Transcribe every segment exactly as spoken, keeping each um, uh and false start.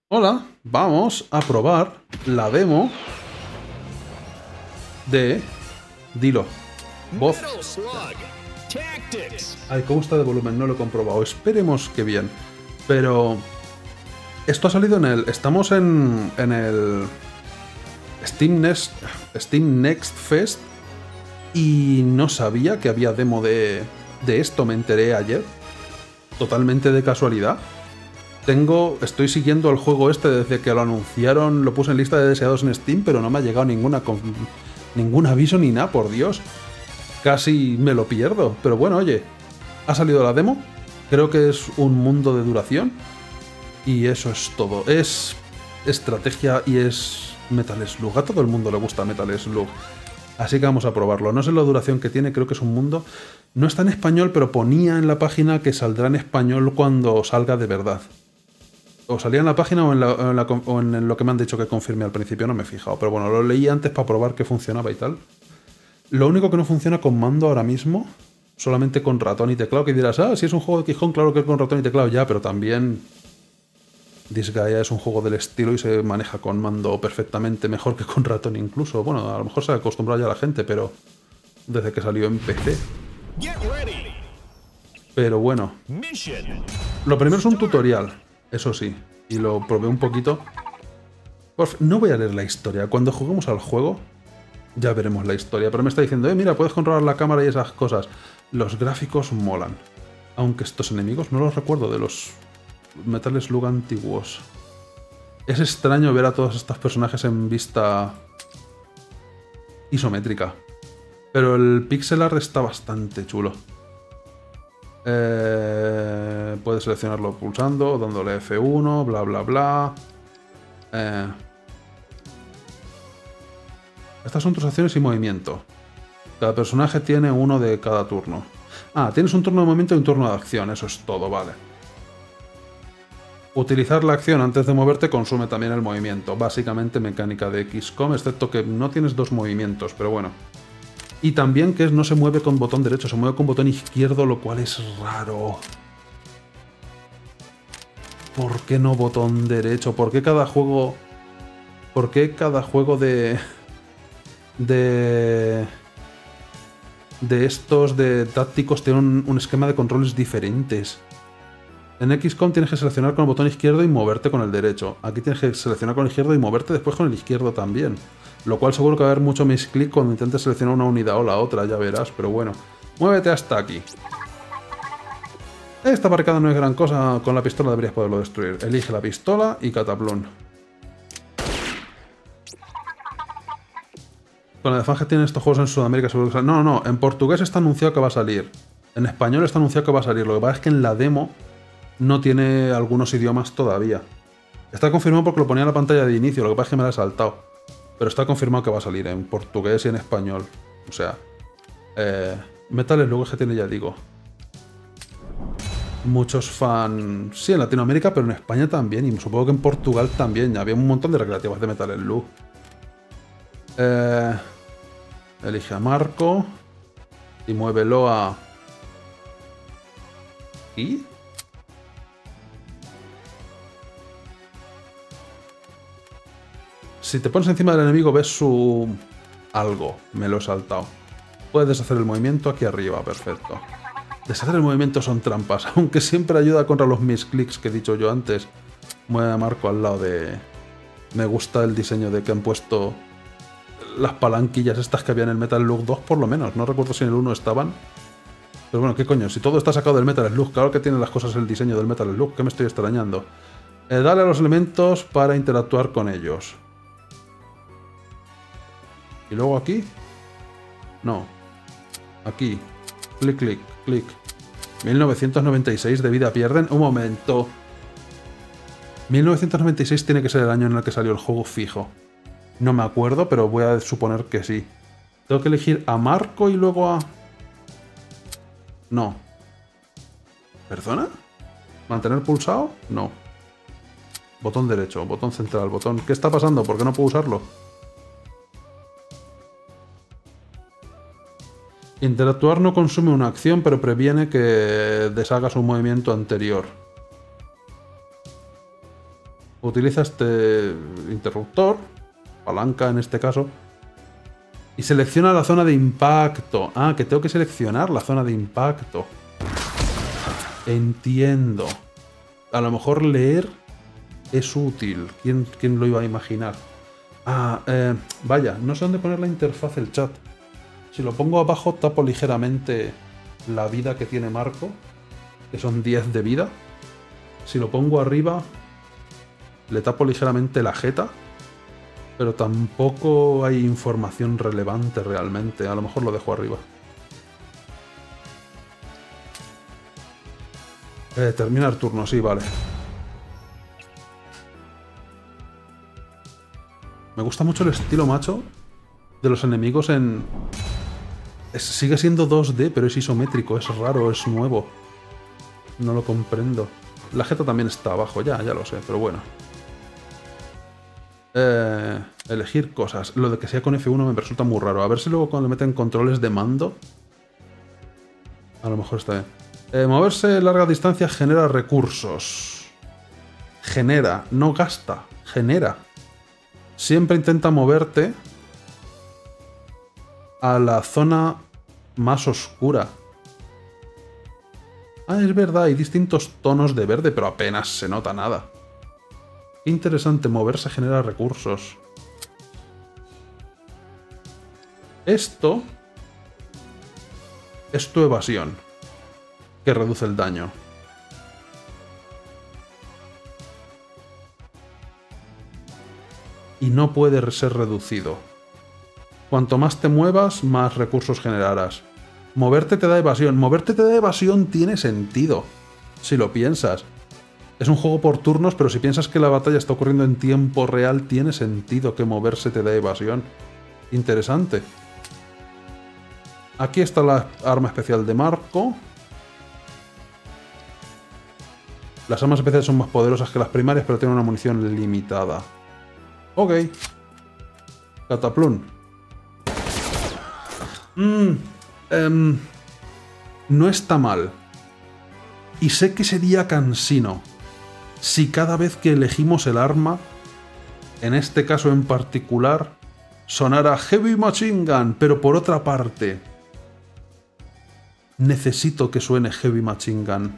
Hola, vamos a probar la demo de... Dilo. Voz. Metal Slug Tactics. Ay, ¿cómo está de volumen? No lo he comprobado. Esperemos que bien. Pero... Esto ha salido en el... Estamos en... En el... Steam Next... Steam Next Fest. Y no sabía que había demo de... De esto. Me enteré ayer. Totalmente de casualidad. Tengo, estoy siguiendo el juego este desde que lo anunciaron, lo puse en lista de deseados en Steam, pero no me ha llegado ninguna con, ningún aviso ni nada, por Dios. Casi me lo pierdo, pero bueno, oye, ha salido la demo, creo que es un mundo de duración, y eso es todo. Es estrategia y es Metal Slug, a todo el mundo le gusta Metal Slug. Así que vamos a probarlo. No sé la duración que tiene, creo que es un mundo... No está en español, pero ponía en la página que saldrá en español cuando salga de verdad. O salía en la página o en, la, o, en la, o en lo que me han dicho que confirme al principio, no me he fijado. Pero bueno, lo leí antes para probar que funcionaba y tal. Lo único que no funciona con mando ahora mismo, solamente con ratón y teclado, que dirás, ah, si es un juego de Quijón, claro que es con ratón y teclado ya, pero también Disgaea es un juego del estilo y se maneja con mando perfectamente, mejor que con ratón incluso. Bueno, a lo mejor se ha acostumbrado ya la gente, pero desde que salió en P C. Get ready. Pero bueno, Mission. lo primero es un tutorial. Eso sí, y lo probé un poquito. Uf, no voy a leer la historia. Cuando juguemos al juego, ya veremos la historia. Pero me está diciendo, eh, mira, puedes controlar la cámara y esas cosas. Los gráficos molan. Aunque estos enemigos no los recuerdo de los Metal Slug antiguos. Es extraño ver a todos estos personajes en vista isométrica. Pero el pixel art está bastante chulo. Eh, puedes seleccionarlo pulsando, dándole F uno, bla bla bla. Eh, estas son tus acciones y movimiento. Cada personaje tiene uno de cada turno. Ah, tienes un turno de movimiento y un turno de acción, eso es todo, vale. Utilizar la acción antes de moverte consume también el movimiento. Básicamente mecánica de X COM, excepto que no tienes dos movimientos, pero bueno. Y también que no se mueve con botón derecho, se mueve con botón izquierdo, lo cual es raro. ¿Por qué no botón derecho? ¿Por qué cada juego... ¿Por qué cada juego de... De... De estos de tácticos tiene un, un esquema de controles diferentes? En X COM tienes que seleccionar con el botón izquierdo y moverte con el derecho. Aquí tienes que seleccionar con el izquierdo y moverte después con el izquierdo también. Lo cual seguro que va a haber mucho misclick cuando intentes seleccionar una unidad o la otra, ya verás, pero bueno. Muévete hasta aquí. Esta barricada no es gran cosa, con la pistola deberías poderlo destruir. Elige la pistola y cataplún. Con la de Fanje tienen estos juegos en Sudamérica seguro que salen. No, no, no, en portugués está anunciado que va a salir. En español está anunciado que va a salir. Lo que pasa es que en la demo no tiene algunos idiomas todavía. Está confirmado porque lo ponía en la pantalla de inicio, lo que pasa es que me la he saltado. Pero está confirmado que va a salir en portugués y en español. O sea, eh, Metal Slug que tiene, ya digo, muchos fans. Sí, en Latinoamérica, pero en España también. Y supongo que en Portugal también. Ya había un montón de recreativas de Metal Slug. Eh, elige a Marco. Y muévelo a... ¿Y? Si te pones encima del enemigo ves su... algo. Me lo he saltado. Puedes deshacer el movimiento aquí arriba, perfecto. Deshacer el movimiento son trampas, aunque siempre ayuda contra los misclicks que he dicho yo antes. Mueve a Marco al lado de... Me gusta el diseño de que han puesto las palanquillas estas que había en el Metal Slug dos por lo menos. No recuerdo si en el uno estaban. Pero bueno, qué coño, si todo está sacado del Metal Slug, claro que tiene las cosas el diseño del Metal Slug, que me estoy extrañando. Eh, dale a los elementos para interactuar con ellos. ¿Y luego aquí? No. Aquí. Clic, clic, clic. mil novecientos noventa y seis de vida pierden. Un momento. mil novecientos noventa y seis tiene que ser el año en el que salió el juego fijo. No me acuerdo, pero voy a suponer que sí. Tengo que elegir a Marco y luego a... No. ¿Perdona? ¿Mantener pulsado? No. Botón derecho, botón central, botón... ¿Qué está pasando? ¿Por qué no puedo usarlo? Interactuar no consume una acción, pero previene que deshagas un movimiento anterior. Utiliza este interruptor, palanca en este caso, y selecciona la zona de impacto. Ah, que tengo que seleccionar la zona de impacto. Entiendo. A lo mejor leer es útil. ¿Quién, quién lo iba a imaginar? Ah, eh, vaya, no sé dónde poner la interfaz del chat. Si lo pongo abajo, tapo ligeramente la vida que tiene Marco, que son diez de vida. Si lo pongo arriba, le tapo ligeramente la jeta, pero tampoco hay información relevante realmente. A lo mejor lo dejo arriba. Eh, terminar turno, sí, vale. Me gusta mucho el estilo macho de los enemigos en... Es, sigue siendo dos D, pero es isométrico, es raro, es nuevo. No lo comprendo. La jeta también está abajo, ya, ya lo sé, pero bueno. Eh, elegir cosas. Lo de que sea con F uno me resulta muy raro. A ver si luego cuando le meten controles de mando... A lo mejor está bien. Eh, moverse a larga distancia genera recursos. Genera, no gasta, genera. Siempre intenta moverte a la zona más oscura. Ah, es verdad, hay distintos tonos de verde, pero apenas se nota nada. Qué interesante, moverse genera recursos. Esto es tu evasión, que reduce el daño. Y no puede ser reducido. Cuanto más te muevas, más recursos generarás. Moverte te da evasión. Moverte te da evasión tiene sentido, si lo piensas. Es un juego por turnos, pero si piensas que la batalla está ocurriendo en tiempo real, tiene sentido que moverse te da evasión. Interesante. Aquí está la arma especial de Marco. Las armas especiales son más poderosas que las primarias, pero tienen una munición limitada. Ok. Cataplum. Mm, um, no está mal. Y sé que sería cansino si cada vez que elegimos el arma, en este caso en particular, sonara Heavy Machine Gun, pero por otra parte, necesito que suene Heavy Machine Gun.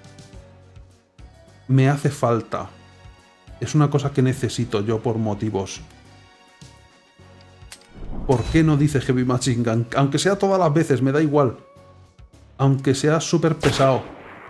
Me hace falta. Es una cosa que necesito yo por motivos. ¿Por qué no dice Heavy Machine Gun? Aunque sea todas las veces, me da igual. Aunque sea súper pesado.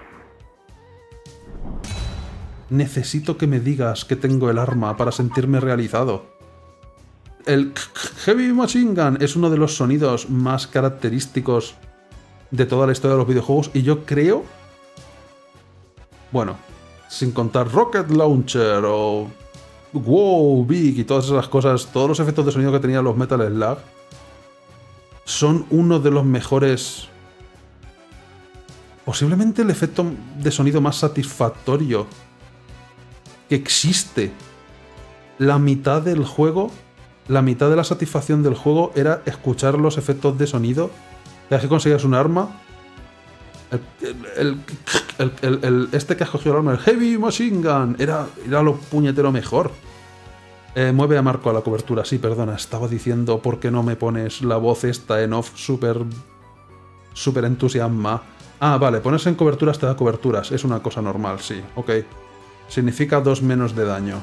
Necesito que me digas que tengo el arma para sentirme realizado. El Heavy Machine Gun es uno de los sonidos más característicos de toda la historia de los videojuegos y yo creo... Bueno... Sin contar Rocket Launcher o Wow, Big y todas esas cosas, todos los efectos de sonido que tenían los Metal Slug son uno de los mejores... Posiblemente el efecto de sonido más satisfactorio que existe. La mitad del juego, la mitad de la satisfacción del juego era escuchar los efectos de sonido. Cada vez que conseguías un arma... El, el, el, el, el, este que has cogido el arma, el Heavy Machine Gun, era, era lo puñetero mejor. Eh, mueve a Marco a la cobertura. Sí, perdona, estaba diciendo por qué no me pones la voz esta en off súper súper entusiasma. Ah, vale, ponerse en coberturas te da coberturas. Es una cosa normal, sí, ok. Significa dos menos de daño.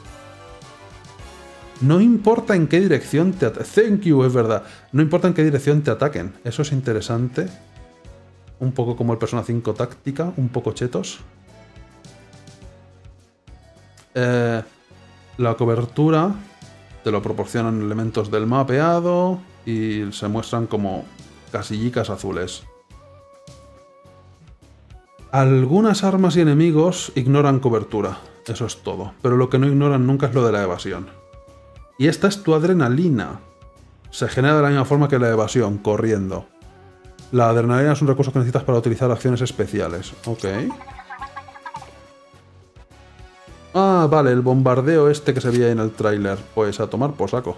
No importa en qué dirección te ataquen. Thank you, es verdad. No importa en qué dirección te ataquen. Eso es interesante. Un poco como el Persona cinco táctica, un poco chetos. Eh, la cobertura te lo proporcionan elementos del mapeado y se muestran como casillicas azules. Algunas armas y enemigos ignoran cobertura, eso es todo, pero lo que no ignoran nunca es lo de la evasión. Y esta es tu adrenalina. Se genera de la misma forma que la evasión, corriendo. La adrenalina es un recurso que necesitas para utilizar acciones especiales. Ok. Ah, vale, el bombardeo este que se veía en el tráiler. Pues a tomar por saco.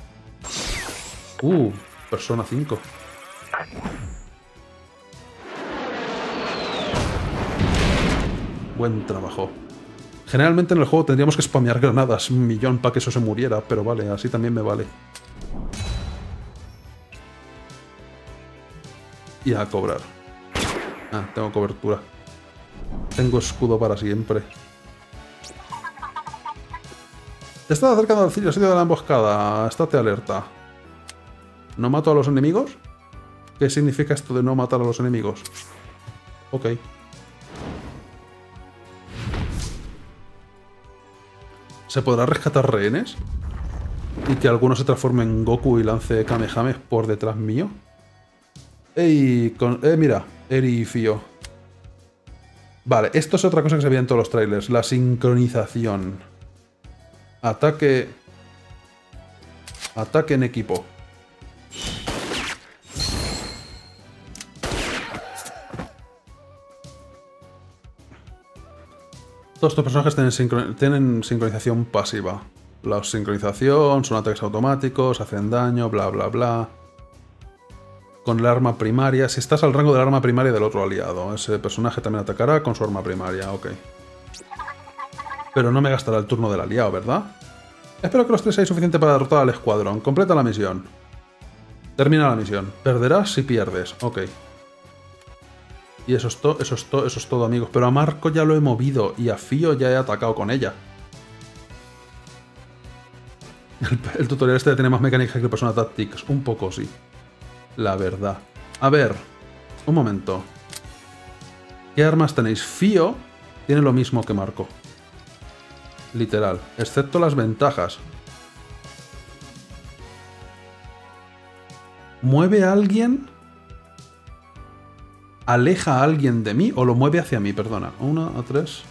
Uh, Persona cinco. Buen trabajo. Generalmente en el juego tendríamos que spamear granadas un millón para que eso se muriera, pero vale, así también me vale. Y a cobrar. Ah, tengo cobertura. Tengo escudo para siempre. Te estás acercando al sitio de la emboscada. Estate alerta. ¿No mato a los enemigos? ¿Qué significa esto de no matar a los enemigos? Ok. ¿Se podrá rescatar rehenes? ¿Y que alguno se transforme en Goku y lance Kamehames por detrás mío? ¡Ey! Con, eh, mira, Eri y Fio. Vale, esto es otra cosa que se veía en todos los trailers. La sincronización. Ataque... Ataque en equipo. Todos estos personajes tienen, sincro tienen sincronización pasiva. La sincronización, son ataques automáticos, hacen daño, bla bla bla. Con el arma primaria, si estás al rango del arma primaria del otro aliado, ese personaje también atacará con su arma primaria, ok. Pero no me gastará el turno del aliado, ¿verdad? Espero que los tres seáis suficiente para derrotar al escuadrón. Completa la misión. Termina la misión. Perderás si pierdes, ok. Y eso es, to eso, es to eso es todo, amigos. Pero a Marco ya lo he movido y a Fio ya he atacado con ella. El, el tutorial este tiene más mecánica que el Persona Tactics. Un poco, sí. La verdad. A ver. Un momento. ¿Qué armas tenéis? Fio tiene lo mismo que Marco. Literal. Excepto las ventajas. ¿Mueve a alguien? ¿Aleja a alguien de mí o lo mueve hacia mí? Perdona. Una, a tres.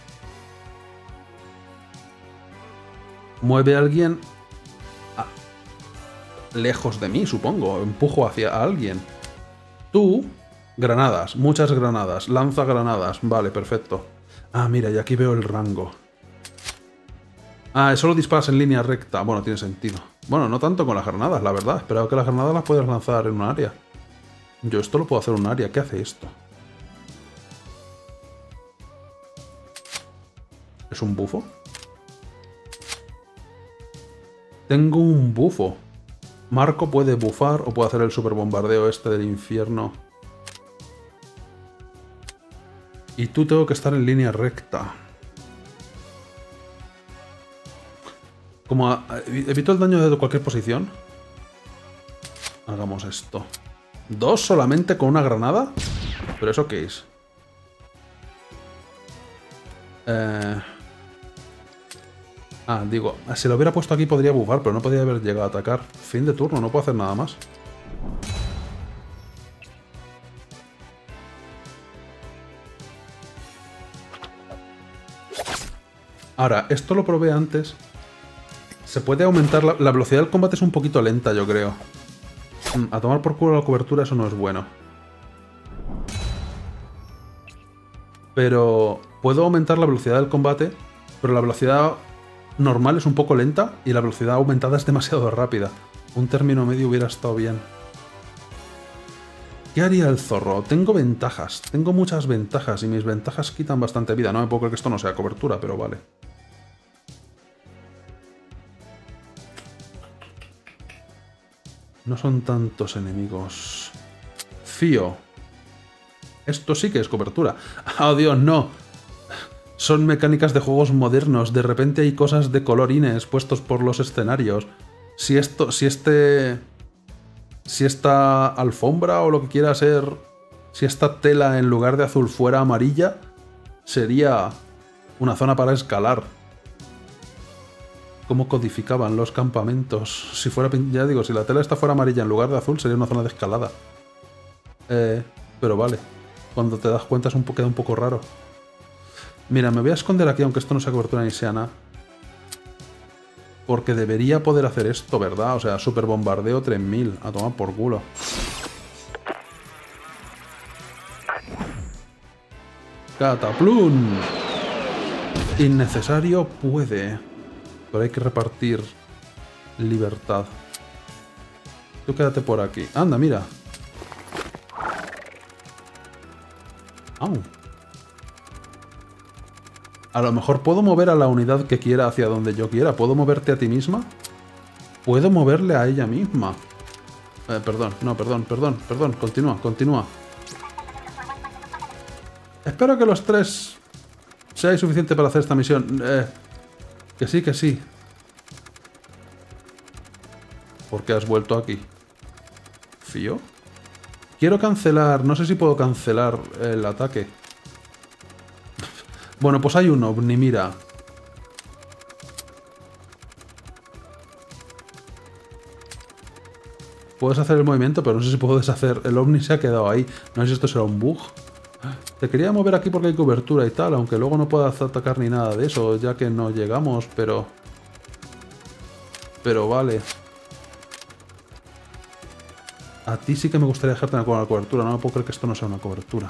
Mueve a alguien a... lejos de mí, supongo. Empujo hacia a alguien. Tú, granadas. Muchas granadas. Lanza granadas. Vale, perfecto. Ah, mira, y aquí veo el rango. Ah, solo disparas en línea recta. Bueno, tiene sentido. Bueno, no tanto con las granadas, la verdad. Esperaba que las granadas las puedes lanzar en un área. Yo esto lo puedo hacer en un área. ¿Qué hace esto? ¿Es un bufo? Tengo un bufo. Marco puede bufar o puede hacer el super bombardeo este del infierno. Y tú tengo que estar en línea recta. Como a, a, evito el daño desde cualquier posición. Hagamos esto. ¿Dos solamente con una granada? ¿Pero eso qué es? Eh... Ah, digo, si lo hubiera puesto aquí podría bufar, pero no podría haber llegado a atacar. Fin de turno, no puedo hacer nada más. Ahora, esto lo probé antes. Se puede aumentar la, la velocidad del combate, es un poquito lenta, yo creo. A tomar por culo la cobertura, eso no es bueno. Pero puedo aumentar la velocidad del combate, pero la velocidad normal es un poco lenta y la velocidad aumentada es demasiado rápida. Un término medio hubiera estado bien. ¿Qué haría el zorro? Tengo ventajas. Tengo muchas ventajas y mis ventajas quitan bastante vida. No me puedo creer que esto no sea cobertura, pero vale. No son tantos enemigos. Fio. Esto sí que es cobertura. ¡Oh, Dios, no! Son mecánicas de juegos modernos. De repente hay cosas de colorines puestos por los escenarios. Si esto... Si este... Si esta alfombra o lo que quiera ser... Si esta tela en lugar de azul fuera amarilla, sería una zona para escalar. ¿Cómo codificaban los campamentos? Si fuera... Ya digo, si la tela esta fuera amarilla en lugar de azul, sería una zona de escalada. Eh... Pero vale. Cuando te das cuenta es un, queda un poco raro. Mira, me voy a esconder aquí, aunque esto no sea cobertura ni sea nada. Porque debería poder hacer esto, ¿verdad? O sea, super bombardeo tres mil. A tomar por culo. ¡Cataplum! Innecesario puede. Pero hay que repartir libertad. Tú quédate por aquí. Anda, mira. Au. A lo mejor puedo mover a la unidad que quiera hacia donde yo quiera. ¿Puedo moverte a ti misma? Puedo moverle a ella misma. Eh, perdón, no, perdón, perdón, perdón. Continúa, continúa. Espero que los tres seáis suficiente para hacer esta misión. Eh, que sí, que sí. ¿Por qué has vuelto aquí? ¿Fío? Quiero cancelar... No sé si puedo cancelar el ataque. Bueno, pues hay un ovni, mira. Puedes hacer el movimiento, pero no sé si puedo deshacer. El ovni se ha quedado ahí. No sé si esto será un bug. Te quería mover aquí porque hay cobertura y tal, aunque luego no puedas atacar ni nada de eso, ya que no llegamos, pero... Pero vale. A ti sí que me gustaría dejarte con la cobertura. No me puedo creer que esto no sea una cobertura.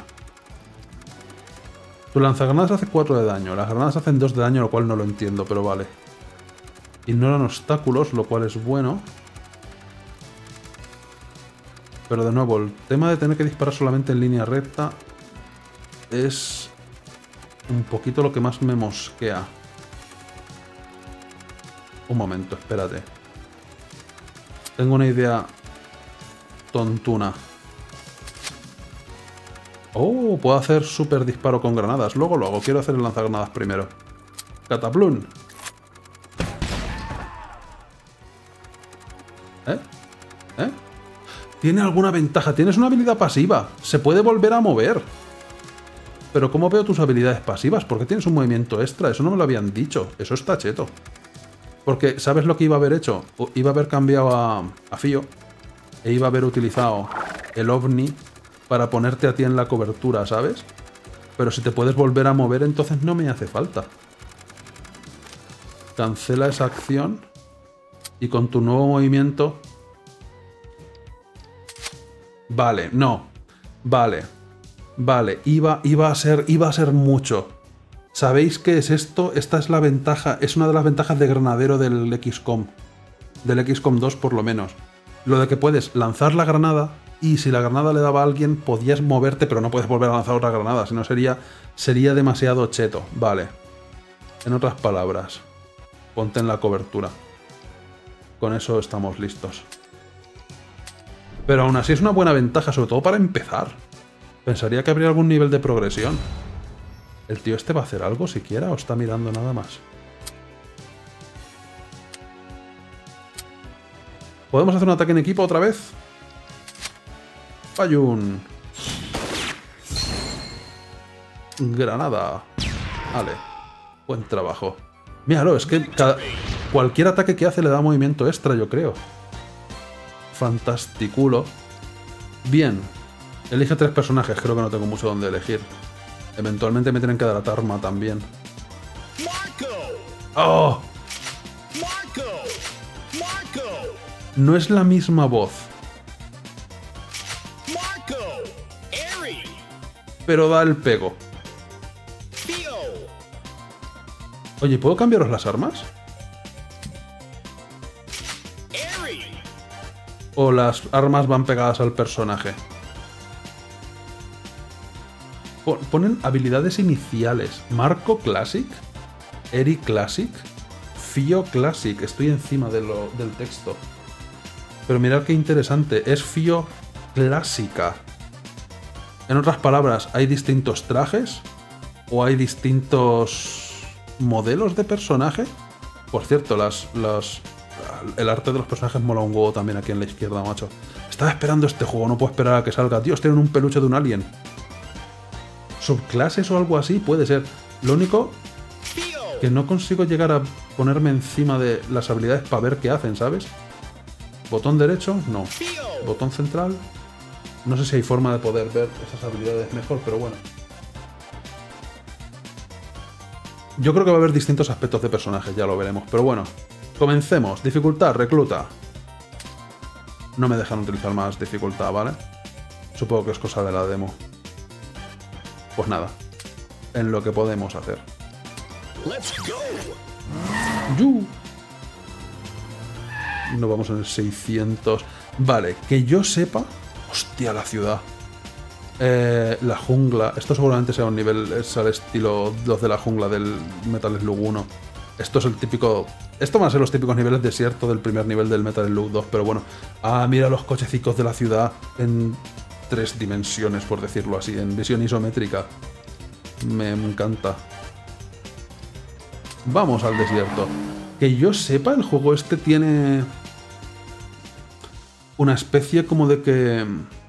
Tu lanzagranadas hace cuatro de daño. Las granadas hacen dos de daño, lo cual no lo entiendo, pero vale. Ignoran obstáculos, lo cual es bueno. Pero de nuevo, el tema de tener que disparar solamente en línea recta es un poquito lo que más me mosquea. Un momento, espérate. Tengo una idea tontuna. Oh, puedo hacer super disparo con granadas. Luego lo hago. Quiero hacer el lanzagranadas primero. Cataplum. ¿Eh? ¿Eh? Tiene alguna ventaja. Tienes una habilidad pasiva. Se puede volver a mover. Pero ¿cómo veo tus habilidades pasivas? ¿Por qué tienes un movimiento extra? Eso no me lo habían dicho. Eso está cheto. Porque, ¿sabes lo que iba a haber hecho? Iba a haber cambiado a, a Fío. E iba a haber utilizado el ovni para ponerte a ti en la cobertura, ¿sabes? Pero si te puedes volver a mover, entonces no me hace falta. Cancela esa acción. Y con tu nuevo movimiento... Vale, no. Vale. Vale, iba, iba, a ser, iba a ser mucho. ¿Sabéis qué es esto? Esta es la ventaja, es una de las ventajas de granadero del equis com. Del equis com dos por lo menos. Lo de que puedes lanzar la granada y si la granada le daba a alguien podías moverte, pero no puedes volver a lanzar otra granada, si no sería, sería demasiado cheto. Vale. En otras palabras, ponte en la cobertura. Con eso estamos listos. Pero aún así es una buena ventaja, sobre todo para empezar. Pensaría que habría algún nivel de progresión. ¿El tío este va a hacer algo siquiera o está mirando nada más? ¿Podemos hacer un ataque en equipo otra vez? Fallun. Granada. Vale. Buen trabajo. Míralo, es que cada... cualquier ataque que hace le da movimiento extra, yo creo. Fantasticulo. Bien. Elige tres personajes, creo que no tengo mucho donde elegir. Eventualmente me tienen que dar a Tarma también. ¡Oh! No es la misma voz. Pero da el pego. Oye, ¿puedo cambiaros las armas? ¿O las armas van pegadas al personaje? Ponen habilidades iniciales. Marco Classic, Eri Classic, Fío Classic. Estoy encima de lo, del texto. Pero mirad qué interesante. Es Fío Clásica. En otras palabras, ¿hay distintos trajes? ¿O hay distintos modelos de personaje? Por cierto, las, las, el arte de los personajes mola un huevo también aquí en la izquierda, macho. Estaba esperando este juego, no puedo esperar a que salga. Dios, tienen un peluche de un alien. Subclases o algo así, puede ser. Lo único que no consigo llegar a ponerme encima de las habilidades para ver qué hacen, ¿sabes? Botón derecho, no. Botón central, no sé si hay forma de poder ver esas habilidades mejor, pero bueno. Yo creo que va a haber distintos aspectos de personajes, ya lo veremos. Pero bueno, comencemos. Dificultad, recluta. No me dejan utilizar más dificultad, ¿vale? Supongo que es cosa de la demo. Pues nada, en lo que podemos hacer. ¡Yu! Nos vamos en el seiscientos. Vale, que yo sepa... Hostia, la ciudad. Eh, la jungla. Esto seguramente sea un nivel, es al estilo los de la jungla del Metal Slug uno. Esto es el típico... Esto van a ser los típicos niveles desierto del primer nivel del Metal Slug dos, pero bueno. Ah, mira los cochecicos de la ciudad en tres dimensiones, por decirlo así, en visión isométrica. Me encanta. Vamos al desierto. Que yo sepa, el juego este tiene... una especie como de que...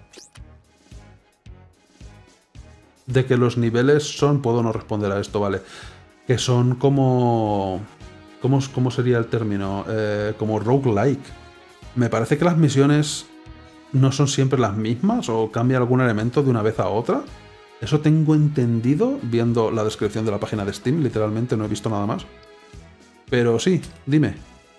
de que los niveles son... Puedo no responder a esto, vale. Que son como... ¿Cómo, cómo sería el término? Eh, como roguelike. Me parece que las misiones no son siempre las mismas o cambia algún elemento de una vez a otra. Eso tengo entendido viendo la descripción de la página de Steam. Literalmente no he visto nada más. Pero sí, dime.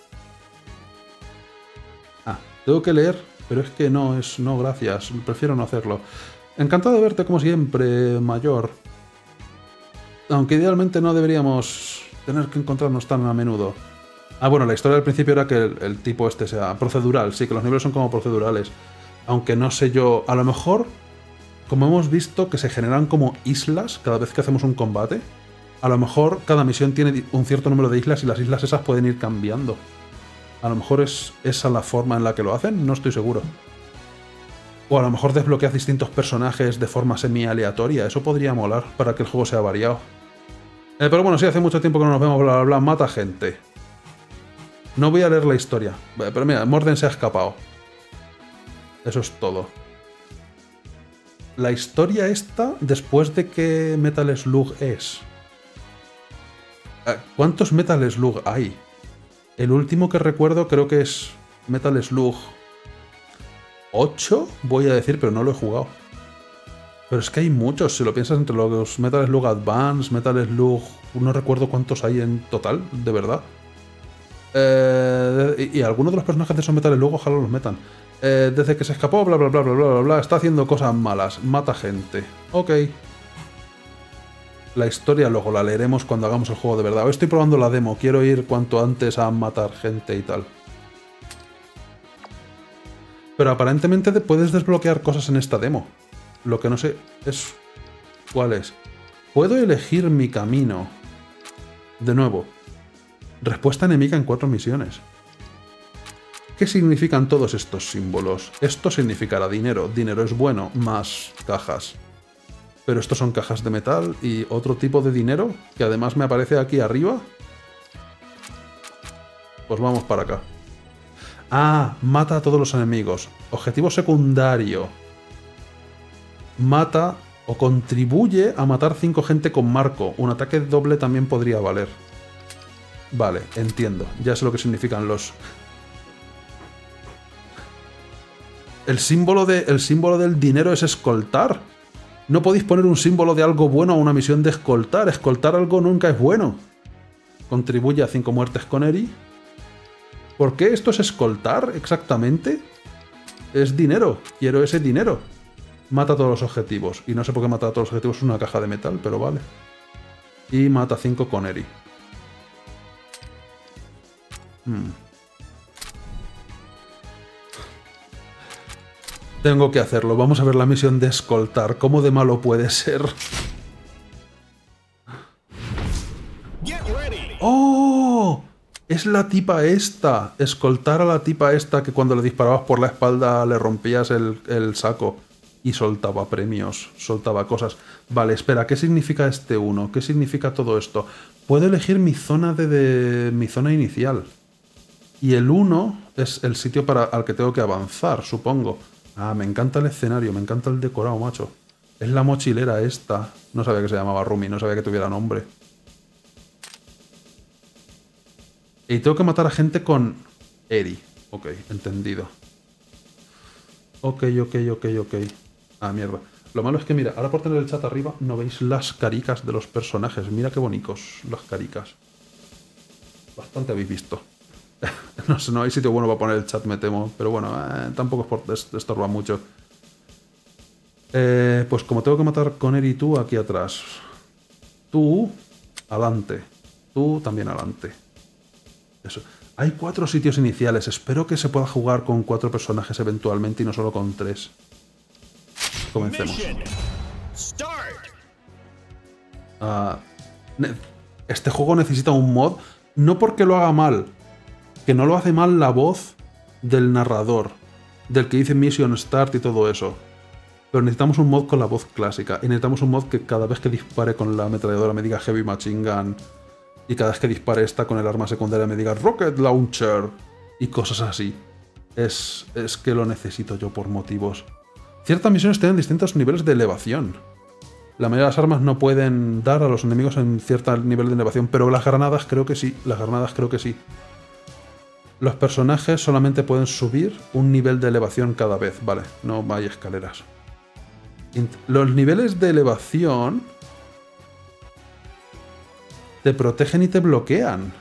Ah, tengo que leer, pero es que no, es no, gracias. Prefiero no hacerlo. Encantado de verte como siempre, mayor. Aunque idealmente no deberíamos tener que encontrarnos tan a menudo. Ah, bueno, la historia al principio era que el, el tipo este sea procedural. Sí, que los niveles son como procedurales. Aunque no sé yo... A lo mejor, como hemos visto que se generan como islas cada vez que hacemos un combate, a lo mejor cada misión tiene un cierto número de islas y las islas esas pueden ir cambiando. A lo mejor es esa la forma en la que lo hacen, no estoy seguro. O a lo mejor desbloqueas distintos personajes de forma semi-aleatoria. Eso podría molar para que el juego sea variado. Eh, pero bueno, sí, hace mucho tiempo que no nos vemos, bla, bla, bla. Mata gente. No voy a leer la historia. Pero mira, Morden se ha escapado. Eso es todo. La historia esta, después de que Metal Slug es... ¿Cuántos Metal Slug hay? El último que recuerdo creo que es Metal Slug ocho, voy a decir, pero no lo he jugado. Pero es que hay muchos, si lo piensas, entre los Metal Slug Advance, Metal Slug... No recuerdo cuántos hay en total, de verdad. Eh, y, y algunos de los personajes de esos Metal Slug ojalá los metan. Eh, desde que se escapó, bla bla bla bla bla bla bla, está haciendo cosas malas, mata gente. Ok. La historia luego la leeremos cuando hagamos el juego de verdad. Hoy estoy probando la demo, quiero ir cuanto antes a matar gente y tal. Pero aparentemente te puedes desbloquear cosas en esta demo. Lo que no sé es... ¿Cuál es? Puedo elegir mi camino. De nuevo. Respuesta enemiga en cuatro misiones. ¿Qué significan todos estos símbolos? Esto significará dinero. Dinero es bueno, más cajas. Pero estos son cajas de metal y otro tipo de dinero que además me aparece aquí arriba. Pues vamos para acá. Ah, mata a todos los enemigos. Objetivo secundario. Mata o contribuye a matar cinco gente con marco. Un ataque doble también podría valer. Vale, entiendo. Ya sé lo que significan los... El símbolo, de, el símbolo del dinero es escoltar. No podéis poner un símbolo de algo bueno a una misión de escoltar. Escoltar algo nunca es bueno. Contribuye a cinco muertes con Eri. ¿Por qué esto es escoltar exactamente? Es dinero. Quiero ese dinero. Mata a todos los objetivos. Y no sé por qué matar a todos los objetivos es una caja de metal, pero vale. Y mata cinco con Eri. Hmm. Tengo que hacerlo. Vamos a ver la misión de escoltar. ¿Cómo de malo puede ser? ¡Oh! Es la tipa esta. Escoltar a la tipa esta que cuando le disparabas por la espalda le rompías el, el saco. Y soltaba premios. Soltaba cosas. Vale, espera. ¿Qué significa este uno? ¿Qué significa todo esto? Puedo elegir mi zona de, de mi zona inicial. Y el uno es el sitio para, al que tengo que avanzar, supongo. Ah, me encanta el escenario, me encanta el decorado, macho. Es la mochilera esta. No sabía que se llamaba Rumi, no sabía que tuviera nombre. Y tengo que matar a gente con Eri. Ok, entendido. Ok, ok, ok, ok. Ah, mierda. Lo malo es que, mira, ahora por tener el chat arriba no veis las caricas de los personajes. Mira qué bonitos las caricas. Bastante habéis visto. No sé, no hay sitio bueno para poner el chat, me temo. Pero bueno, eh, tampoco es por est estorba mucho. Eh, pues como tengo que matar con Eri y tú aquí atrás. Tú, adelante. Tú también adelante. Eso. Hay cuatro sitios iniciales. Espero que se pueda jugar con cuatro personajes eventualmente y no solo con tres. Comencemos. Mission. Start. Uh, este juego necesita un mod, no porque lo haga mal, que no lo hace mal la voz del narrador, del que dice Mission Start y todo eso. Pero necesitamos un mod con la voz clásica, y necesitamos un mod que cada vez que dispare con la ametralladora me diga Heavy Machine Gun, y cada vez que dispare esta con el arma secundaria me diga Rocket Launcher, y cosas así. Es, es que lo necesito yo por motivos. Ciertas misiones tienen distintos niveles de elevación. La mayoría de las armas no pueden dar a los enemigos en cierto nivel de elevación, pero las granadas creo que sí, las granadas creo que sí. Los personajes solamente pueden subir un nivel de elevación cada vez, vale, no hay escaleras. Los niveles de elevación te protegen y te bloquean.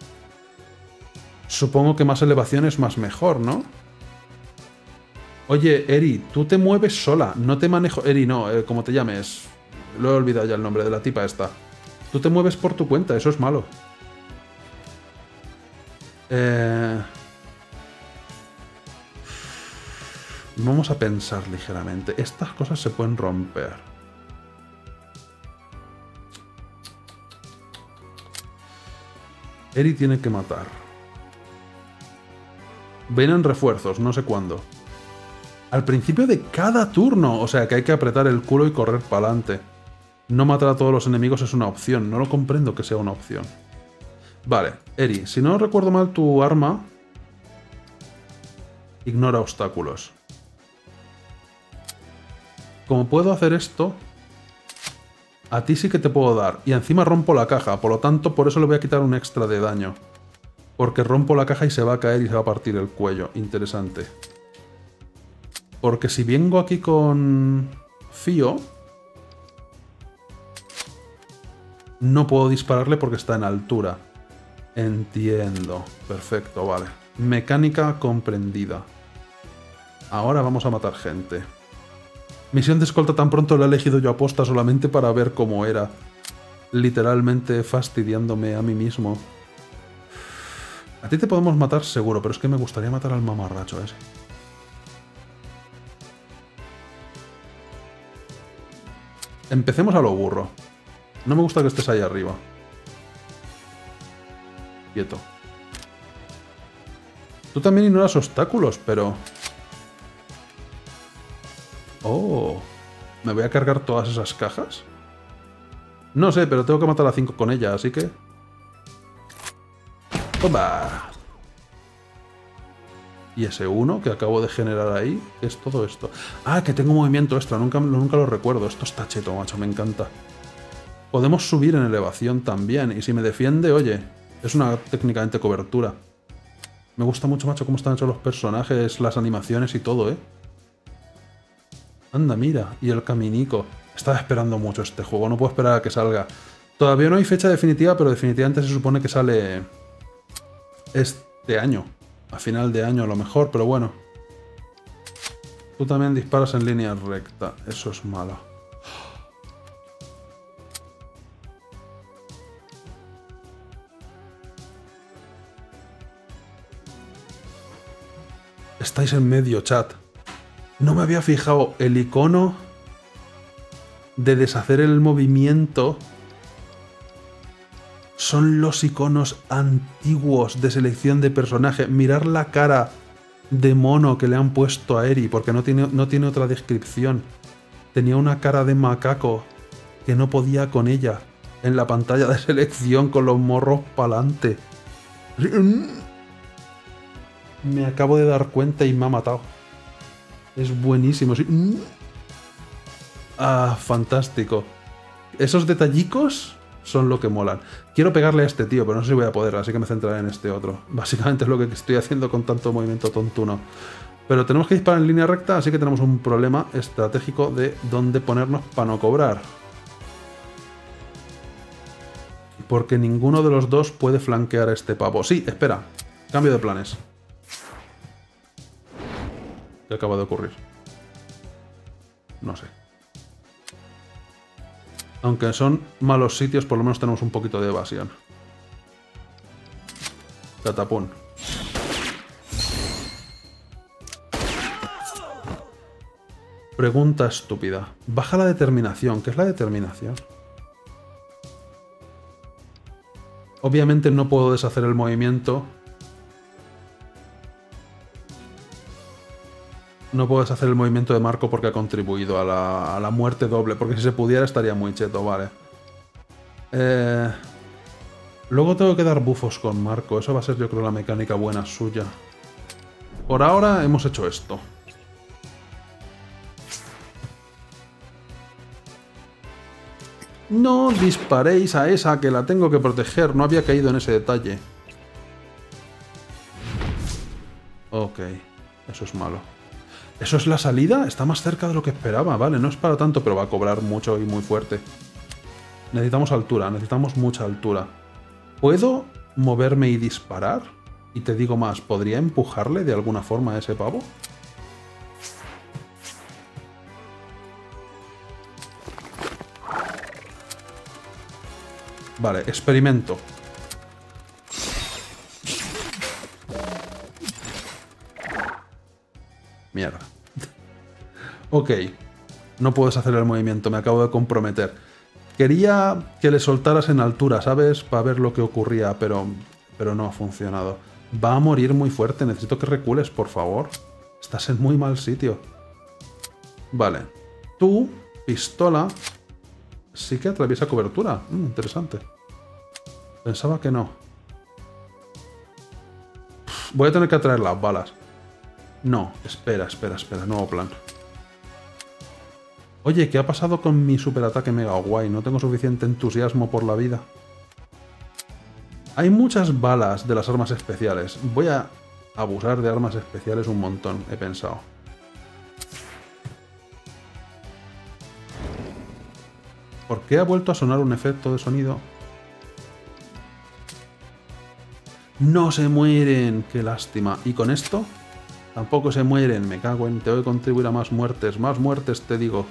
Supongo que más elevación es más mejor, ¿no? Oye, Eri, tú te mueves sola, no te manejo... Eri, no, eh, como te llames. Lo he olvidado ya el nombre de la tipa esta. Tú te mueves por tu cuenta, eso es malo. Eh... Vamos a pensar ligeramente. Estas cosas se pueden romper. Eri tiene que matar. Vienen refuerzos, no sé cuándo. Al principio de cada turno, o sea que hay que apretar el culo y correr para adelante. No matar a todos los enemigos es una opción, no lo comprendo que sea una opción. Vale, Eri, si no recuerdo mal tu arma... Ignora obstáculos. Como puedo hacer esto, a ti sí que te puedo dar. Y encima rompo la caja, por lo tanto, por eso le voy a quitar un extra de daño. Porque rompo la caja y se va a caer y se va a partir el cuello. Interesante. Porque si vengo aquí con Fío, no puedo dispararle porque está en altura. Entiendo. Perfecto, vale. Mecánica comprendida. Ahora vamos a matar gente. Misión de escolta tan pronto la he elegido yo aposta solamente para ver cómo era. Literalmente fastidiándome a mí mismo. A ti te podemos matar seguro, pero es que me gustaría matar al mamarracho ese. Empecemos a lo burro. No me gusta que estés ahí arriba. Quieto. Tú también ignoras obstáculos, pero... Oh, ¿me voy a cargar todas esas cajas? No sé, pero tengo que matar a cinco con ella, así que... ¡Toma! Y ese uno que acabo de generar ahí, ¿qué es todo esto? Ah, que tengo movimiento extra, nunca, nunca lo recuerdo. Esto está cheto, macho, me encanta. Podemos subir en elevación también, y si me defiende, oye, es una técnicamente cobertura. Me gusta mucho, macho, cómo están hechos los personajes, las animaciones y todo, ¿eh? Anda, mira, y el caminico. Estaba esperando mucho este juego, no puedo esperar a que salga. Todavía no hay fecha definitiva, pero definitivamente se supone que sale este año. A final de año a lo mejor, pero bueno. Tú también disparas en línea recta, eso es malo. Estáis en medio, chat. No me había fijado el icono de deshacer el movimiento. Son los iconos antiguos de selección de personaje. Mirar la cara de mono que le han puesto a Eri, porque no tiene, no tiene otra descripción. Tenía una cara de macaco que no podía con ella en la pantalla de selección con los morros pa'lante. Me acabo de dar cuenta y me ha matado. Es buenísimo, sí. Ah, fantástico. Esos detallicos son lo que molan. Quiero pegarle a este tío, pero no sé si voy a poder, así que me centraré en este otro. Básicamente es lo que estoy haciendo con tanto movimiento tontuno. Pero tenemos que disparar en línea recta, así que tenemos un problema estratégico de dónde ponernos para no cobrar. Porque ninguno de los dos puede flanquear a este pavo. Sí, espera. Cambio de planes. ¿Qué acaba de ocurrir? No sé. Aunque son malos sitios, por lo menos tenemos un poquito de evasión. Tatapún. Pregunta estúpida. Baja la determinación. ¿Qué es la determinación? Obviamente no puedo deshacer el movimiento. No puedo deshacer el movimiento de Marco porque ha contribuido a la, a la muerte doble. Porque si se pudiera estaría muy cheto, vale. Eh, luego tengo que dar bufos con Marco. Eso va a ser, yo creo, la mecánica buena suya. Por ahora hemos hecho esto. No disparéis a esa, que la tengo que proteger. No había caído en ese detalle. Ok, eso es malo. ¿Eso es la salida? Está más cerca de lo que esperaba. Vale, no es para tanto, pero va a cobrar mucho y muy fuerte. Necesitamos altura, necesitamos mucha altura. ¿Puedo moverme y disparar? Y te digo más, ¿podría empujarle de alguna forma a ese pavo? Vale, experimento. Mierda. Ok. No puedes hacer el movimiento, me acabo de comprometer. Quería que le soltaras en altura, ¿sabes? Para ver lo que ocurría, pero, pero no ha funcionado. Va a morir muy fuerte, necesito que recules, por favor. Estás en muy mal sitio. Vale. Tú, pistola... Sí que atraviesa cobertura. Mm, interesante. Pensaba que no. Voy a tener que atraer las balas. No, espera, espera, espera. Nuevo plan. Oye, ¿qué ha pasado con mi superataque mega guay? No tengo suficiente entusiasmo por la vida. Hay muchas balas de las armas especiales. Voy a abusar de armas especiales un montón, he pensado. ¿Por qué ha vuelto a sonar un efecto de sonido? ¡No se mueren! ¡Qué lástima! ¿Y con esto? Tampoco se mueren. Me cago en... Tengo que contribuir a más muertes. Más muertes, te digo.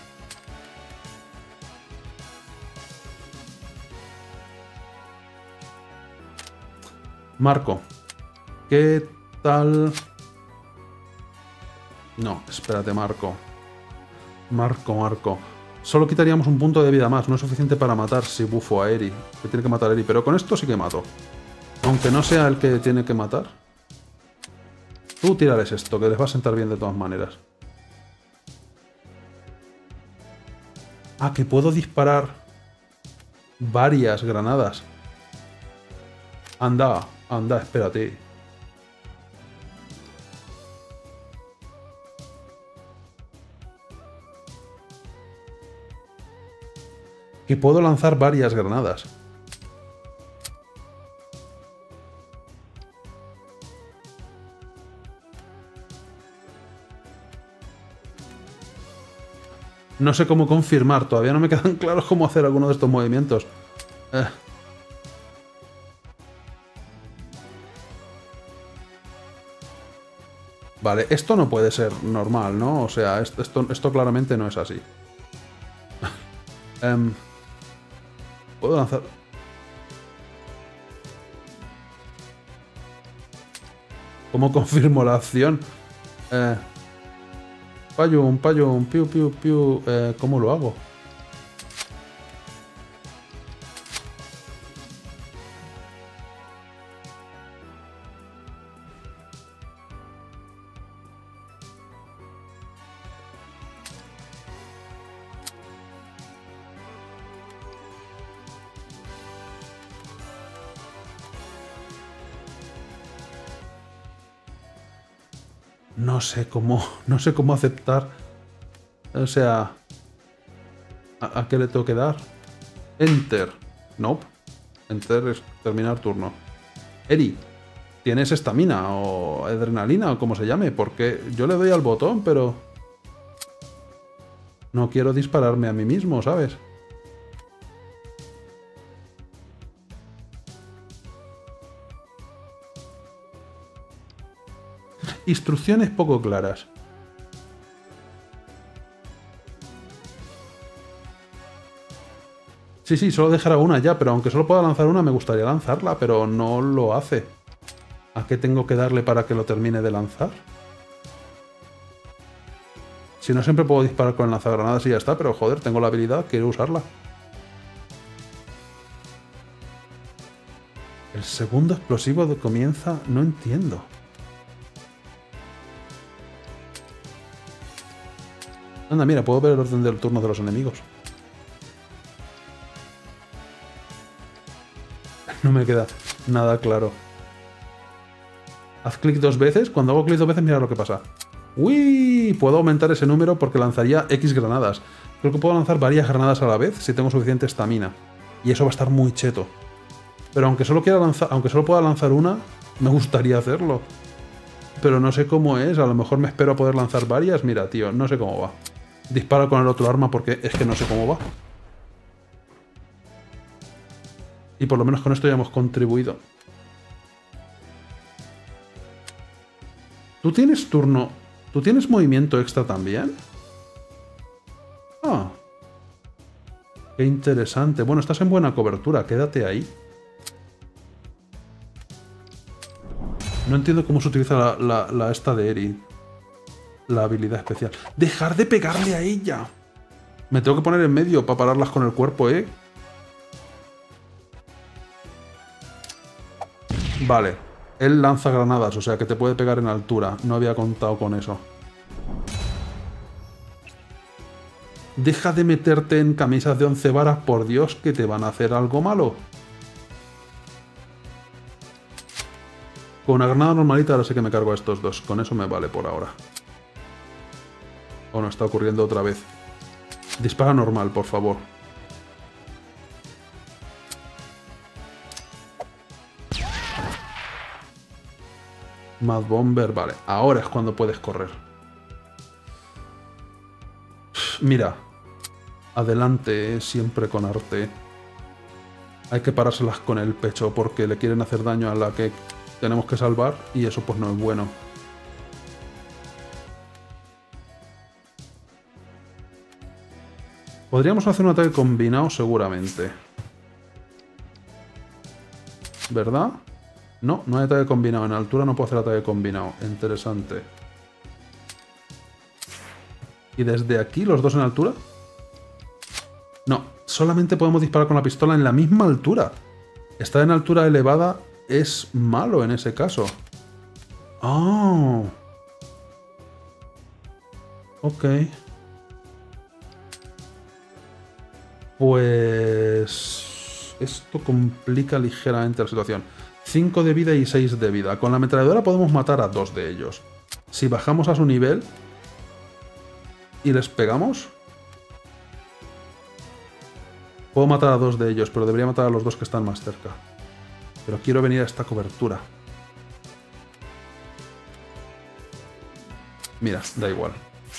Marco. ¿Qué tal? No, espérate, Marco. Marco, Marco. Solo quitaríamos un punto de vida más. No es suficiente para matar si bufo a Eri. Que tiene que matar a Eri. Pero con esto sí que mato. Aunque no sea el que tiene que matar. Tú tírales esto, que les va a sentar bien de todas maneras. Ah, que puedo disparar varias granadas. Anda, anda, espérate. Que puedo lanzar varias granadas. No sé cómo confirmar, todavía no me quedan claros cómo hacer alguno de estos movimientos. Eh. Vale, esto no puede ser normal, ¿no? O sea, esto, esto, esto claramente no es así. um, Puedo lanzar... ¿Cómo confirmo la acción? Eh... Payum, payum, piu, piu, piu. Eh, ¿Cómo lo hago? No sé cómo, no sé cómo aceptar. O sea, ¿a, a qué le tengo que dar? Enter. Nope. Enter es terminar turno. Eri, ¿tienes estamina o adrenalina o como se llame? Porque yo le doy al botón, pero no quiero dispararme a mí mismo, ¿sabes? Instrucciones poco claras. Sí, sí, solo dejará una ya, pero aunque solo pueda lanzar una, me gustaría lanzarla, pero no lo hace. ¿A qué tengo que darle para que lo termine de lanzar? Si no, siempre puedo disparar con el lanzagranadas y ya está, pero joder, tengo la habilidad, quiero usarla. El segundo explosivo de comienza... No entiendo. Anda, mira, puedo ver el orden del turno de los enemigos. No me queda nada claro. Haz clic dos veces. Cuando hago clic dos veces, mira lo que pasa. ¡Uy! Puedo aumentar ese número porque lanzaría X granadas. Creo que puedo lanzar varias granadas a la vez si tengo suficiente estamina. Y eso va a estar muy cheto. Pero aunque solo quiera lanzar, aunque solo pueda lanzar una, me gustaría hacerlo. Pero no sé cómo es. A lo mejor me espero a poder lanzar varias. Mira, tío, no sé cómo va. Dispara con el otro arma porque es que no sé cómo va. Y por lo menos con esto ya hemos contribuido. ¿Tú tienes turno? ¿Tú tienes movimiento extra también? Ah. Qué interesante. Bueno, estás en buena cobertura. Quédate ahí. No entiendo cómo se utiliza la, la, la esta de Eri. La habilidad especial. ¡Dejar de pegarle a ella! Me tengo que poner en medio para pararlas con el cuerpo, ¿eh? Vale. Él lanza granadas, o sea que te puede pegar en altura. No había contado con eso. Deja de meterte en camisas de once varas, por Dios, que te van a hacer algo malo. Con una granada normalita ahora sé que me cargo a estos dos. Con eso me vale por ahora. O no, está ocurriendo otra vez. Dispara normal, por favor. Mad Bomber, vale. Ahora es cuando puedes correr. Mira. Adelante, siempre con arte. Hay que parárselas con el pecho porque le quieren hacer daño a la que tenemos que salvar y eso pues no es bueno. Podríamos hacer un ataque combinado seguramente. ¿Verdad? No, no hay ataque combinado. En altura no puedo hacer ataque combinado. Interesante. ¿Y desde aquí los dos en altura? No, solamente podemos disparar con la pistola en la misma altura. Estar en altura elevada es malo en ese caso. Oh. Ok. Pues... esto complica ligeramente la situación. cinco de vida y seis de vida. Con la ametralladora podemos matar a dos de ellos. Si bajamos a su nivel y les pegamos, puedo matar a dos de ellos, pero debería matar a los dos que están más cerca. Pero quiero venir a esta cobertura. Mira, da igual.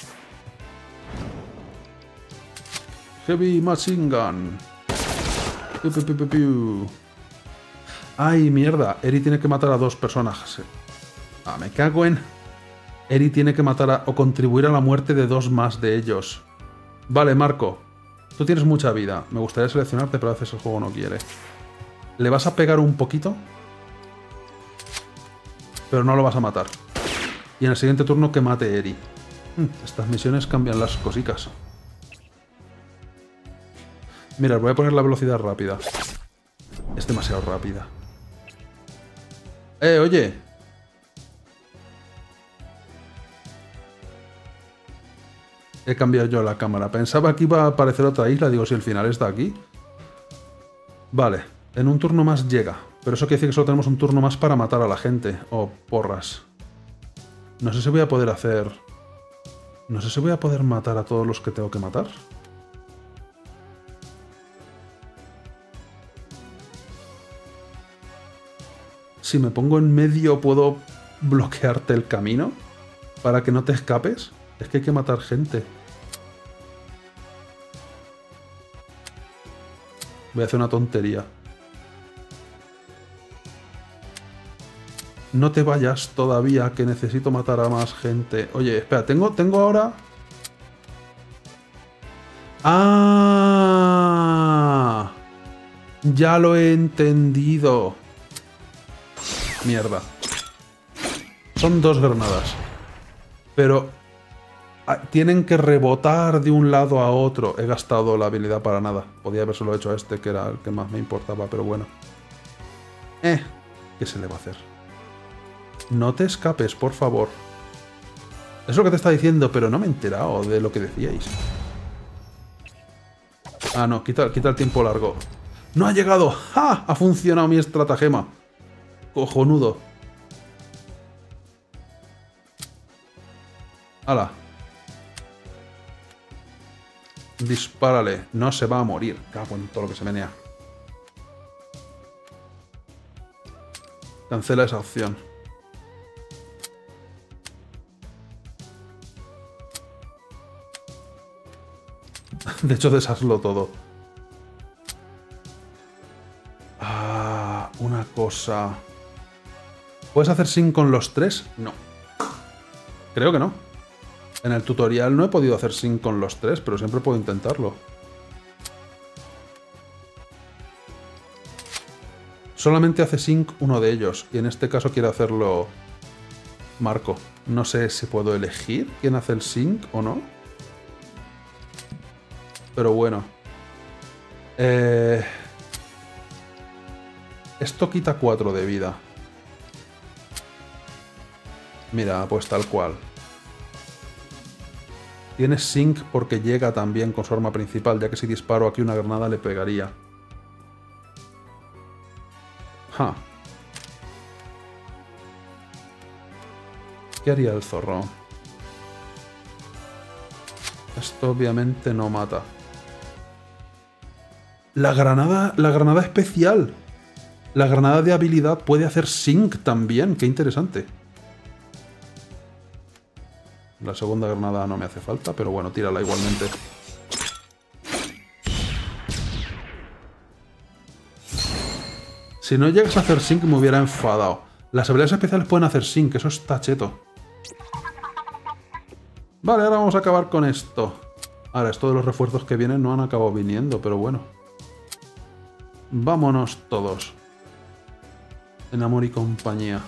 Heavy Machine Gun. Piu, piu, piu, piu, piu. ¡Ay, mierda! Eri tiene que matar a dos personajes. Ah, me cago en... Eri tiene que matar a... o contribuir a la muerte de dos más de ellos. Vale, Marco. Tú tienes mucha vida. Me gustaría seleccionarte, pero a veces el juego no quiere. Le vas a pegar un poquito, pero no lo vas a matar. Y en el siguiente turno que mate Eri. Estas misiones cambian las cositas. Mira, voy a poner la velocidad rápida. Es demasiado rápida. ¡Eh, oye! He cambiado yo la cámara. Pensaba que iba a aparecer otra isla. Digo, si el final está aquí. Vale. En un turno más llega. Pero eso quiere decir que solo tenemos un turno más para matar a la gente. Oh, porras. No sé si voy a poder hacer... No sé si voy a poder matar a todos los que tengo que matar. Si me pongo en medio, ¿puedo bloquearte el camino? Para que no te escapes. Es que hay que matar gente. Voy a hacer una tontería. No te vayas todavía, que necesito matar a más gente. Oye, espera, tengo, tengo ahora... ¡Ah! Ya lo he entendido. Mierda. Son dos granadas. Pero... Ah, tienen que rebotar de un lado a otro. He gastado la habilidad para nada. Podía habérselo hecho a este, que era el que más me importaba, pero bueno. Eh, ¿qué se le va a hacer? No te escapes, por favor. Es lo que te está diciendo, pero no me he enterado de lo que decíais. Ah, no, quita, quita el tiempo largo. ¡No ha llegado! ¡Ja! Ha funcionado mi estratagema. Cojonudo. ¡Hala! Dispárale. No se va a morir. Cago en todo lo que se menea. Cancela esa opción. De hecho, deshazlo todo. Ah, una cosa. ¿Puedes hacer sync con los tres? No. Creo que no. En el tutorial no he podido hacer sync con los tres, pero siempre puedo intentarlo. Solamente hace sync uno de ellos, y en este caso quiere hacerlo Marco. No sé si puedo elegir quién hace el sync o no. Pero bueno. Eh... Esto quita cuatro de vida. Mira, pues tal cual. Tiene sync porque llega también con su arma principal, ya que si disparo aquí una granada le pegaría. Ja. ¿Qué haría el zorro? Esto obviamente no mata. La granada, la granada especial. La granada de habilidad puede hacer sync también. Qué interesante. La segunda granada no me hace falta, pero bueno, tírala igualmente. Si no llegas a hacer sync me hubiera enfadado. Las habilidades especiales pueden hacer sync, eso está cheto. Vale, ahora vamos a acabar con esto. Ahora, esto de los refuerzos que vienen no han acabado viniendo, pero bueno. Vámonos todos. En amor y compañía.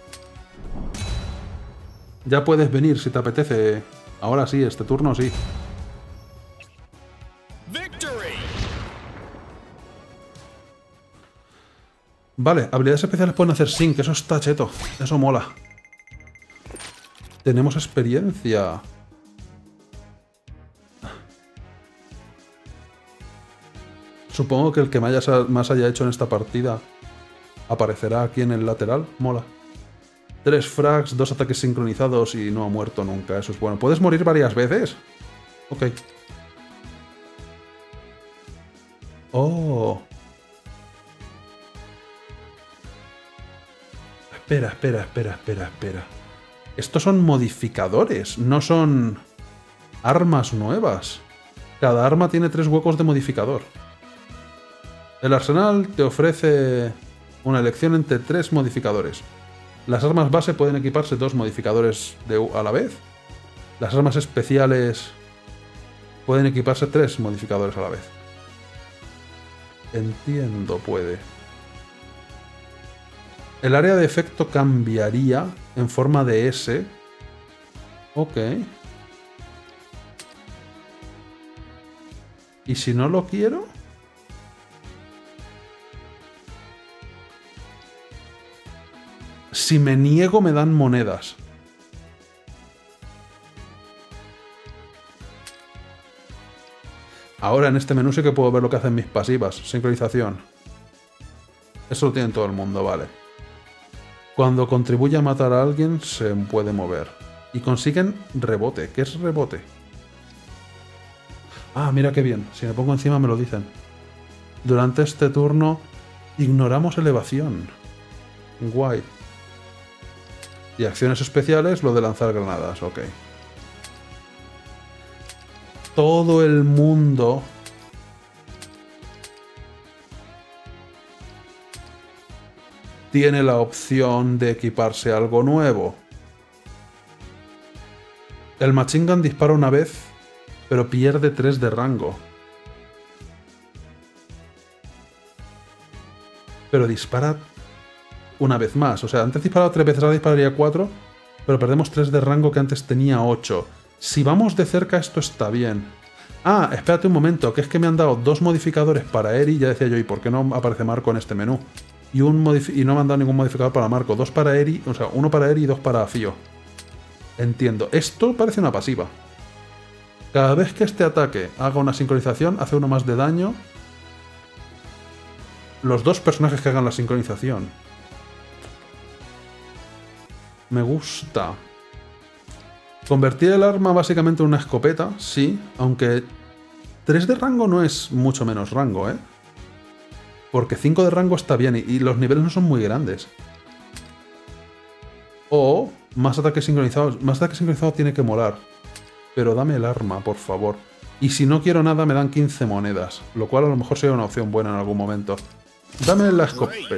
Ya puedes venir si te apetece. Ahora sí, este turno sí. Victory. Vale, habilidades especiales pueden hacer sync, eso está cheto. Eso mola. Tenemos experiencia. Supongo que el que más haya, más haya hecho en esta partida aparecerá aquí en el lateral. Mola. Tres frags, dos ataques sincronizados y no ha muerto nunca. Eso es bueno. ¿Puedes morir varias veces? Ok. Oh. Espera, espera, espera, espera, espera. Estos son modificadores, no son armas nuevas. Cada arma tiene tres huecos de modificador. El arsenal te ofrece una elección entre tres modificadores. Las armas base pueden equiparse dos modificadores de, a la vez. Las armas especiales pueden equiparse tres modificadores a la vez. Entiendo, puede. El área de efecto cambiaría en forma de S. Ok. ¿Y si no lo quiero? Si me niego me dan monedas. Ahora en este menú sí que puedo ver lo que hacen mis pasivas. Sincronización. Eso lo tiene todo el mundo, vale. Cuando contribuye a matar a alguien se puede mover. Y consiguen rebote. ¿Qué es rebote? Ah, mira qué bien. Si me pongo encima me lo dicen. Durante este turno ignoramos elevación. Guay. Y acciones especiales, lo de lanzar granadas, ok. Todo el mundo tiene la opción de equiparse algo nuevo. El Machine Gun dispara una vez, pero pierde tres de rango. Pero dispara una vez más. O sea, antes disparaba tres veces, ahora dispararía cuatro, pero perdemos tres de rango que antes tenía ocho. Si vamos de cerca, esto está bien. Ah, espérate un momento, que es que me han dado dos modificadores para Eri. Ya decía yo, ¿y por qué no aparece Marco en este menú? Y, un y no me han dado ningún modificador para Marco. Dos para Eri, o sea, uno para Eri y dos para Fio. Entiendo. Esto parece una pasiva. Cada vez que este ataque haga una sincronización, hace uno más de daño. Los dos personajes que hagan la sincronización. Me gusta. Convertir el arma básicamente en una escopeta, sí, aunque tres de rango no es mucho menos rango, ¿eh? Porque cinco de rango está bien y, y los niveles no son muy grandes. O más ataques sincronizados. Más ataques sincronizados tiene que molar. Pero dame el arma, por favor. Y si no quiero nada me dan quince monedas, lo cual a lo mejor sería una opción buena en algún momento. Dame la escopeta.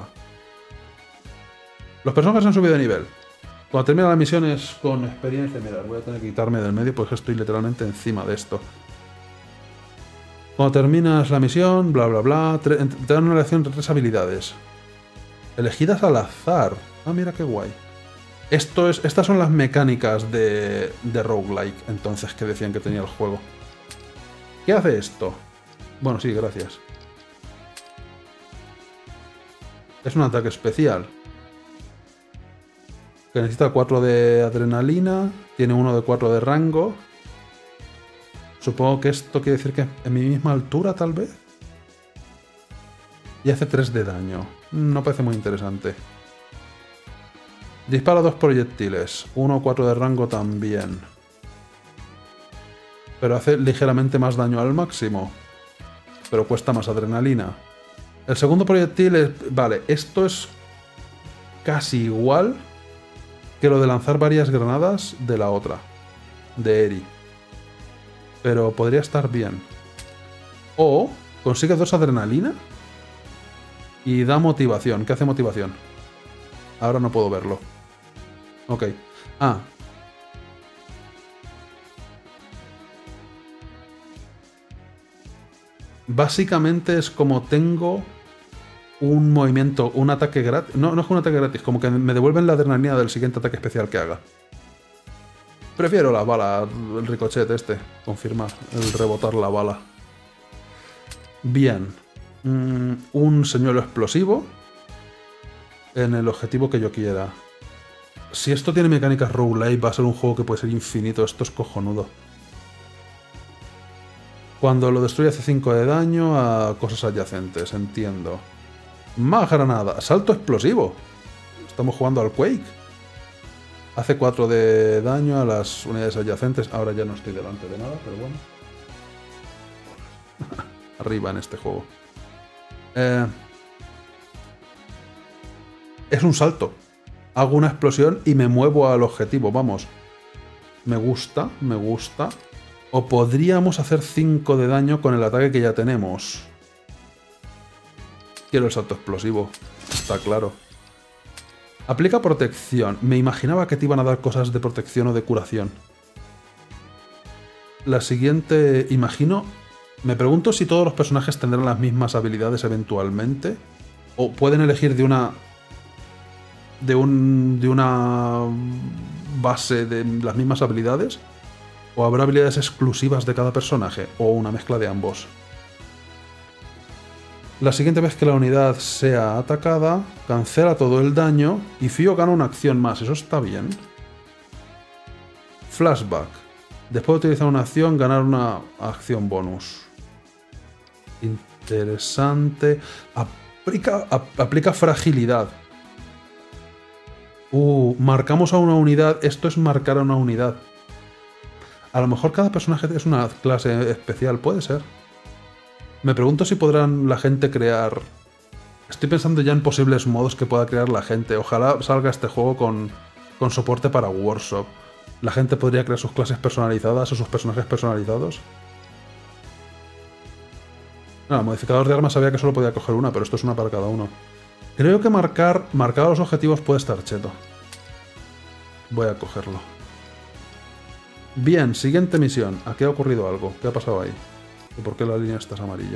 Los personajes han subido de nivel. Cuando termina las misiones con experiencia, mira, voy a tener que quitarme del medio porque estoy literalmente encima de esto. Cuando terminas la misión, bla bla bla, te dan una elección de tres habilidades. Elegidas al azar. Ah, mira qué guay. Esto es, estas son las mecánicas de, de roguelike, entonces, que decían que tenía el juego. ¿Qué hace esto? Bueno, sí, gracias. Es un ataque especial. Que necesita cuatro de adrenalina, tiene uno de cuatro de rango. Supongo que esto quiere decir que en mi misma altura, tal vez. Y hace tres de daño. No parece muy interesante. Dispara dos proyectiles, uno o cuatro de rango también. Pero hace ligeramente más daño al máximo. Pero cuesta más adrenalina. El segundo proyectil es... Vale, esto es casi igual que lo de lanzar varias granadas de la otra, de Eri. Pero podría estar bien. O consigue dos adrenalina y da motivación. ¿Qué hace motivación? Ahora no puedo verlo. Ok. Ah. Básicamente es como tengo un movimiento, un ataque gratis. No, no es un ataque gratis, como que me devuelven la adrenalina del siguiente ataque especial que haga. Prefiero la bala, el ricochet este. Confirmar, el rebotar la bala. Bien. Mm, un señuelo explosivo en el objetivo que yo quiera. Si esto tiene mecánicas roguelike, va a ser un juego que puede ser infinito. Esto es cojonudo. Cuando lo destruye hace cinco de daño a cosas adyacentes, entiendo. Más granada. Salto explosivo. Estamos jugando al Quake. Hace cuatro de daño a las unidades adyacentes. Ahora ya no estoy delante de nada, pero bueno. Arriba en este juego. Eh... Es un salto. Hago una explosión y me muevo al objetivo, vamos. Me gusta, me gusta. O podríamos hacer cinco de daño con el ataque que ya tenemos. Quiero el salto explosivo, está claro. Aplica protección. Me imaginaba que te iban a dar cosas de protección o de curación. La siguiente, imagino... Me pregunto si todos los personajes tendrán las mismas habilidades eventualmente. O pueden elegir de una... De, un, de una base de las mismas habilidades. O habrá habilidades exclusivas de cada personaje. O una mezcla de ambos. La siguiente vez que la unidad sea atacada, cancela todo el daño y Fio gana una acción más. Eso está bien. Flashback. Después de utilizar una acción, ganar una acción bonus. Interesante. Aplica, ap aplica fragilidad. Uh, marcamos a una unidad. Esto es marcar a una unidad. A lo mejor cada personaje es una clase especial. Puede ser. Me pregunto si podrán la gente crear... Estoy pensando ya en posibles modos que pueda crear la gente. Ojalá salga este juego con, con soporte para Workshop. La gente podría crear sus clases personalizadas o sus personajes personalizados. No, el modificador de armas sabía que solo podía coger una, pero esto es una para cada uno. Creo que marcar, marcar a los objetivos puede estar cheto. Voy a cogerlo. Bien, siguiente misión. Aquí ha ocurrido algo. ¿Qué ha pasado ahí? ¿Y por qué la línea esta es amarilla?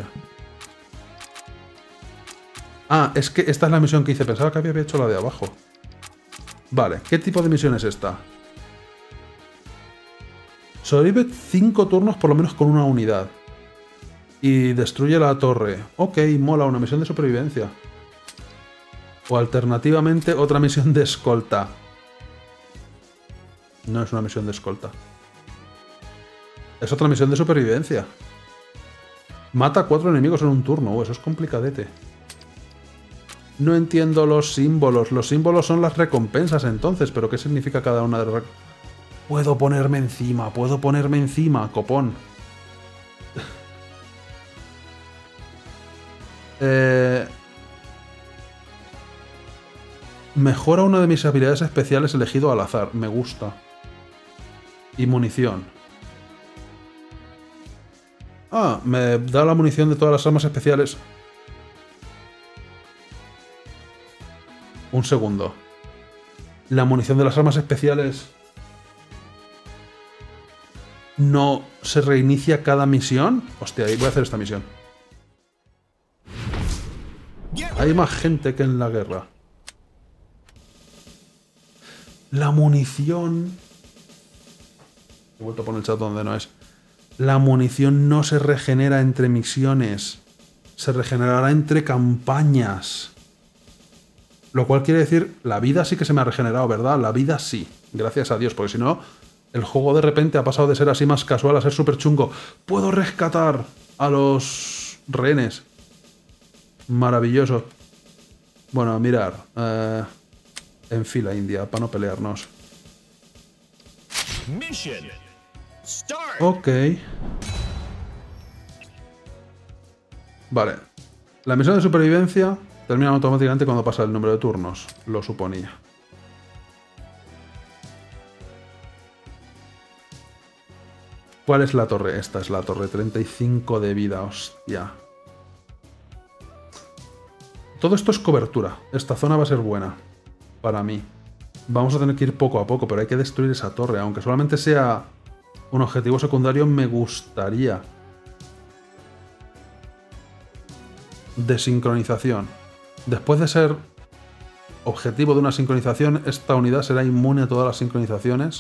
Ah, es que esta es la misión que hice. Pensaba que había hecho la de abajo. Vale, ¿qué tipo de misión es esta? Sobrevive cinco turnos por lo menos con una unidad. Y destruye la torre. Ok, mola, una misión de supervivencia. O alternativamente otra misión de escolta. No es una misión de escolta. Es otra misión de supervivencia. Mata a cuatro enemigos en un turno. Oh, eso es complicadete. No entiendo los símbolos. Los símbolos son las recompensas entonces. ¿Pero qué significa cada una de las recompensas? Puedo ponerme encima. Puedo ponerme encima, copón. eh... Mejora una de mis habilidades especiales elegido al azar. Me gusta. Y munición. Ah, me da la munición de todas las armas especiales. Un segundo. La munición de las armas especiales no se reinicia cada misión. Hostia, ahí voy a hacer esta misión. Hay más gente que en la guerra. La munición... He vuelto a poner el chat donde no es. La munición no se regenera entre misiones. Se regenerará entre campañas. Lo cual quiere decir, la vida sí que se me ha regenerado, ¿verdad? La vida sí. Gracias a Dios, porque si no, el juego de repente ha pasado de ser así más casual a ser súper chungo. ¡Puedo rescatar a los rehenes! Maravilloso. Bueno, a mirar. Eh, en fila india, para no pelearnos. Mission. Start. Ok. Vale. La misión de supervivencia termina automáticamente cuando pasa el número de turnos. Lo suponía. ¿Cuál es la torre? Esta es la torre. treinta y cinco de vida, hostia. Todo esto es cobertura. Esta zona va a ser buena. Para mí. Vamos a tener que ir poco a poco, pero hay que destruir esa torre. Aunque solamente sea un objetivo secundario, me gustaría. Desincronización. Después de ser objetivo de una sincronización, esta unidad será inmune a todas las sincronizaciones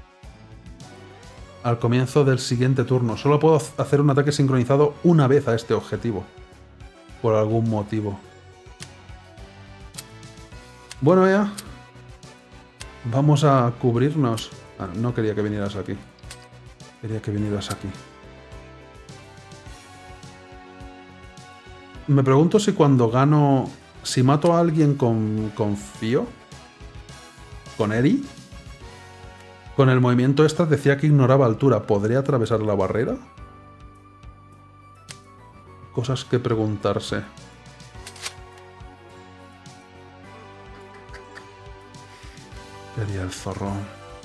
al comienzo del siguiente turno. Solo puedo hacer un ataque sincronizado una vez a este objetivo. Por algún motivo. Bueno, ya. Vamos a cubrirnos. Ah, no quería que vinieras aquí. Quería que vinieras aquí. Me pregunto si cuando gano... Si mato a alguien con, con Fio... Con Eri... Con el movimiento extra decía que ignoraba altura. ¿Podría atravesar la barrera? Cosas que preguntarse. ¿Qué haría el zorro?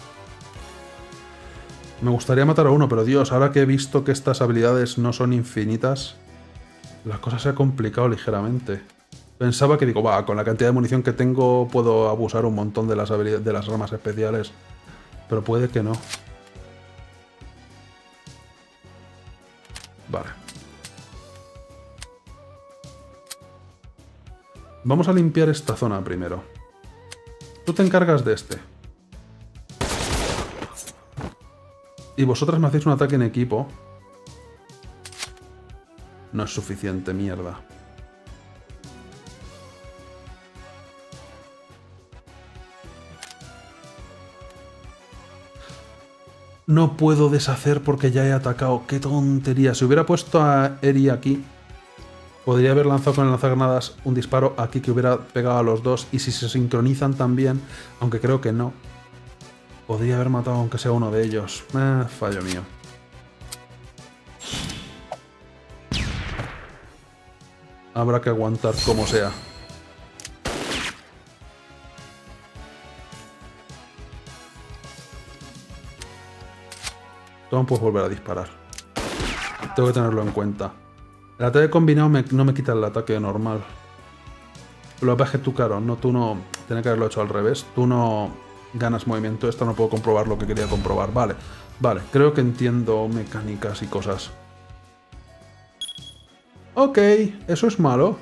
Me gustaría matar a uno, pero Dios, ahora que he visto que estas habilidades no son infinitas, la cosa se ha complicado ligeramente. Pensaba que digo, va, con la cantidad de munición que tengo puedo abusar un montón de las habilidades, de las armas especiales. Pero puede que no. Vale. Vamos a limpiar esta zona primero. Tú te encargas de este. Y vosotras me hacéis un ataque en equipo. No es suficiente, mierda. No puedo deshacer porque ya he atacado. ¡Qué tontería! Si hubiera puesto a Eri aquí, podría haber lanzado con el lanzagranadas un disparo aquí que hubiera pegado a los dos. Y si se sincronizan también, aunque creo que no, podría haber matado aunque sea uno de ellos. Eh, fallo mío. Habrá que aguantar como sea. Tú no puedes volver a disparar. Tengo que tenerlo en cuenta. El ataque combinado me, no me quita el ataque normal. Lo que pasa es que tú, claro, no, tú no... Tiene que haberlo hecho al revés. Tú no ganas movimiento. Esto no puedo comprobar lo que quería comprobar. Vale, vale. Creo que entiendo mecánicas y cosas. Ok, eso es malo.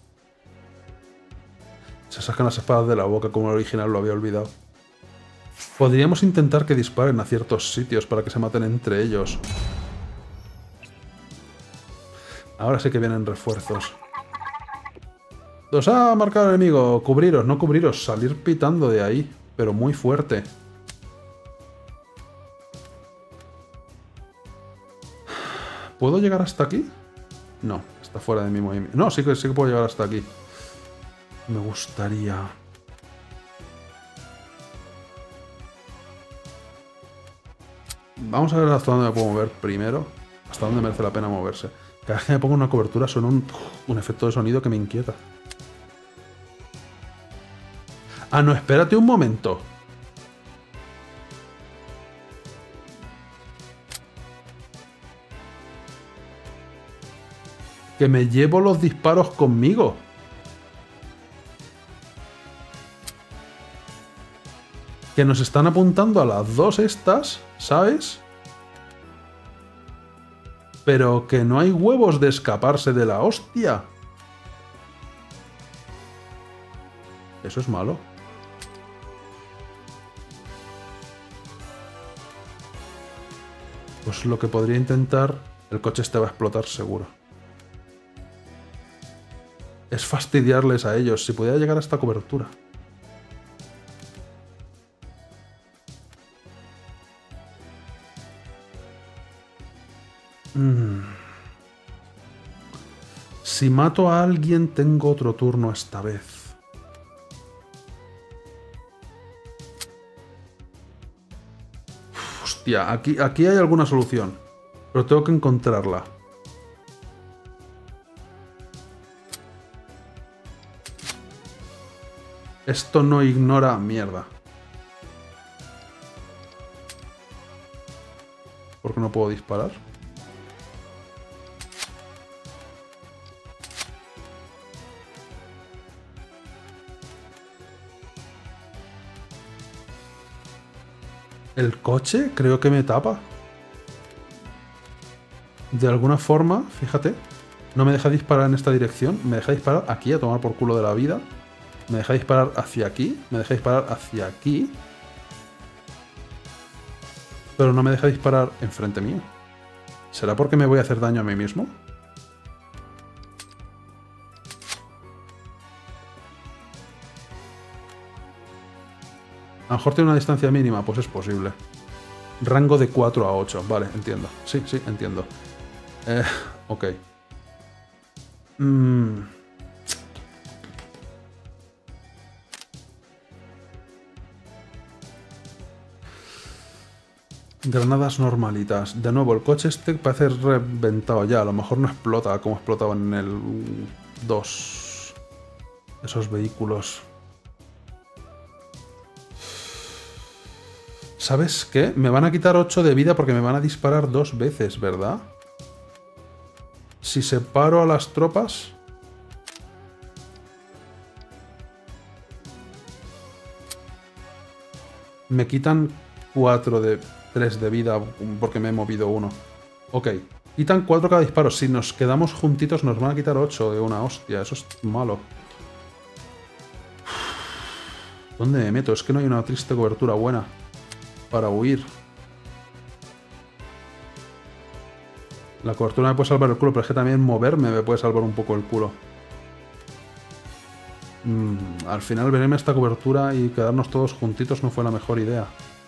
Se sacan las espadas de la boca como el original, lo había olvidado. Podríamos intentar que disparen a ciertos sitios para que se maten entre ellos. Ahora sí que vienen refuerzos. Los ha marcado el enemigo. Cubriros, no cubriros. Salir pitando de ahí. Pero muy fuerte. ¿Puedo llegar hasta aquí? No, está fuera de mi movimiento. No, sí que, sí que puedo llegar hasta aquí. Me gustaría... Vamos a ver hasta dónde me puedo mover primero. Hasta dónde merece la pena moverse. Cada vez que me pongo una cobertura suena un, un efecto de sonido que me inquieta. Ah, no, espérate un momento. Que me llevo los disparos conmigo. Que nos están apuntando a las dos estas, ¿sabes? Pero que no hay huevos de escaparse de la hostia. Eso es malo. Pues lo que podría intentar... El coche este va a explotar seguro. Es fastidiarles a ellos. Si pudiera llegar a esta cobertura. Mm. Si mato a alguien, tengo otro turno esta vez. Uf, hostia, aquí, aquí hay alguna solución. Pero tengo que encontrarla. Esto no ignora mierda. ¿Por qué no puedo disparar? El coche creo que me tapa. De alguna forma, fíjate, no me deja disparar en esta dirección. Me deja disparar aquí a tomar por culo de la vida. Me deja disparar hacia aquí. Me deja disparar hacia aquí. Pero no me deja disparar enfrente mío. ¿Será porque me voy a hacer daño a mí mismo? A lo mejor tiene una distancia mínima, pues es posible. Rango de cuatro a ocho, vale, entiendo. Sí, sí, entiendo. Eh, ok. Mm. Granadas normalitas. De nuevo, el coche este parece reventado ya. A lo mejor no explota como explotaba en el dos. Esos vehículos. ¿Sabes qué? Me van a quitar ocho de vida porque me van a disparar dos veces, ¿verdad? Si separo a las tropas... Me quitan cuatro de... tres de vida porque me he movido uno. Ok. Quitan cuatro cada disparo. Si nos quedamos juntitos nos van a quitar ocho de una hostia. Eso es malo. ¿Dónde me meto? Es que no hay una triste cobertura buena para huir. La cobertura me puede salvar el culo, pero es que también moverme me puede salvar un poco el culo. Mm, al final vereme esta cobertura y quedarnos todos juntitos no fue la mejor idea.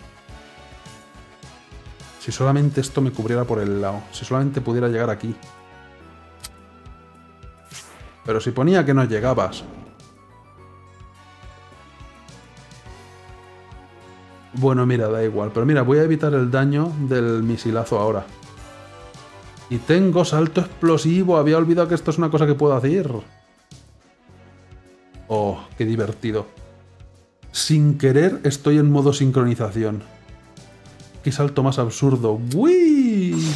Si solamente esto me cubriera por el lado. Si solamente pudiera llegar aquí. Pero si ponía que no llegabas. Bueno, mira, da igual. Pero mira, voy a evitar el daño del misilazo ahora. Y tengo salto explosivo. Había olvidado que esto es una cosa que puedo hacer. Oh, qué divertido. Sin querer estoy en modo sincronización. ¡Qué salto más absurdo! ¡Uy!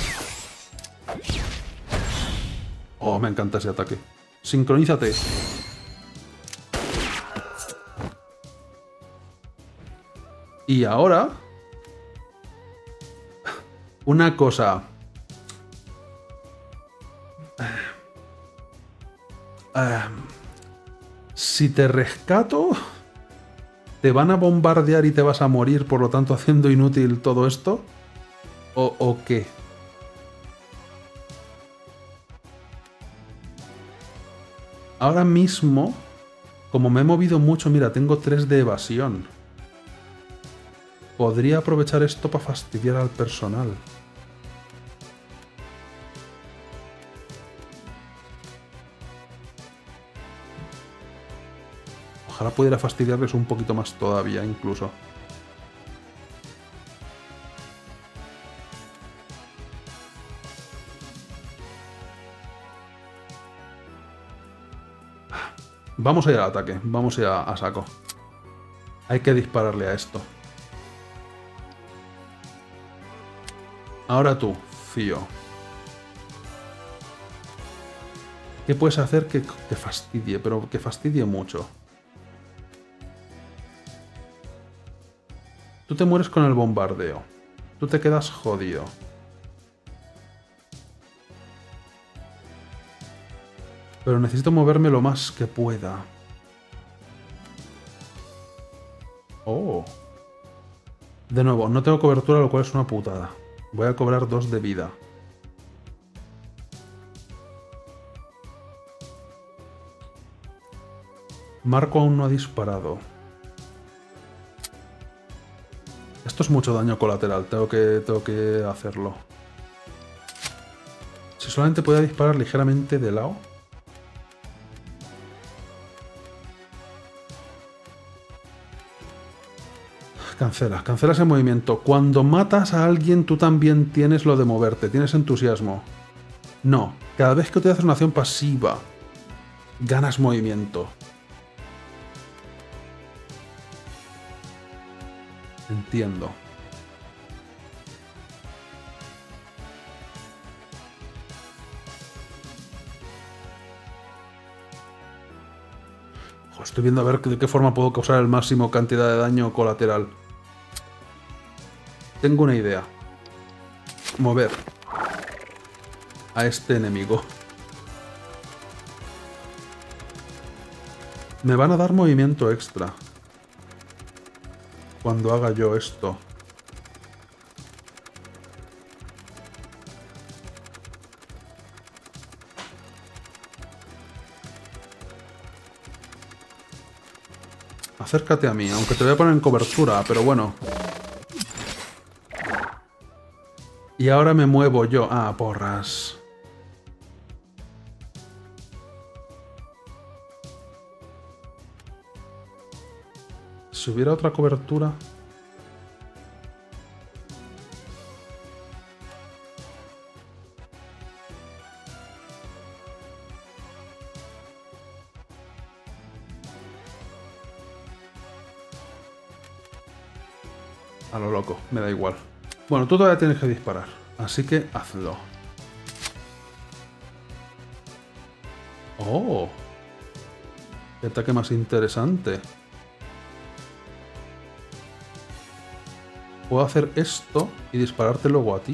Oh, me encanta ese ataque. Sincronízate. Y ahora... Una cosa... Uh, si te rescato... ¿Te van a bombardear y te vas a morir, por lo tanto haciendo inútil todo esto? ¿O, o qué? Ahora mismo, como me he movido mucho, mira, tengo tres de evasión. Podría aprovechar esto para fastidiar al personal. Ojalá pudiera fastidiarles un poquito más todavía, incluso. Vamos a ir al ataque, vamos a ir a, a saco. Hay que dispararle a esto. Ahora tú, Fío. ¿Qué puedes hacer que, que fastidie? Pero que fastidie mucho. Tú te mueres con el bombardeo. Tú te quedas jodido. Pero necesito moverme lo más que pueda. Oh. De nuevo, no tengo cobertura, lo cual es una putada. Voy a cobrar dos de vida. Marco aún no ha disparado. Esto es mucho daño colateral, tengo que, tengo que hacerlo. Si solamente podía disparar ligeramente de lado. Cancela, cancela ese movimiento. Cuando matas a alguien, tú también tienes lo de moverte, tienes entusiasmo. No, cada vez que utilizas una acción pasiva, ganas movimiento. Entiendo. Ojo, estoy viendo a ver de qué forma puedo causar el máximo cantidad de daño colateral. Tengo una idea. Mover a este enemigo. Me van a dar movimiento extra cuando haga yo esto. Acércate a mí, aunque te voy a poner en cobertura, pero bueno. Y ahora me muevo yo. Ah, porras. Si hubiera otra cobertura... A lo loco, me da igual. Bueno, tú todavía tienes que disparar, así que hazlo. ¡Oh! ¡Qué ataque más interesante! Puedo hacer esto y dispararte luego a ti.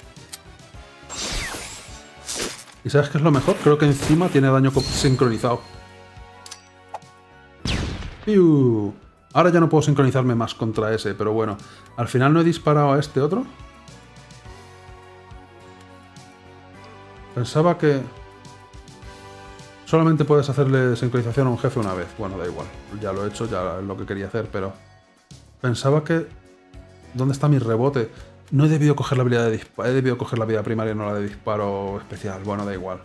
¿Y sabes qué es lo mejor? Creo que encima tiene daño sincronizado. ¡Piu! Ahora ya no puedo sincronizarme más contra ese, pero bueno. Al final no he disparado a este otro. Pensaba que... solamente puedes hacerle sincronización a un jefe una vez. Bueno, da igual. Ya lo he hecho, ya es lo que quería hacer, pero... Pensaba que... ¿Dónde está mi rebote? No he debido coger la habilidad de disparo. He debido coger la habilidad primaria y no la de disparo especial. Bueno, da igual.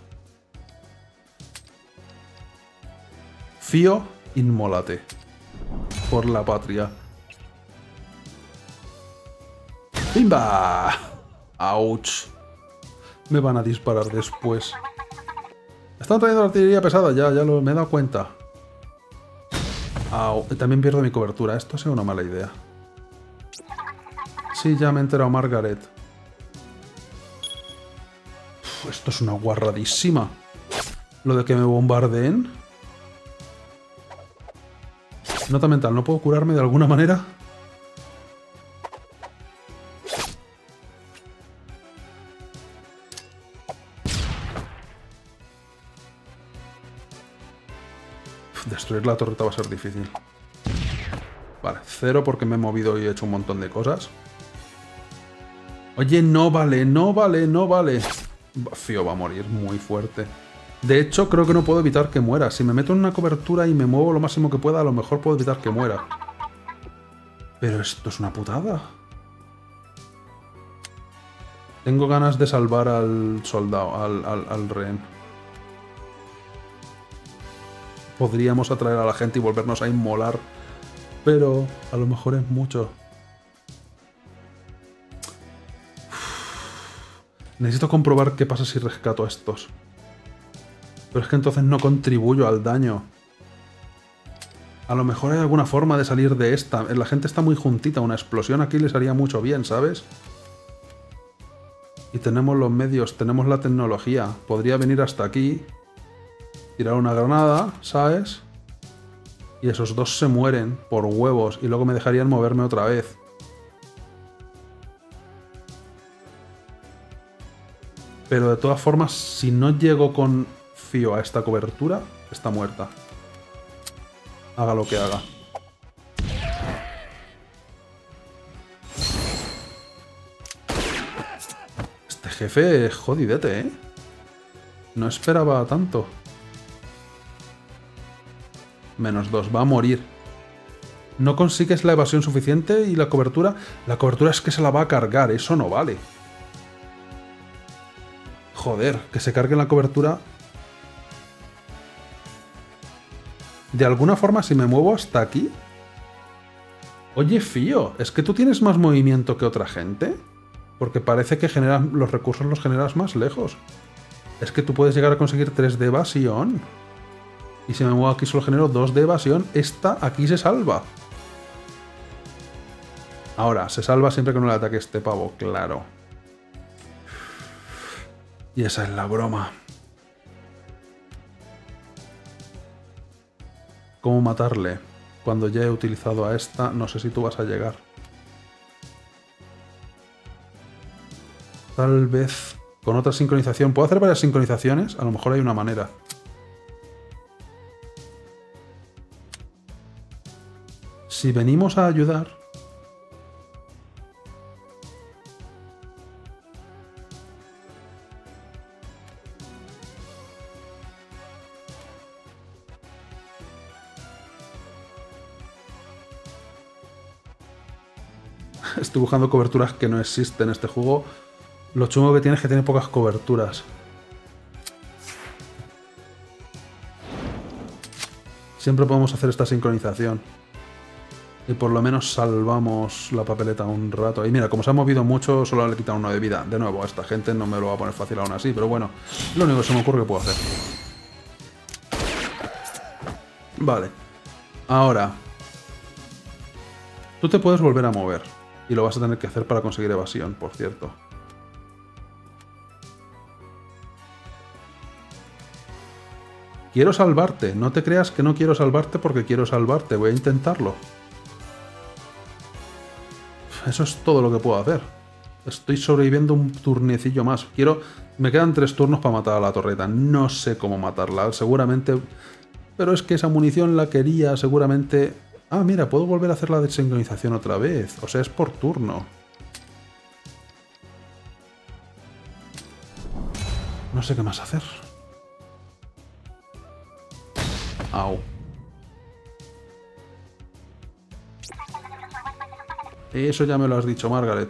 Fío, inmólate. Por la patria. ¡Pimba! ¡Auch! Me van a disparar después. Están trayendo artillería pesada, ya, ya lo, me he dado cuenta. Au. También pierdo mi cobertura. Esto ha sido una mala idea. Sí, ya me he enterado, Margaret. Uf, esto es una guarradísima. Lo de que me bombardeen. Nota mental, ¿no puedo curarme de alguna manera? Uf, destruir la torreta va a ser difícil. Vale, cero porque me he movido y he hecho un montón de cosas. Oye, no vale, no vale, no vale. Fío va a morir muy fuerte. De hecho, creo que no puedo evitar que muera. Si me meto en una cobertura y me muevo lo máximo que pueda, a lo mejor puedo evitar que muera. Pero esto es una putada. Tengo ganas de salvar al soldado, al, al, al rehén. Podríamos atraer a la gente y volvernos a inmolar. Pero a lo mejor es mucho. Necesito comprobar qué pasa si rescato a estos. Pero es que entonces no contribuyo al daño. A lo mejor hay alguna forma de salir de esta. La gente está muy juntita. Una explosión aquí les haría mucho bien, ¿sabes? Y tenemos los medios, tenemos la tecnología. Podría venir hasta aquí, tirar una granada, ¿sabes? Y esos dos se mueren por huevos y luego me dejarían moverme otra vez. Pero de todas formas, si no llego con Fío a esta cobertura, está muerta. Haga lo que haga. Este jefe es jodidete, ¿eh? No esperaba tanto. Menos dos, va a morir. No consigues la evasión suficiente y la cobertura... La cobertura es que se la va a cargar, eso no vale. Joder, que se cargue la cobertura... De alguna forma, si me muevo hasta aquí... Oye, Fío, ¿es que tú tienes más movimiento que otra gente? Porque parece que generas, los recursos los generas más lejos. Es que tú puedes llegar a conseguir tres de evasión. Y si me muevo aquí solo genero dos de evasión. Esta aquí se salva. Ahora, se salva siempre que no le ataque este pavo, claro. Y esa es la broma. ¿Cómo matarle? Cuando ya he utilizado a esta, no sé si tú vas a llegar. Tal vez con otra sincronización. ¿Puedo hacer varias sincronizaciones? A lo mejor hay una manera. Si venimos a ayudar... Estoy buscando coberturas que no existen en este juego. Lo chungo que tiene es que tiene pocas coberturas. Siempre podemos hacer esta sincronización. Y por lo menos salvamos la papeleta un rato. Y mira, como se ha movido mucho, solo le he quitado uno de vida. De nuevo, a esta gente no me lo va a poner fácil aún así. Pero bueno, lo único que se me ocurre que puedo hacer. Vale. Ahora. Tú te puedes volver a mover. Y lo vas a tener que hacer para conseguir evasión, por cierto. Quiero salvarte. No te creas que no quiero salvarte porque quiero salvarte. Voy a intentarlo. Eso es todo lo que puedo hacer. Estoy sobreviviendo un turnecillo más. Quiero... Me quedan tres turnos para matar a la torreta. No sé cómo matarla. Seguramente... Pero es que esa munición la quería seguramente... Ah, mira, puedo volver a hacer la desincronización otra vez. O sea, es por turno. No sé qué más hacer. Au. Eso ya me lo has dicho, Margaret.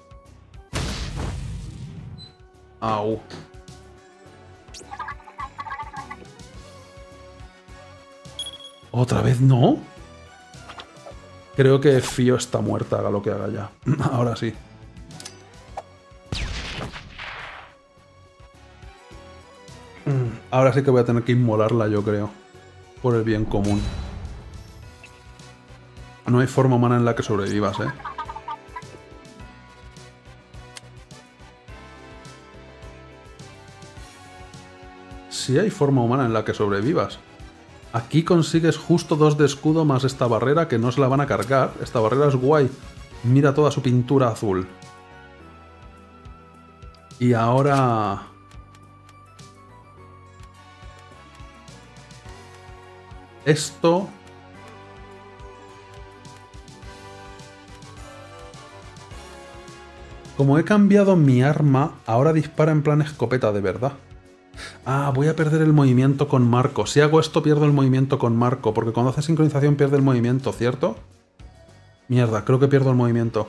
Au. ¿Otra vez no? Creo que Fío está muerta, haga lo que haga ya. Ahora sí. Ahora sí que voy a tener que inmolarla, yo creo. Por el bien común. No hay forma humana en la que sobrevivas, ¿eh? Sí hay forma humana en la que sobrevivas. Aquí consigues justo dos de escudo más esta barrera que no se la van a cargar. Esta barrera es guay. Mira toda su pintura azul. Y ahora... Esto... Como he cambiado mi arma, ahora dispara en plan escopeta de verdad. Ah, voy a perder el movimiento con Marco. Si hago esto, pierdo el movimiento con Marco, porque cuando hace sincronización pierde el movimiento, ¿cierto? Mierda, creo que pierdo el movimiento.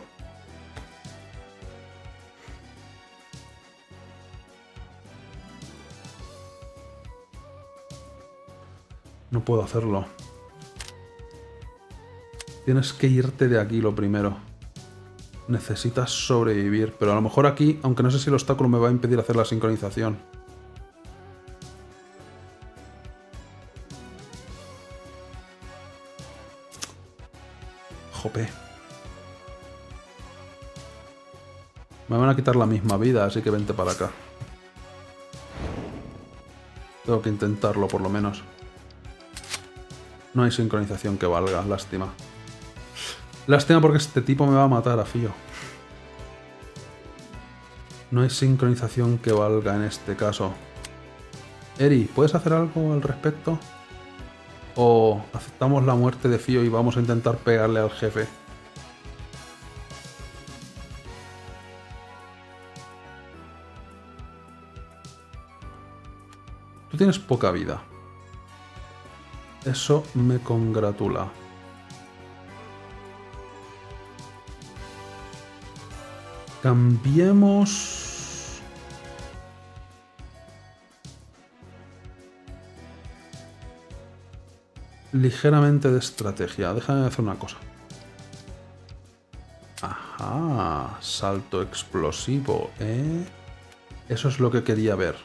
No puedo hacerlo. Tienes que irte de aquí lo primero. Necesitas sobrevivir, pero a lo mejor aquí, aunque no sé si el obstáculo me va a impedir hacer la sincronización. Jope. Me van a quitar la misma vida, así que vente para acá. Tengo que intentarlo por lo menos. No hay sincronización que valga, lástima. Lástima porque este tipo me va a matar a fío. No hay sincronización que valga en este caso. Eri, ¿puedes hacer algo al respecto? ¿O aceptamos la muerte de Fío y vamos a intentar pegarle al jefe? Tú tienes poca vida. Eso me congratula. Cambiemos... ligeramente de estrategia. Déjame hacer una cosa. Ajá, salto explosivo, ¿eh? Eso es lo que quería ver.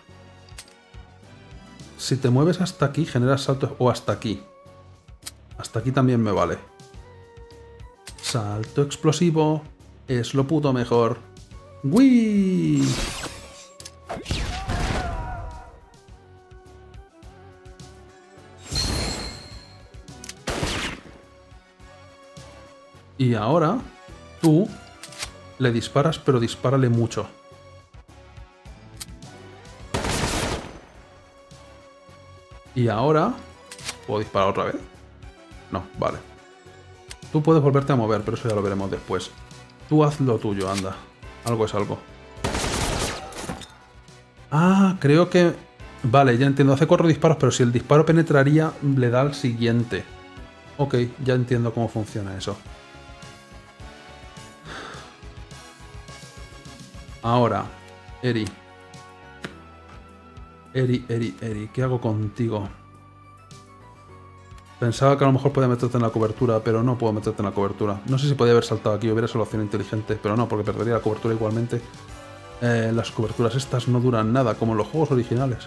Si te mueves hasta aquí, generas salto... o hasta aquí. Hasta aquí también me vale. Salto explosivo es lo puto mejor. ¡Wii! Y ahora tú le disparas, pero dispárale mucho. Y ahora... ¿puedo disparar otra vez? No, vale. Tú puedes volverte a mover, pero eso ya lo veremos después. Tú haz lo tuyo, anda. Algo es algo. Ah, creo que... vale, ya entiendo. Hace cuatro disparos, pero si el disparo penetraría, le da al siguiente. Ok, ya entiendo cómo funciona eso. Ahora, Eri. Eri, Eri, Eri, ¿qué hago contigo? Pensaba que a lo mejor podía meterte en la cobertura, pero no puedo meterte en la cobertura. No sé si podía haber saltado aquí, hubiera sido la opción inteligente, pero no, porque perdería la cobertura igualmente. Eh, las coberturas estas no duran nada, como en los juegos originales.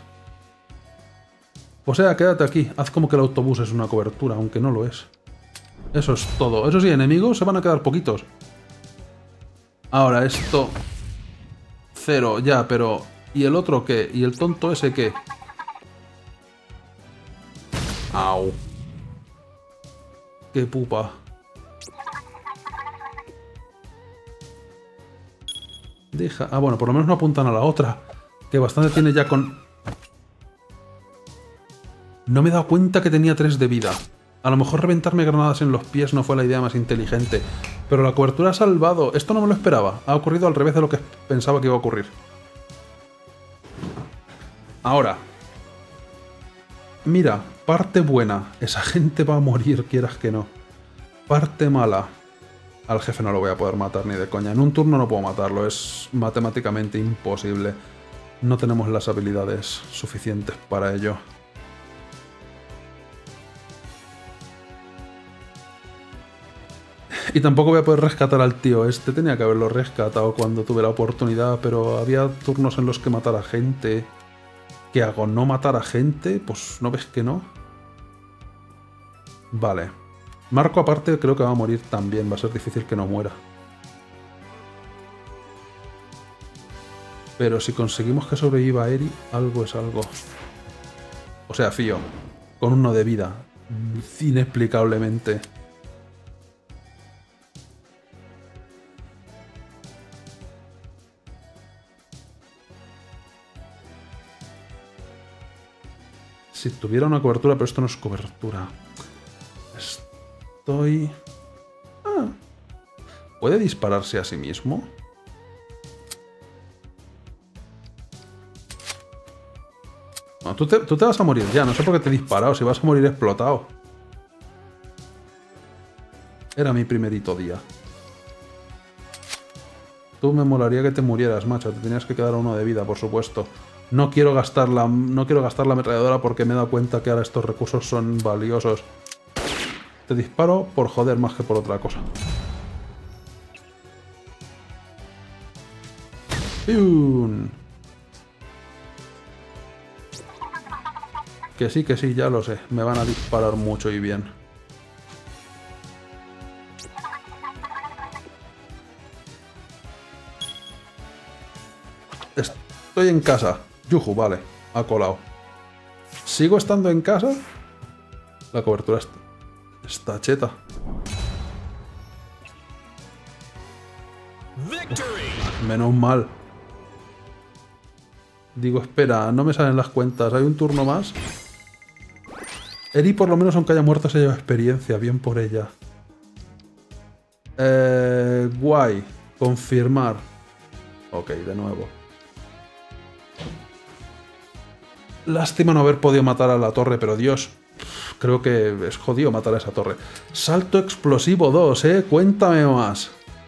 O sea, quédate aquí, haz como que el autobús es una cobertura, aunque no lo es. Eso es todo. Eso sí, enemigos se van a quedar poquitos. Ahora, esto... cero, ya, pero... ¿y el otro qué? ¿Y el tonto ese qué? Au. ¡Qué pupa! Deja... ah, bueno, por lo menos no apuntan a la otra. Que bastante tiene ya con... no me he dado cuenta que tenía tres de vida. A lo mejor reventarme granadas en los pies no fue la idea más inteligente. Pero la cobertura ha salvado. Esto no me lo esperaba. Ha ocurrido al revés de lo que pensaba que iba a ocurrir. Ahora. Mira, parte buena. Esa gente va a morir, quieras que no. Parte mala. Al jefe no lo voy a poder matar ni de coña. En un turno no puedo matarlo. Es matemáticamente imposible. No tenemos las habilidades suficientes para ello. Y tampoco voy a poder rescatar al tío este. Tenía que haberlo rescatado cuando tuve la oportunidad, pero había turnos en los que matar a gente. ¿Qué hago? ¿No matar a gente? Pues no ves que no. Vale. Marco aparte creo que va a morir también. Va a ser difícil que no muera. Pero si conseguimos que sobreviva Eri, algo es algo. O sea, Fío. Con uno de vida. Inexplicablemente. Si tuviera una cobertura, pero esto no es cobertura. Estoy... ah. ¿Puede dispararse a sí mismo? No, tú te, tú te vas a morir ya. No sé por qué te he disparado. Si vas a morir explotado. Era mi primerito día. Tú me molaría que te murieras, macho. Te tenías que quedar a uno de vida, por supuesto. No quiero gastar la, no quiero gastar la ametralladora porque me he dado cuenta que ahora estos recursos son valiosos. Te disparo por joder más que por otra cosa. ¡Pium! Que sí, que sí, ya lo sé. Me van a disparar mucho y bien. Estoy en casa. Yuju, vale. Ha colado. ¿Sigo estando en casa? La cobertura está, está cheta. Menos mal. Digo, espera, no me salen las cuentas. ¿Hay un turno más? Eri, por lo menos, aunque haya muerto, se lleva experiencia. Bien por ella. Eh, guay. Confirmar. Ok, de nuevo. Lástima no haber podido matar a la torre, pero Dios, creo que es jodido matar a esa torre. Salto explosivo dos, ¿eh? Cuéntame más.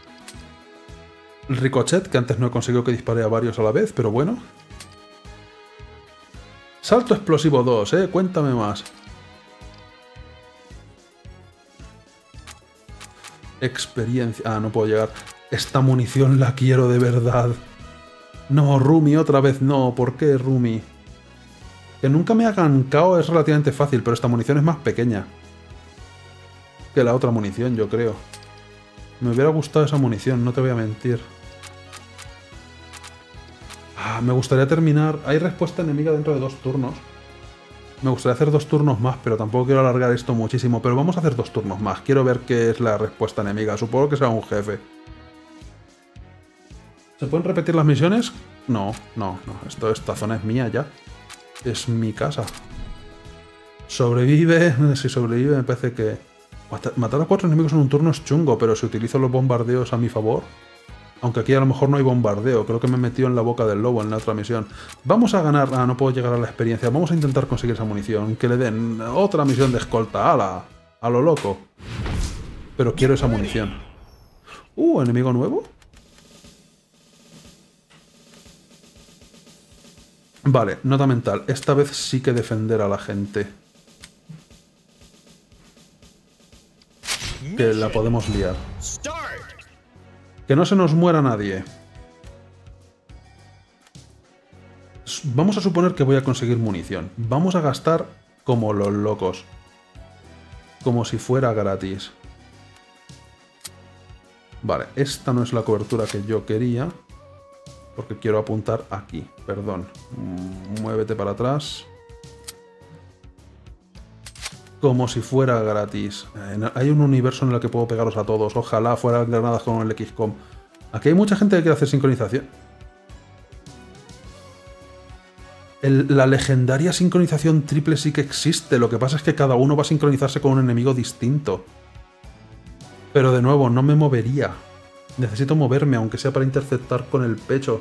El ricochet, que antes no he conseguido que dispare a varios a la vez, pero bueno. Salto explosivo dos, ¿eh? Cuéntame más. Experiencia... Ah, no puedo llegar. Esta munición la quiero de verdad. No, Rumi, otra vez no. ¿Por qué, Rumi? Que nunca me hagan K O es relativamente fácil, pero esta munición es más pequeña que la otra munición, yo creo. Me hubiera gustado esa munición, no te voy a mentir. Ah, me gustaría terminar... Hay respuesta enemiga dentro de dos turnos. Me gustaría hacer dos turnos más, pero tampoco quiero alargar esto muchísimo. Pero vamos a hacer dos turnos más. Quiero ver qué es la respuesta enemiga. Supongo que será un jefe. ¿Se pueden repetir las misiones? No, no, no. Esto, esta zona es mía ya. Es mi casa. Sobrevive. Si sobrevive me parece que... Matar a cuatro enemigos en un turno es chungo, pero si utilizo los bombardeos a mi favor... Aunque aquí a lo mejor no hay bombardeo. Creo que me he metido en la boca del lobo en la otra misión. Vamos a ganar... Ah, no puedo llegar a la experiencia. Vamos a intentar conseguir esa munición. Que le den otra misión de escolta. ¡Hala! A lo loco. Pero quiero esa munición. Uh, ¿enemigo nuevo? Vale, nota mental. Esta vez sí que defender a la gente. Que la podemos liar. Que no se nos muera nadie. Vamos a suponer que voy a conseguir munición. Vamos a gastar como los locos. Como si fuera gratis. Vale, esta no es la cobertura que yo quería. Porque quiero apuntar aquí. Perdón. Muévete para atrás. Como si fuera gratis. Hay un universo en el que puedo pegaros a todos. Ojalá fueran granadas con el equis com. Aquí hay mucha gente que quiere hacer sincronización. El, la legendaria sincronización triple sí que existe. Lo que pasa es que cada uno va a sincronizarse con un enemigo distinto. Pero de nuevo, no me movería. Necesito moverme, aunque sea para interceptar con el pecho.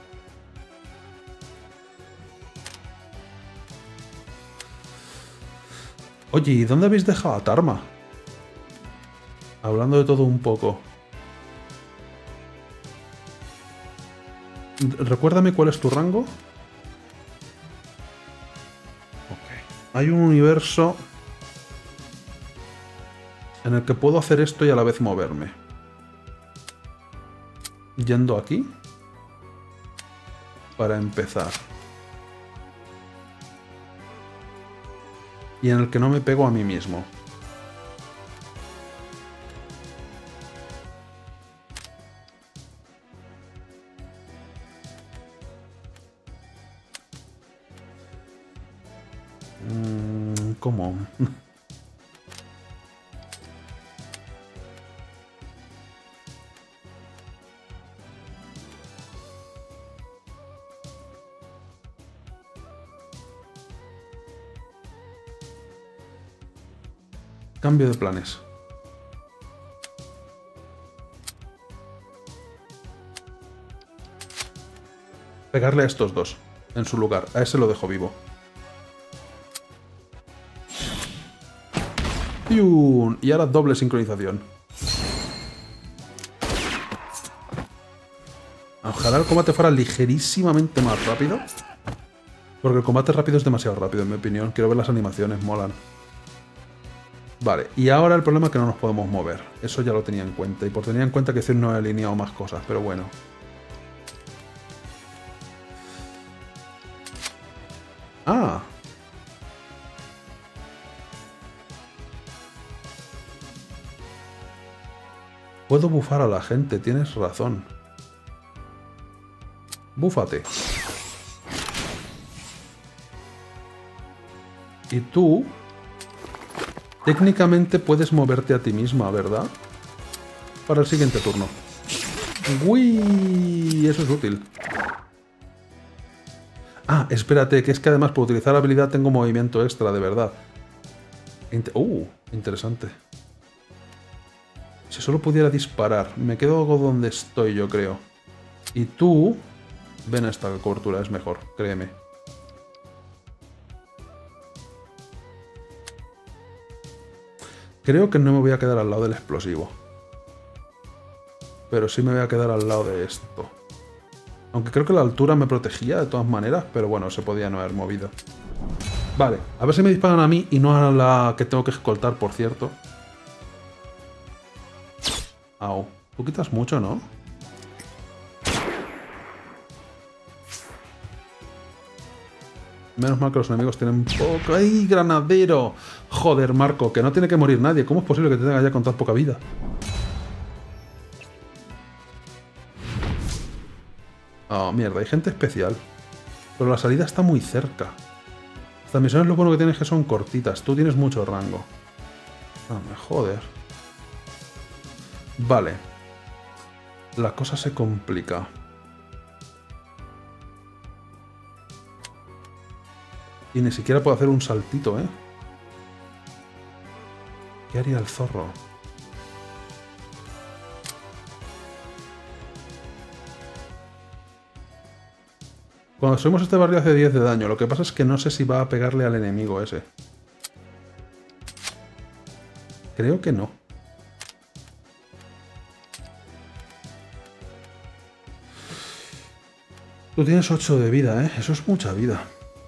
Oye, ¿y dónde habéis dejado a Tarma? Hablando de todo un poco. Recuérdame cuál es tu rango. Ok. Hay un universo en el que puedo hacer esto y a la vez moverme. Yendo aquí. Para empezar. Y en el que no me pego a mí mismo. Mm, ¿Cómo? Cambio de planes. Pegarle a estos dos, en su lugar. A ese lo dejo vivo. ¡Pium! Y ahora doble sincronización. Ojalá el combate fuera ligerísimamente más rápido. Porque el combate rápido es demasiado rápido, en mi opinión. Quiero ver las animaciones, molan. Vale, y ahora el problema es que no nos podemos mover. Eso ya lo tenía en cuenta. Y por tener en cuenta que Cir no he alineado más cosas, pero bueno. Ah. Puedo bufar a la gente, tienes razón. Búfate. Y tú... técnicamente puedes moverte a ti misma, ¿verdad? Para el siguiente turno. ¡Uy! Eso es útil. Ah, espérate, que es que además por utilizar la habilidad tengo movimiento extra, de verdad. Inter ¡Uh! Interesante. Si solo pudiera disparar. Me quedo donde estoy, yo creo. Y tú... ven a esta cobertura, es mejor, créeme. Creo que no me voy a quedar al lado del explosivo. Pero sí me voy a quedar al lado de esto. Aunque creo que la altura me protegía de todas maneras, pero bueno, se podía no haber movido. Vale, a ver si me disparan a mí y no a la que tengo que escoltar, por cierto. Au. Tú quitas mucho, ¿no? Menos mal que los enemigos tienen poco... ¡Ay, granadero! Joder, Marco, que no tiene que morir nadie. ¿Cómo es posible que te tenga ya con tan poca vida? Oh, mierda, hay gente especial. Pero la salida está muy cerca. Estas misiones lo bueno que tienes es que son cortitas. Tú tienes mucho rango. Ah, me joder. Vale. La cosa se complica. Y ni siquiera puedo hacer un saltito, ¿eh? ¿Qué haría el zorro? Cuando subimos este barrio hace diez de daño. Lo que pasa es que no sé si va a pegarle al enemigo ese. Creo que no. Tú tienes ocho de vida, ¿eh? Eso es mucha vida.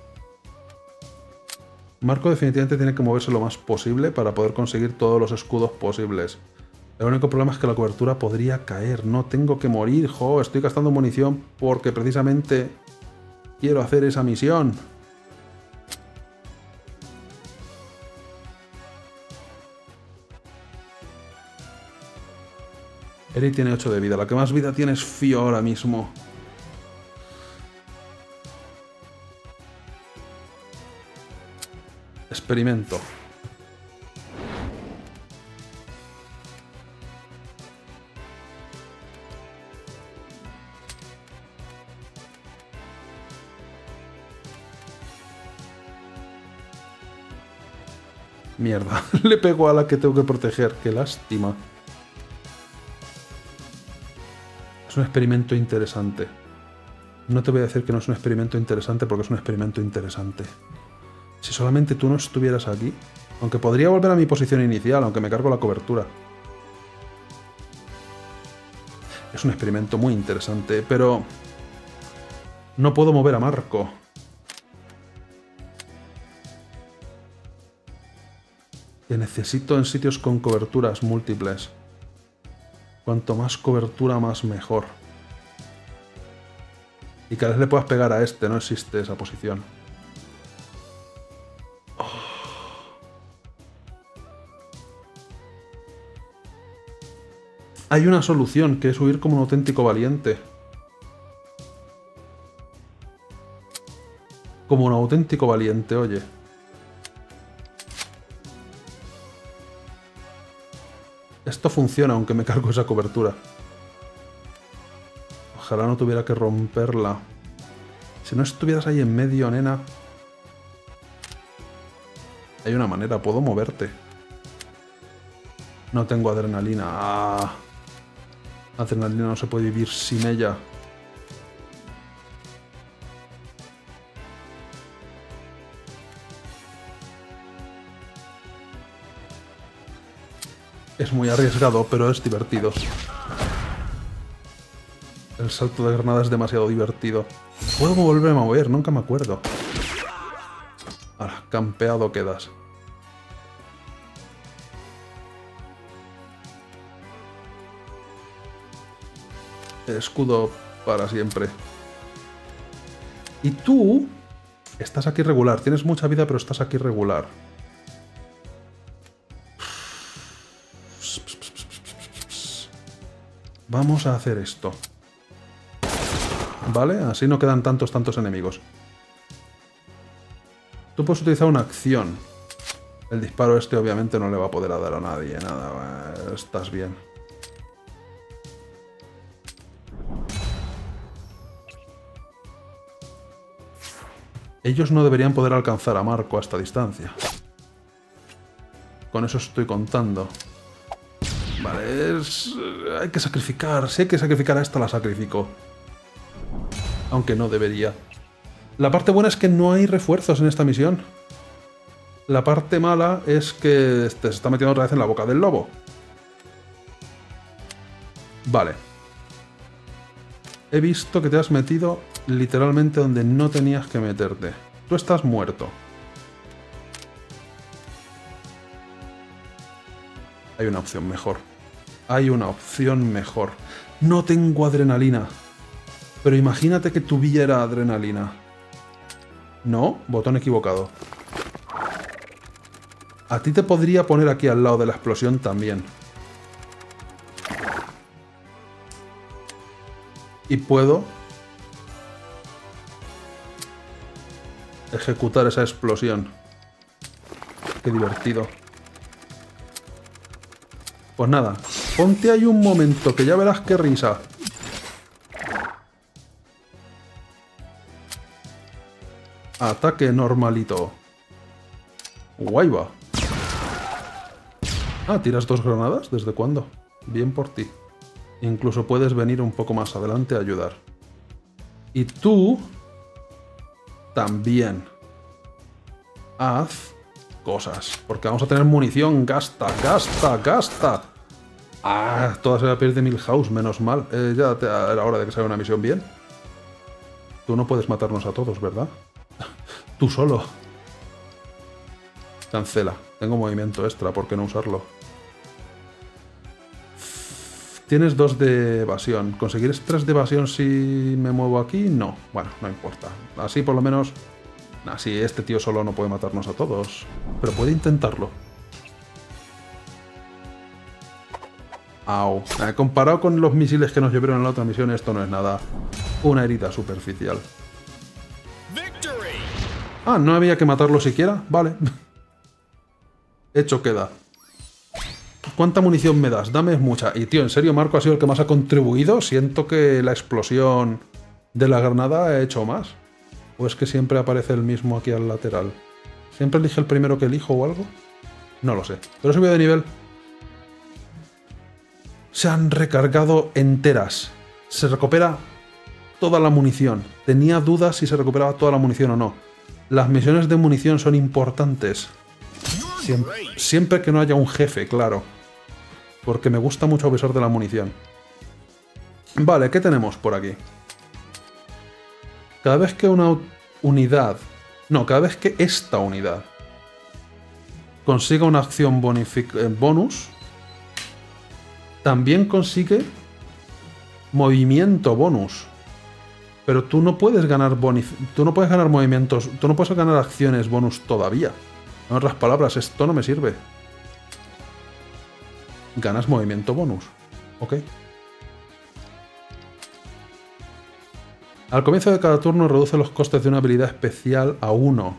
Marco definitivamente tiene que moverse lo más posible para poder conseguir todos los escudos posibles. El único problema es que la cobertura podría caer. No tengo que morir, jo. Estoy gastando munición porque precisamente quiero hacer esa misión. Eri tiene ocho de vida. La que más vida tiene es Fio ahora mismo. Experimento. Mierda, le pego a la que tengo que proteger. Qué lástima. Es un experimento interesante. No te voy a decir que no es un experimento interesante porque es un experimento interesante. Si solamente tú no estuvieras aquí, aunque podría volver a mi posición inicial, aunque me cargo la cobertura. Es un experimento muy interesante, pero no puedo mover a Marco. Que necesito en sitios con coberturas múltiples. Cuanto más cobertura, más mejor. Y cada vez le puedas pegar a este, no existe esa posición. Hay una solución, que es huir como un auténtico valiente. Como un auténtico valiente, oye. Esto funciona, aunque me cargo esa cobertura. Ojalá no tuviera que romperla. Si no estuvieras ahí en medio, nena. Hay una manera, puedo moverte. No tengo adrenalina. Ah. Adrenalina no se puede vivir sin ella. Es muy arriesgado, pero es divertido. El salto de granada es demasiado divertido. ¿Puedo volverme a mover? Nunca me acuerdo. Ahora, campeado quedas. Escudo para siempre. Y tú... Estás aquí regular. Tienes mucha vida, pero estás aquí regular. Vamos a hacer esto. ¿Vale? Así no quedan tantos, tantos enemigos. Tú puedes utilizar una acción. El disparo este obviamente no le va a poder dar a nadie. Nada, estás bien. Ellos no deberían poder alcanzar a Marco a esta distancia. Con eso estoy contando. Vale, es... hay que sacrificar. Si hay que sacrificar a esta, la sacrifico. Aunque no debería. La parte buena es que no hay refuerzos en esta misión. La parte mala es que te se está metiendo otra vez en la boca del lobo. Vale. He visto que te has metido literalmente donde no tenías que meterte. Tú estás muerto. Hay una opción mejor. Hay una opción mejor. No tengo adrenalina. Pero imagínate que tuviera adrenalina. No, botón equivocado. A ti te podría poner aquí al lado de la explosión también. Y puedo ejecutar esa explosión. Qué divertido. Pues nada, ponte ahí un momento, que ya verás qué risa. Ataque normalito. Guay va. Ah, ¿tiras dos granadas? ¿Desde cuándo? Bien por ti. Incluso puedes venir un poco más adelante a ayudar. Y tú... también. Haz cosas. Porque vamos a tener munición. Gasta, gasta, gasta. Ah, toda se va a perder de Milhouse, menos mal. Eh, ya te, era hora de que salga una misión bien. Tú no puedes matarnos a todos, ¿verdad? Tú solo. Cancela. Tengo movimiento extra, ¿por qué no usarlo? Tienes dos de evasión. ¿Conseguir tres de evasión si me muevo aquí? No. Bueno, no importa. Así por lo menos... Así este tío solo no puede matarnos a todos. Pero puede intentarlo. Au. Eh, comparado con los misiles que nos llevaron en la otra misión, esto no es nada. Una herida superficial. Ah, ¿no había que matarlo siquiera? Vale. Hecho queda. ¿Cuánta munición me das? Dame mucha. Y tío, ¿en serio Marco ha sido el que más ha contribuido? Siento que la explosión de la granada ha hecho más. ¿O es que siempre aparece el mismo aquí al lateral? ¿Siempre elige el primero que elijo o algo? No lo sé. Pero he subido de nivel. Se han recargado enteras. Se recupera toda la munición. Tenía dudas si se recuperaba toda la munición o no. Las misiones de munición son importantes. Siempre, siempre que no haya un jefe, claro. Porque me gusta mucho abusar de la munición. Vale, ¿qué tenemos por aquí? Cada vez que una unidad... No, cada vez que esta unidad consiga una acción bonus, también consigue movimiento bonus. Pero tú no puedes ganar bonif tú no puedes ganar movimientos, tú no puedes ganar acciones bonus todavía. En otras palabras, esto no me sirve. Ganas movimiento bonus. Ok. Al comienzo de cada turno reduce los costes de una habilidad especial a uno.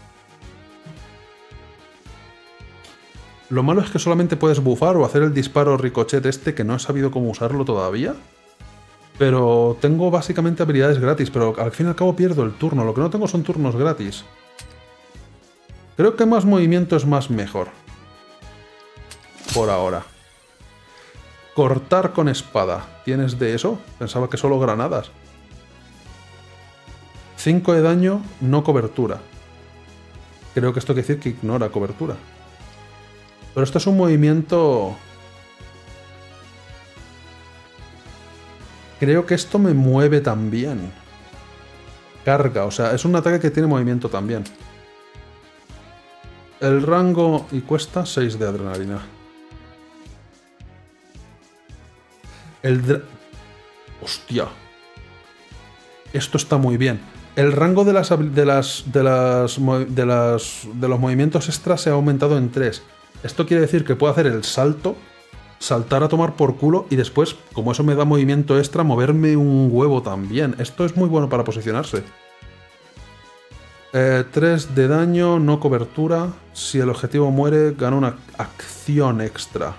Lo malo es que solamente puedes bufar o hacer el disparo ricochet este, que no he sabido cómo usarlo todavía. Pero tengo básicamente habilidades gratis, pero al fin y al cabo pierdo el turno. Lo que no tengo son turnos gratis. Creo que más movimiento es más mejor. Por ahora. Cortar con espada. ¿Tienes de eso? Pensaba que solo granadas. cinco de daño, no cobertura. Creo que esto quiere decir que ignora cobertura. Pero esto es un movimiento Creo que esto me mueve también. Carga, o sea, es un ataque que tiene movimiento también. El rango y cuesta seis de adrenalina. El dra... Hostia. Esto está muy bien. El rango de las, de las, de las, de las, de los movimientos extra se ha aumentado en tres. Esto quiere decir que puedo hacer el salto, saltar a tomar por culo y después, como eso me da movimiento extra, moverme un huevo también. Esto es muy bueno para posicionarse. Eh, tres de daño, no cobertura. Si el objetivo muere, gana una acción extra.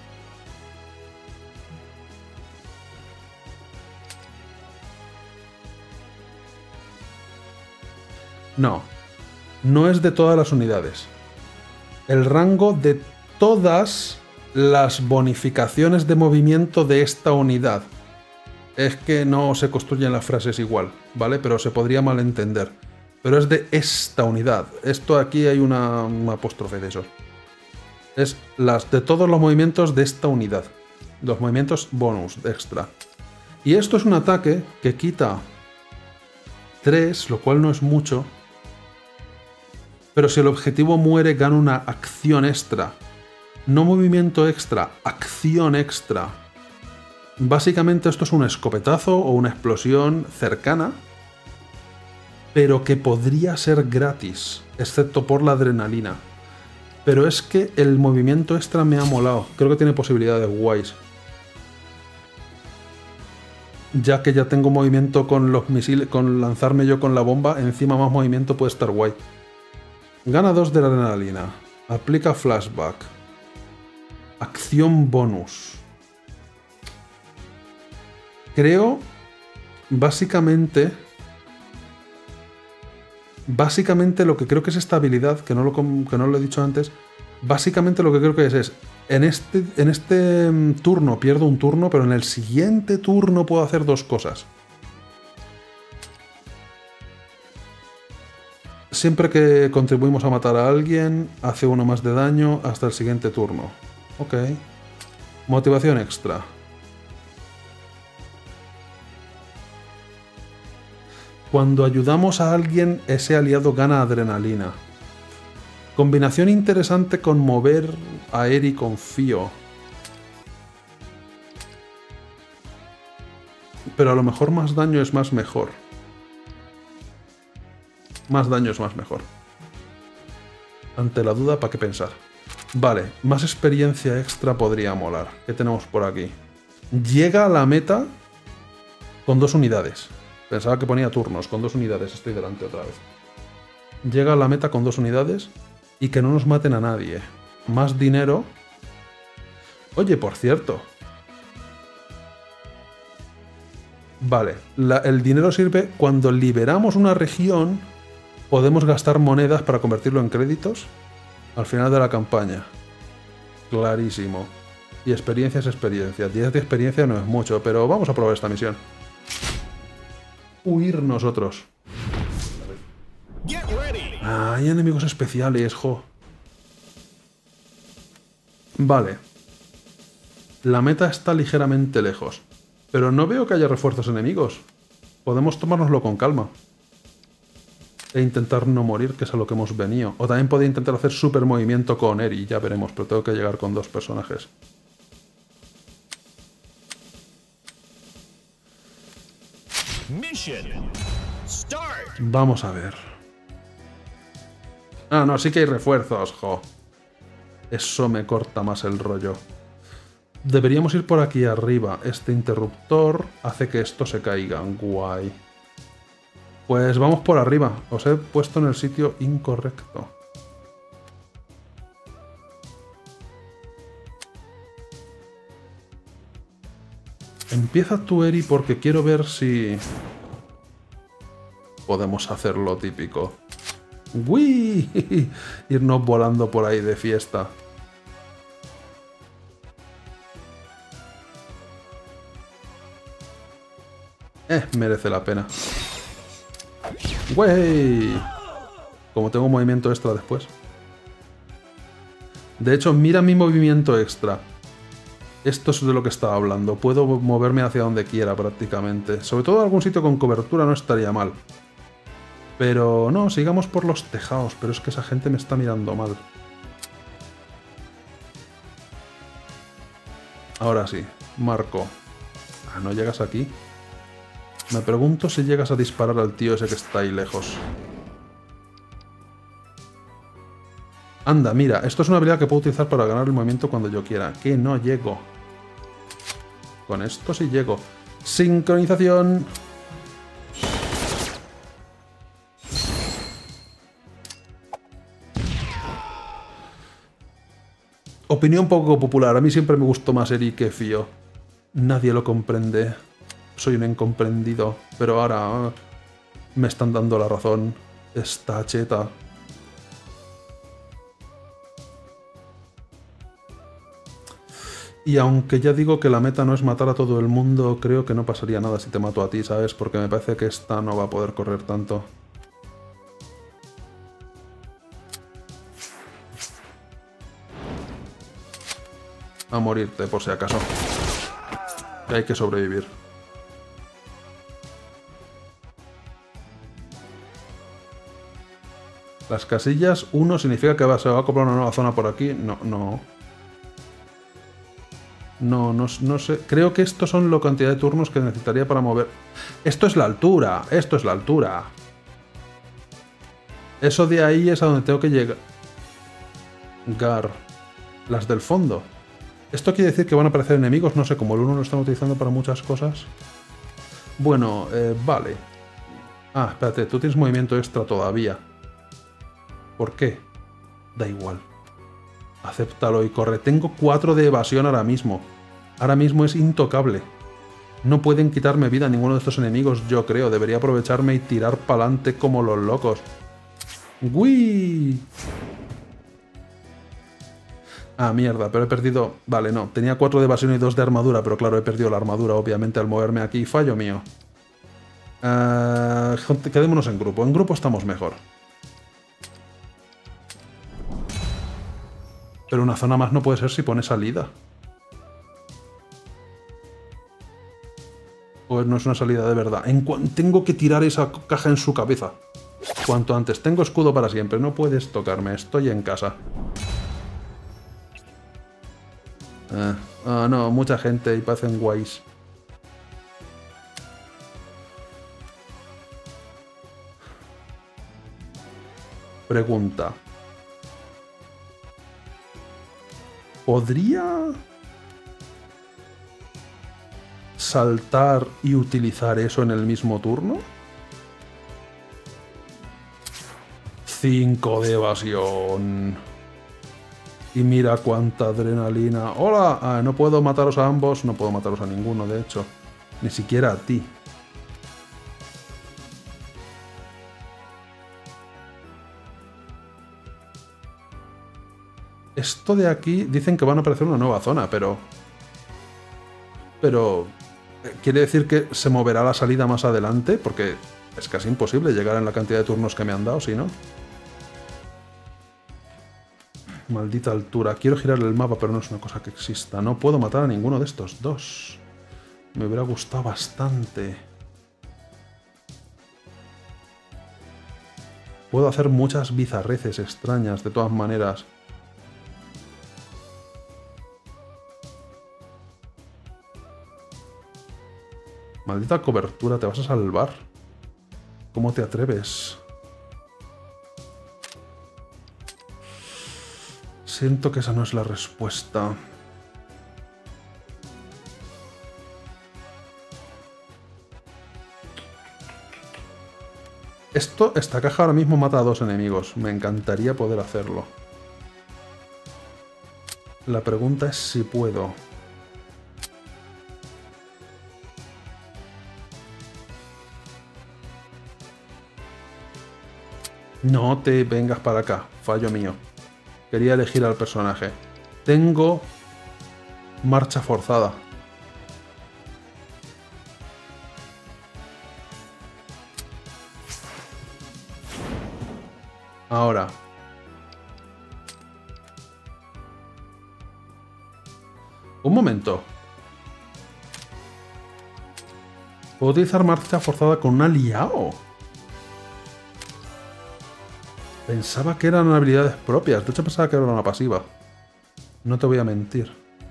No, no es de todas las unidades. El rango de todas las bonificaciones de movimiento de esta unidad. Es que no se construyen las frases igual, ¿vale? Pero se podría malentender. Pero es de esta unidad. Esto aquí hay una, una apóstrofe de eso. Es las de todos los movimientos de esta unidad. Los movimientos bonus, extra. Y esto es un ataque que quita tres, lo cual no es mucho. Pero si el objetivo muere, gana una acción extra. No movimiento extra, acción extra. Básicamente esto es un escopetazo o una explosión cercana, pero que podría ser gratis, excepto por la adrenalina. Pero es que el movimiento extra me ha molado. Creo que tiene posibilidades guays. Ya que ya tengo movimiento con los misiles, con lanzarme yo con la bomba, encima más movimiento puede estar guay. Gana dos de la adrenalina. Aplica flashback. Acción bonus. Creo, básicamente... Básicamente lo que creo que es esta habilidad, que no lo, que no lo he dicho antes, básicamente lo que creo que es es, en este, en este turno pierdo un turno, pero en el siguiente turno puedo hacer dos cosas. Siempre que contribuimos a matar a alguien, hace uno más de daño hasta el siguiente turno. Ok. Motivación extra. Cuando ayudamos a alguien, ese aliado gana adrenalina. Combinación interesante con mover a Eri con Fio. Pero a lo mejor más daño es más mejor. Más daño es más mejor. Ante la duda, ¿para qué pensar? Vale, más experiencia extra podría molar. ¿Qué tenemos por aquí? Llega a la meta con dos unidades. Pensaba que ponía turnos, con dos unidades. Estoy delante otra vez. Llega a la meta con dos unidades y que no nos maten a nadie. Más dinero. Oye, por cierto. Vale, la, el dinero sirve cuando liberamos una región. Podemos gastar monedas para convertirlo en créditos al final de la campaña. Clarísimo. Y experiencia es experiencia. diez de experiencia no es mucho, pero vamos a probar esta misión. Huir nosotros. Ah, hay enemigos especiales, jo. Vale. La meta está ligeramente lejos, pero no veo que haya refuerzos enemigos. Podemos tomárnoslo con calma. E intentar no morir, que es a lo que hemos venido. O también podría intentar hacer super movimiento con Eri, ya veremos, pero tengo que llegar con dos personajes. Vamos a ver. Ah, no, sí que hay refuerzos, jo. Eso me corta más el rollo. Deberíamos ir por aquí arriba. Este interruptor hace que esto se caiga. Guay. Pues vamos por arriba. Os he puesto en el sitio incorrecto. Empieza tú, Eri, porque quiero ver si podemos hacer lo típico. ¡Uy! Irnos volando por ahí de fiesta. Eh, merece la pena. ¡Wey! Como tengo movimiento extra después. De hecho, mira mi movimiento extra. Esto es de lo que estaba hablando. Puedo moverme hacia donde quiera prácticamente. Sobre todo algún sitio con cobertura no estaría mal. Pero no, sigamos por los tejados. Pero es que esa gente me está mirando mal. Ahora sí, Marco. Ah, ¿no llegas aquí? Me pregunto si llegas a disparar al tío ese que está ahí lejos. Anda, mira, esto es una habilidad que puedo utilizar para ganar el movimiento cuando yo quiera. Que no llego. Con esto sí llego. Sincronización. Opinión poco popular. A mí siempre me gustó más Eri que Fio. Nadie lo comprende. Soy un incomprendido. Pero ahora uh, me están dando la razón. Esta cheta. Y aunque ya digo que la meta no es matar a todo el mundo, creo que no pasaría nada si te mato a ti, ¿sabes? Porque me parece que esta no va a poder correr tanto. A morirte, por si acaso. Que hay que sobrevivir. Las casillas uno significa que se va a acoplar una nueva zona por aquí. No, no. No, no, no sé. Creo que estos son la cantidad de turnos que necesitaría para mover. Esto es la altura. Esto es la altura. Eso de ahí es a donde tengo que llegar. Gar. Las del fondo. Esto quiere decir que van a aparecer enemigos. No sé, como el uno lo están utilizando para muchas cosas. Bueno, eh, vale. Ah, espérate. Tú tienes movimiento extra todavía. ¿Por qué? Da igual. Acéptalo y corre. Tengo cuatro de evasión ahora mismo. Ahora mismo es intocable. No pueden quitarme vida a ninguno de estos enemigos, yo creo. Debería aprovecharme y tirar pa'lante como los locos. ¡Uy! Ah, mierda, pero he perdido... Vale, no. Tenía cuatro de evasión y dos de armadura, pero claro, he perdido la armadura, obviamente, al moverme aquí. Fallo mío. Uh, quedémonos en grupo. En grupo estamos mejor. Pero una zona más no puede ser si pone salida. O no es una salida de verdad. En tengo que tirar esa caja en su cabeza. Cuanto antes. Tengo escudo para siempre. No puedes tocarme. Estoy en casa. Ah, oh, no. Mucha gente y parecen guays. Pregunta. ¿Podría saltar y utilizar eso en el mismo turno? cinco de evasión. Y mira cuánta adrenalina. ¡Hola! Ah, no puedo mataros a ambos. No puedo mataros a ninguno, de hecho. Ni siquiera a ti. Esto de aquí dicen que van a aparecer una nueva zona, pero... Pero... ¿Quiere decir que se moverá la salida más adelante? Porque es casi imposible llegar en la cantidad de turnos que me han dado, si no. Maldita altura. Quiero girar el mapa, pero no es una cosa que exista. No puedo matar a ninguno de estos dos. Me hubiera gustado bastante. Puedo hacer muchas bizarreces extrañas, de todas maneras. Maldita cobertura, ¿te vas a salvar? ¿Cómo te atreves? Siento que esa no es la respuesta. Esto, esta caja ahora mismo mata a dos enemigos. Me encantaría poder hacerlo. La pregunta es si puedo. No te vengas para acá, fallo mío. Quería elegir al personaje. Tengo marcha forzada. Ahora. Un momento. Puedo utilizar marcha forzada con un aliado. Pensaba que eran habilidades propias. De hecho, pensaba que era una pasiva. No te voy a mentir.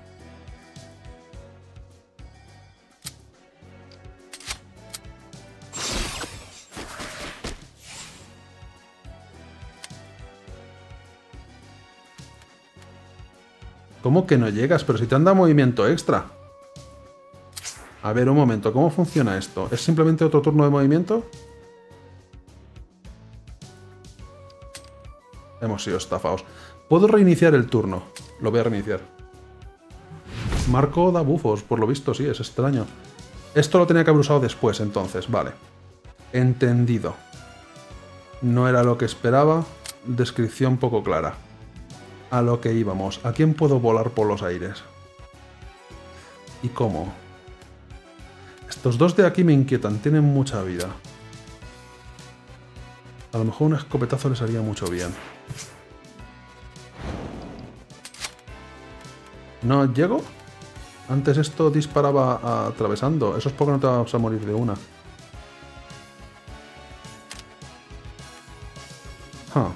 ¿Cómo que no llegas? Pero si te anda movimiento extra. A ver, un momento. ¿Cómo funciona esto? ¿Es simplemente otro turno de movimiento? Hemos sido estafados. Puedo reiniciar el turno. Lo voy a reiniciar. Marco da bufos. Por lo visto, sí. Es extraño. Esto lo tenía que haber usado después, entonces. Vale. Entendido. No era lo que esperaba. Descripción poco clara. A lo que íbamos. ¿A quién puedo volar por los aires? ¿Y cómo? Estos dos de aquí me inquietan. Tienen mucha vida. A lo mejor un escopetazo les haría mucho bien. ¿No llego? Antes esto disparaba atravesando. Eso es porque no te vas a morir de una. Huh.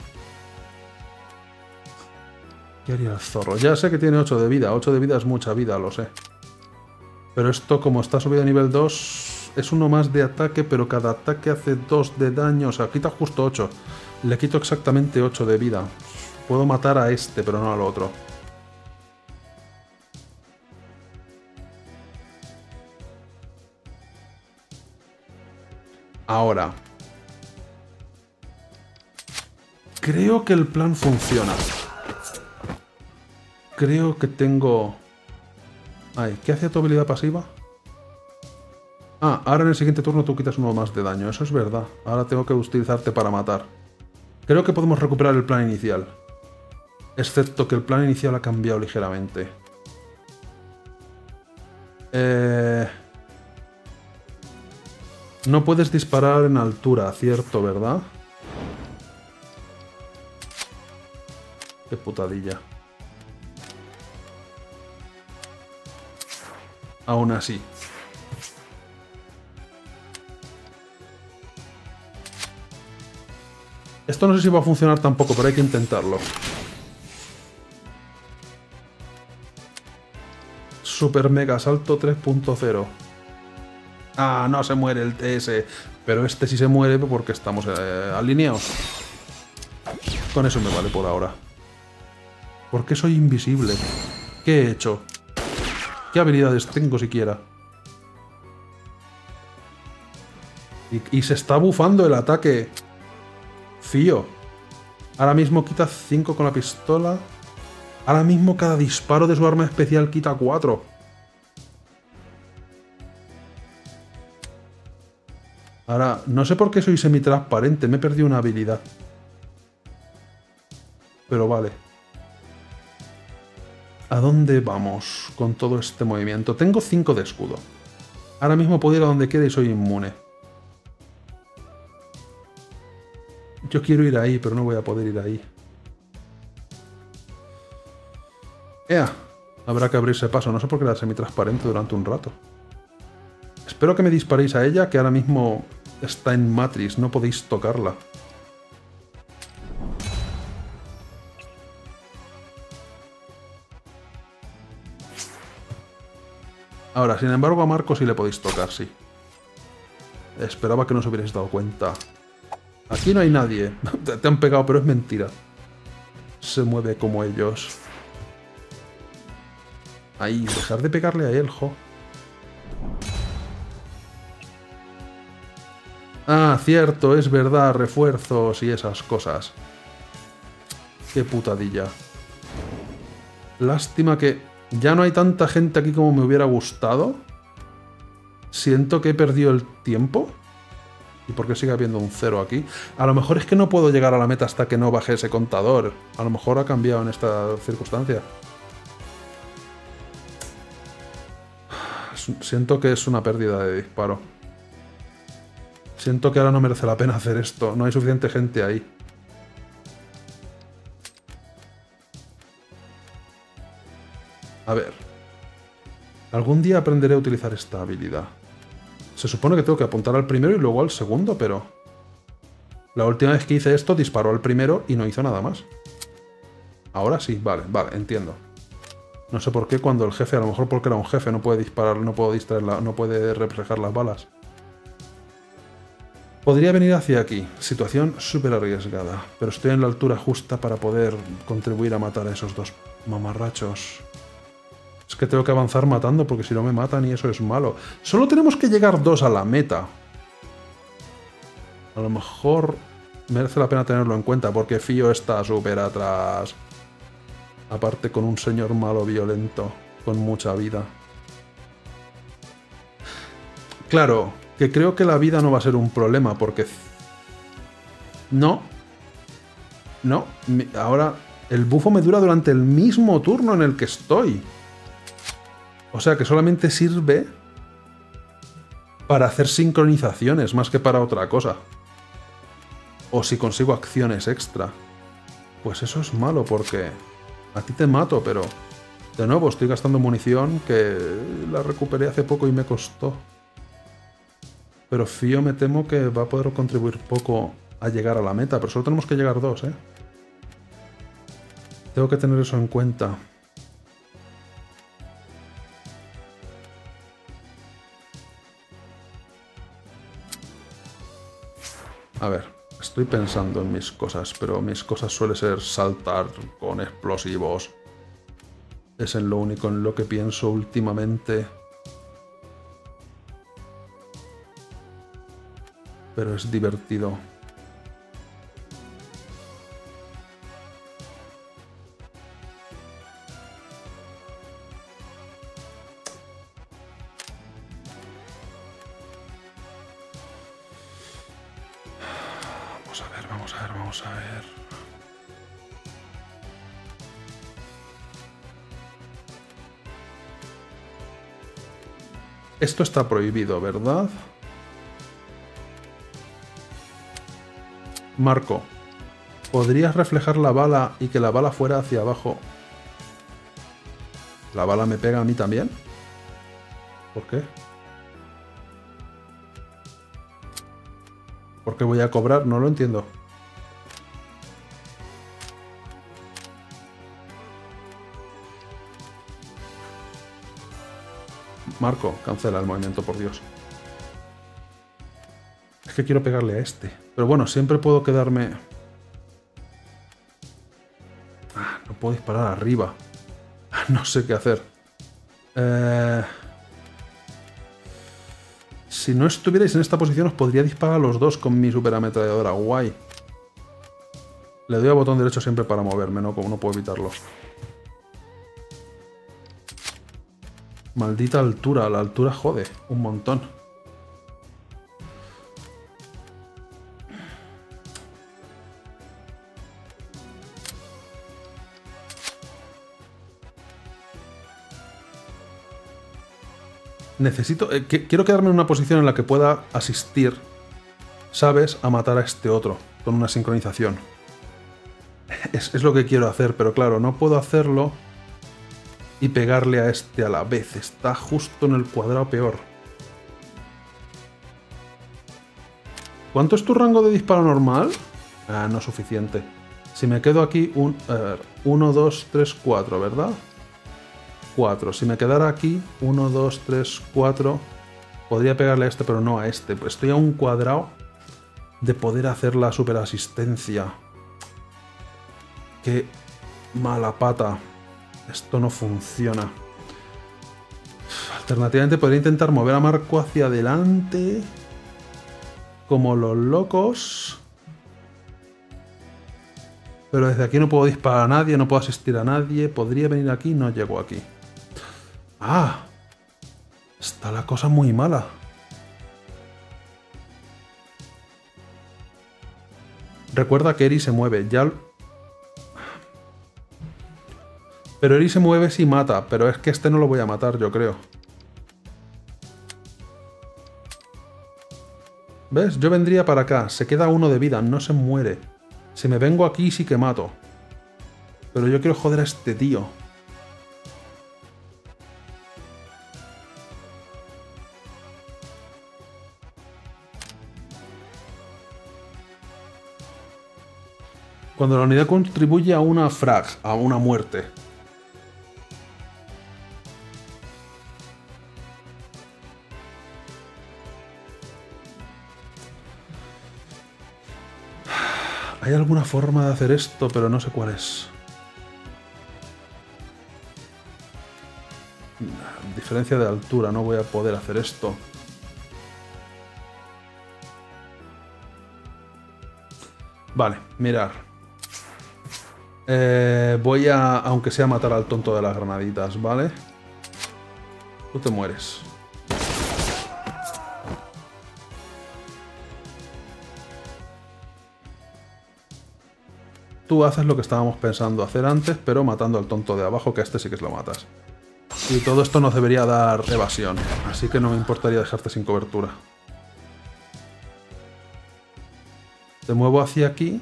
¿Qué haría el zorro? Ya sé que tiene ocho de vida. ocho de vida es mucha vida, lo sé. Pero esto, como está subido a nivel dos, es uno más de ataque, pero cada ataque hace dos de daño. O sea, quita justo ocho. Le quito exactamente ocho de vida. Puedo matar a este, pero no al otro. Ahora. Creo que el plan funciona. Creo que tengo... Ay, ¿qué hace tu habilidad pasiva? Ah, ahora en el siguiente turno tú quitas uno más de daño. Eso es verdad. Ahora tengo que utilizarte para matar. Creo que podemos recuperar el plan inicial. Excepto que el plan inicial ha cambiado ligeramente. Eh... No puedes disparar en altura, cierto, ¿verdad? Qué putadilla. Aún así. Esto no sé si va a funcionar tampoco, pero hay que intentarlo. Super mega salto tres punto cero. Ah, no se muere el T S. Pero este sí se muere porque estamos eh, alineados. Con eso me vale por ahora. ¿Por qué soy invisible? ¿Qué he hecho? ¿Qué habilidades tengo siquiera? Y, y se está bufando el ataque. Fío. Ahora mismo quita cinco con la pistola. Ahora mismo cada disparo de su arma especial quita cuatro. Ahora, no sé por qué soy semitransparente. Me he perdido una habilidad. Pero vale. ¿A dónde vamos con todo este movimiento? Tengo cinco de escudo. Ahora mismo puedo ir a donde quiera y soy inmune. Yo quiero ir ahí, pero no voy a poder ir ahí. ¡Ea! Habrá que abrirse paso. No sé por qué era semitransparente durante un rato. Espero que me disparéis a ella, que ahora mismo está en Matrix. No podéis tocarla. Ahora, sin embargo, a Marco sí le podéis tocar, sí. Esperaba que no os hubierais dado cuenta. Aquí no hay nadie. Te han pegado, pero es mentira. Se mueve como ellos. Ahí, dejar de pegarle a él, jo. Ah, cierto, es verdad, refuerzos y esas cosas. Qué putadilla. Lástima que ya no hay tanta gente aquí como me hubiera gustado. Siento que he perdido el tiempo. ¿Y por qué sigue habiendo un cero aquí? A lo mejor es que no puedo llegar a la meta hasta que no baje ese contador. A lo mejor ha cambiado en esta circunstancia. Siento que es una pérdida de disparo. Siento que ahora no merece la pena hacer esto. No hay suficiente gente ahí. A ver. Algún día aprenderé a utilizar esta habilidad. Se supone que tengo que apuntar al primero y luego al segundo, pero... La última vez que hice esto disparó al primero y no hizo nada más. Ahora sí, vale, vale, entiendo. No sé por qué cuando el jefe, a lo mejor porque era un jefe, no puede disparar, no puedo distraer, la, no puede reflejar las balas. Podría venir hacia aquí. Situación súper arriesgada. Pero estoy en la altura justa para poder contribuir a matar a esos dos mamarrachos. Es que tengo que avanzar matando porque si no me matan y eso es malo. Solo tenemos que llegar dos a la meta. A lo mejor merece la pena tenerlo en cuenta porque Fío está súper atrás. Aparte con un señor malo violento, con mucha vida. Claro, que creo que la vida no va a ser un problema porque... No. No. Ahora el bufo me dura durante el mismo turno en el que estoy. O sea que solamente sirve para hacer sincronizaciones más que para otra cosa. O si consigo acciones extra. Pues eso es malo porque... A ti te mato, pero... De nuevo, estoy gastando munición que la recuperé hace poco y me costó. Pero Fío me temo que va a poder contribuir poco a llegar a la meta. Pero solo tenemos que llegar dos, ¿eh? Tengo que tener eso en cuenta. A ver... Estoy pensando en mis cosas, pero mis cosas suele ser saltar con explosivos. Es en lo único en lo que pienso últimamente. Pero es divertido. Vamos a ver, vamos a ver, vamos a ver. Esto está prohibido, ¿verdad? Marco, ¿podrías reflejar la bala y que la bala fuera hacia abajo? ¿La bala me pega a mí también? ¿Por qué? ¿Por qué voy a cobrar? No lo entiendo. Marco, cancela el movimiento, por Dios. Es que quiero pegarle a este. Pero bueno, siempre puedo quedarme... Ah, no puedo disparar arriba. No sé qué hacer. Eh... Si no estuvierais en esta posición os podría disparar a los dos con mi superametralladora. Guay. Le doy al botón derecho siempre para moverme, ¿no? Como no puedo evitarlo. Maldita altura. La altura jode un montón. Necesito... Eh, que, quiero quedarme en una posición en la que pueda asistir, ¿sabes?, a matar a este otro, con una sincronización. Es, es lo que quiero hacer, pero claro, no puedo hacerlo y pegarle a este a la vez. Está justo en el cuadrado peor. ¿Cuánto es tu rango de disparo normal? Ah, no es suficiente. Si me quedo aquí, un... A ver, uno, dos, tres, cuatro, ¿verdad? cuatro. Si me quedara aquí, uno, dos, tres, cuatro, podría pegarle a este, pero no a este. Pues estoy a un cuadrado de poder hacer la superasistencia. Qué mala pata. Esto no funciona. Alternativamente podría intentar mover a Marco hacia adelante, como los locos. Pero desde aquí no puedo disparar a nadie, no puedo asistir a nadie. Podría venir aquí, no llego aquí. ¡Ah! Está la cosa muy mala. Recuerda que Eri se mueve, ya... Pero Eri se mueve si mata, pero es que este no lo voy a matar, yo creo. ¿Ves? Yo vendría para acá, se queda uno de vida, no se muere. Si me vengo aquí sí que mato. Pero yo quiero joder a este tío. Cuando la unidad contribuye a una frag, a una muerte. Hay alguna forma de hacer esto, pero no sé cuál es. Diferencia de altura, no voy a poder hacer esto. Vale, mirar. Eh, voy a, aunque sea, matar al tonto de las granaditas, ¿vale? Tú te mueres. Tú haces lo que estábamos pensando hacer antes, pero matando al tonto de abajo, que a este sí que lo matas. Y todo esto nos debería dar evasión, así que no me importaría dejarte sin cobertura. Te muevo hacia aquí.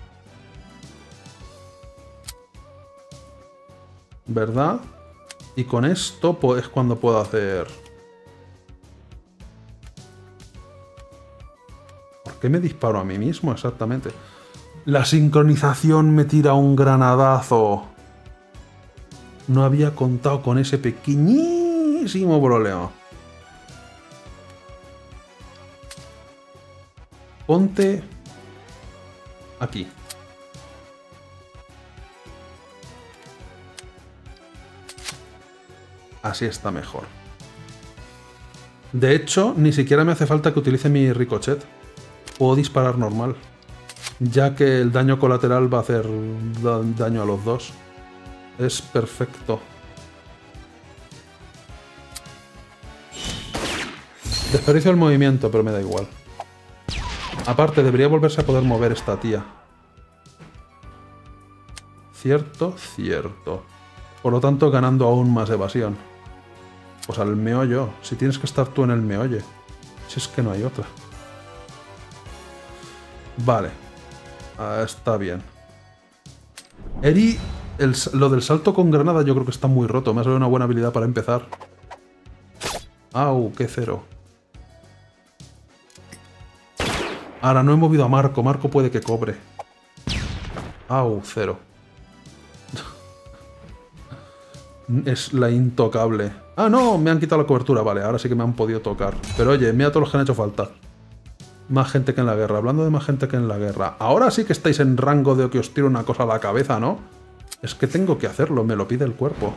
¿Verdad? Y con esto es cuando puedo hacer... ¿Por qué me disparo a mí mismo exactamente? La sincronización me tira un granadazo. No había contado con ese pequeñísimo problema. Ponte aquí. Así está mejor. De hecho, ni siquiera me hace falta que utilice mi ricochet. Puedo disparar normal, ya que el daño colateral va a hacer daño a los dos. Es perfecto. Desperdicio el movimiento, pero me da igual. Aparte, debería volverse a poder mover esta tía. Cierto, cierto. Por lo tanto, ganando aún más evasión. Pues al meollo. Si tienes que estar tú en el meollo. Si es que no hay otra. Vale. Ah, está bien. Eri, el, lo del salto con granada yo creo que está muy roto. Me ha salido una buena habilidad para empezar. Au, qué cero. Ahora no he movido a Marco. Marco puede que cobre. Au, cero. Es la intocable. Ah, no, me han quitado la cobertura. Vale, ahora sí que me han podido tocar. Pero oye, mira todos los que han hecho falta. Más gente que en la guerra. Hablando de más gente que en la guerra. Ahora sí que estáis en rango de que os tiro una cosa a la cabeza, ¿no? Es que tengo que hacerlo, me lo pide el cuerpo.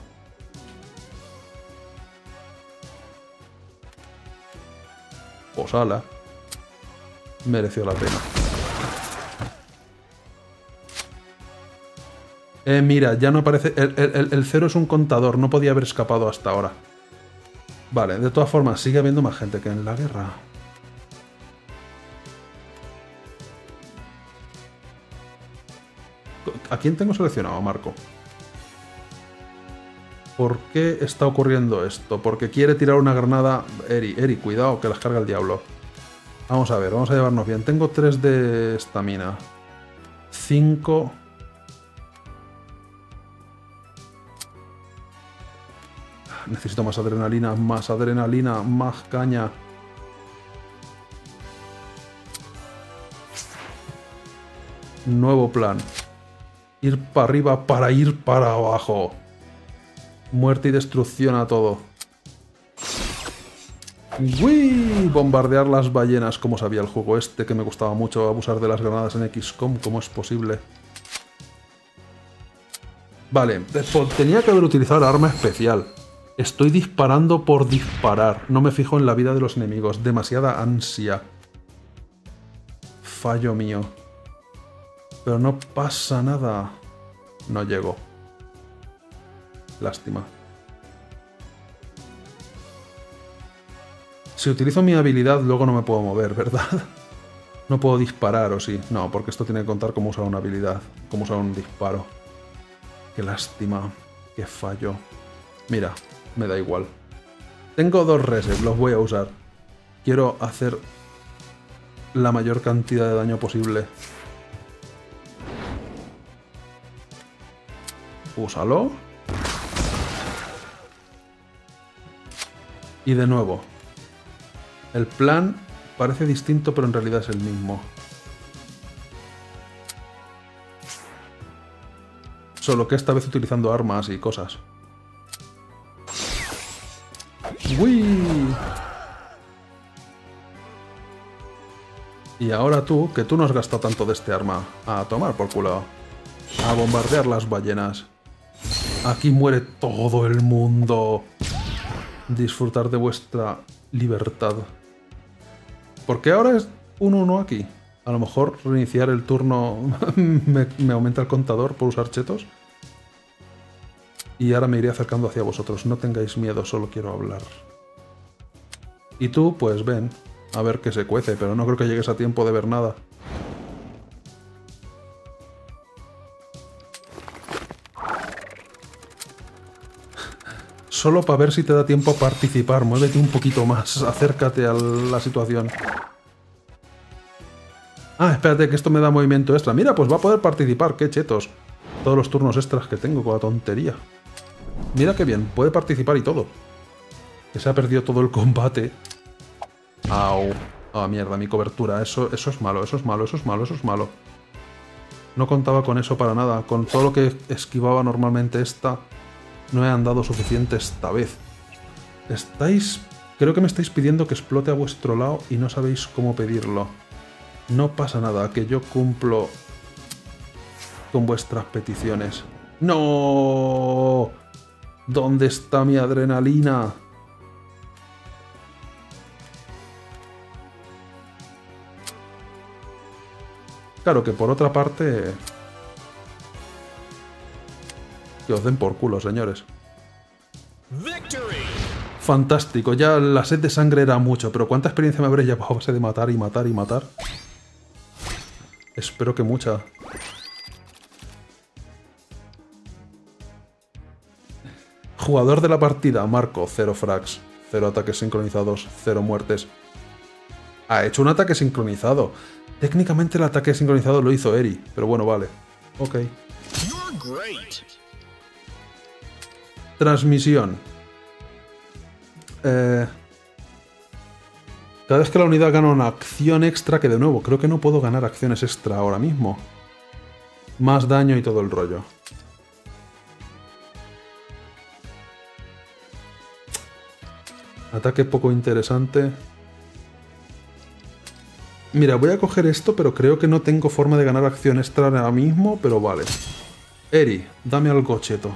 Pues ala. Mereció la pena. Eh, mira, ya no aparece... El, el, el cero es un contador, no podía haber escapado hasta ahora. Vale, de todas formas, sigue habiendo más gente que en la guerra. ¿A quién tengo seleccionado, Marco? ¿Por qué está ocurriendo esto? Porque quiere tirar una granada... Eri, Eri, cuidado, que las carga el diablo. Vamos a ver, vamos a llevarnos bien. Tengo tres de estamina. cinco... Necesito más adrenalina, más adrenalina, más caña. Nuevo plan. Ir para arriba para ir para abajo. Muerte y destrucción a todo. ¡Uy! Bombardear las ballenas, como sabía el juego este, que me gustaba mucho abusar de las granadas en equis com, ¿cómo es posible? Vale, tenía que haber utilizado el arma especial. Estoy disparando por disparar. No me fijo en la vida de los enemigos. Demasiada ansia. Fallo mío. Pero no pasa nada. No llego. Lástima. Si utilizo mi habilidad, luego no me puedo mover, ¿verdad? No puedo disparar, ¿o sí? No, porque esto tiene que contar cómo usar una habilidad. Cómo usar un disparo. Qué lástima. Qué fallo. Mira. Me da igual. Tengo dos reses, los voy a usar. Quiero hacer la mayor cantidad de daño posible. Úsalo. Y de nuevo. El plan parece distinto, pero en realidad es el mismo. Solo que esta vez utilizando armas y cosas. ¡Uy! Y ahora tú, que tú no has gastado tanto de este arma. A tomar por culo. A bombardear las ballenas. Aquí muere todo el mundo. Disfrutar de vuestra libertad. ¿Por qué ahora es uno uno aquí? A lo mejor reiniciar el turno me, me aumenta el contador por usar chetos. Y ahora me iré acercando hacia vosotros. No tengáis miedo, solo quiero hablar. Y tú, pues ven, a ver qué se cuece, pero no creo que llegues a tiempo de ver nada. Solo para ver si te da tiempo a participar. Muévete un poquito más, acércate a la situación. Ah, espérate, que esto me da movimiento extra. Mira, pues va a poder participar, qué chetos. Todos los turnos extras que tengo con la tontería. Mira qué bien, puede participar y todo. Que se ha perdido todo el combate. Au. Ah, mierda, mi cobertura. Eso, eso es malo, eso es malo, eso es malo, eso es malo. No contaba con eso para nada. Con todo lo que esquivaba normalmente esta, no he andado suficiente esta vez. Estáis... Creo que me estáis pidiendo que explote a vuestro lado y no sabéis cómo pedirlo. No pasa nada, que yo cumplo con vuestras peticiones. ¡No! ¿Dónde está mi adrenalina? Claro que por otra parte... Que os den por culo, señores. Victory. Fantástico, ya la sed de sangre era mucho, pero ¿cuánta experiencia me habré llevado a base de matar y matar y matar? Espero que mucha. Jugador de la partida, Marco, cero frags, cero ataques sincronizados, cero muertes. Ha hecho un ataque sincronizado. Técnicamente el ataque sincronizado lo hizo Eri, pero bueno, vale. Ok. You're great. Transmisión. Eh... Cada vez que la unidad gana una acción extra, que de nuevo, creo que no puedo ganar acciones extra ahora mismo. Más daño y todo el rollo. Ataque poco interesante. Mira, voy a coger esto, pero creo que no tengo forma de ganar acción extra ahora mismo, pero vale. Eri, dame algo cheto.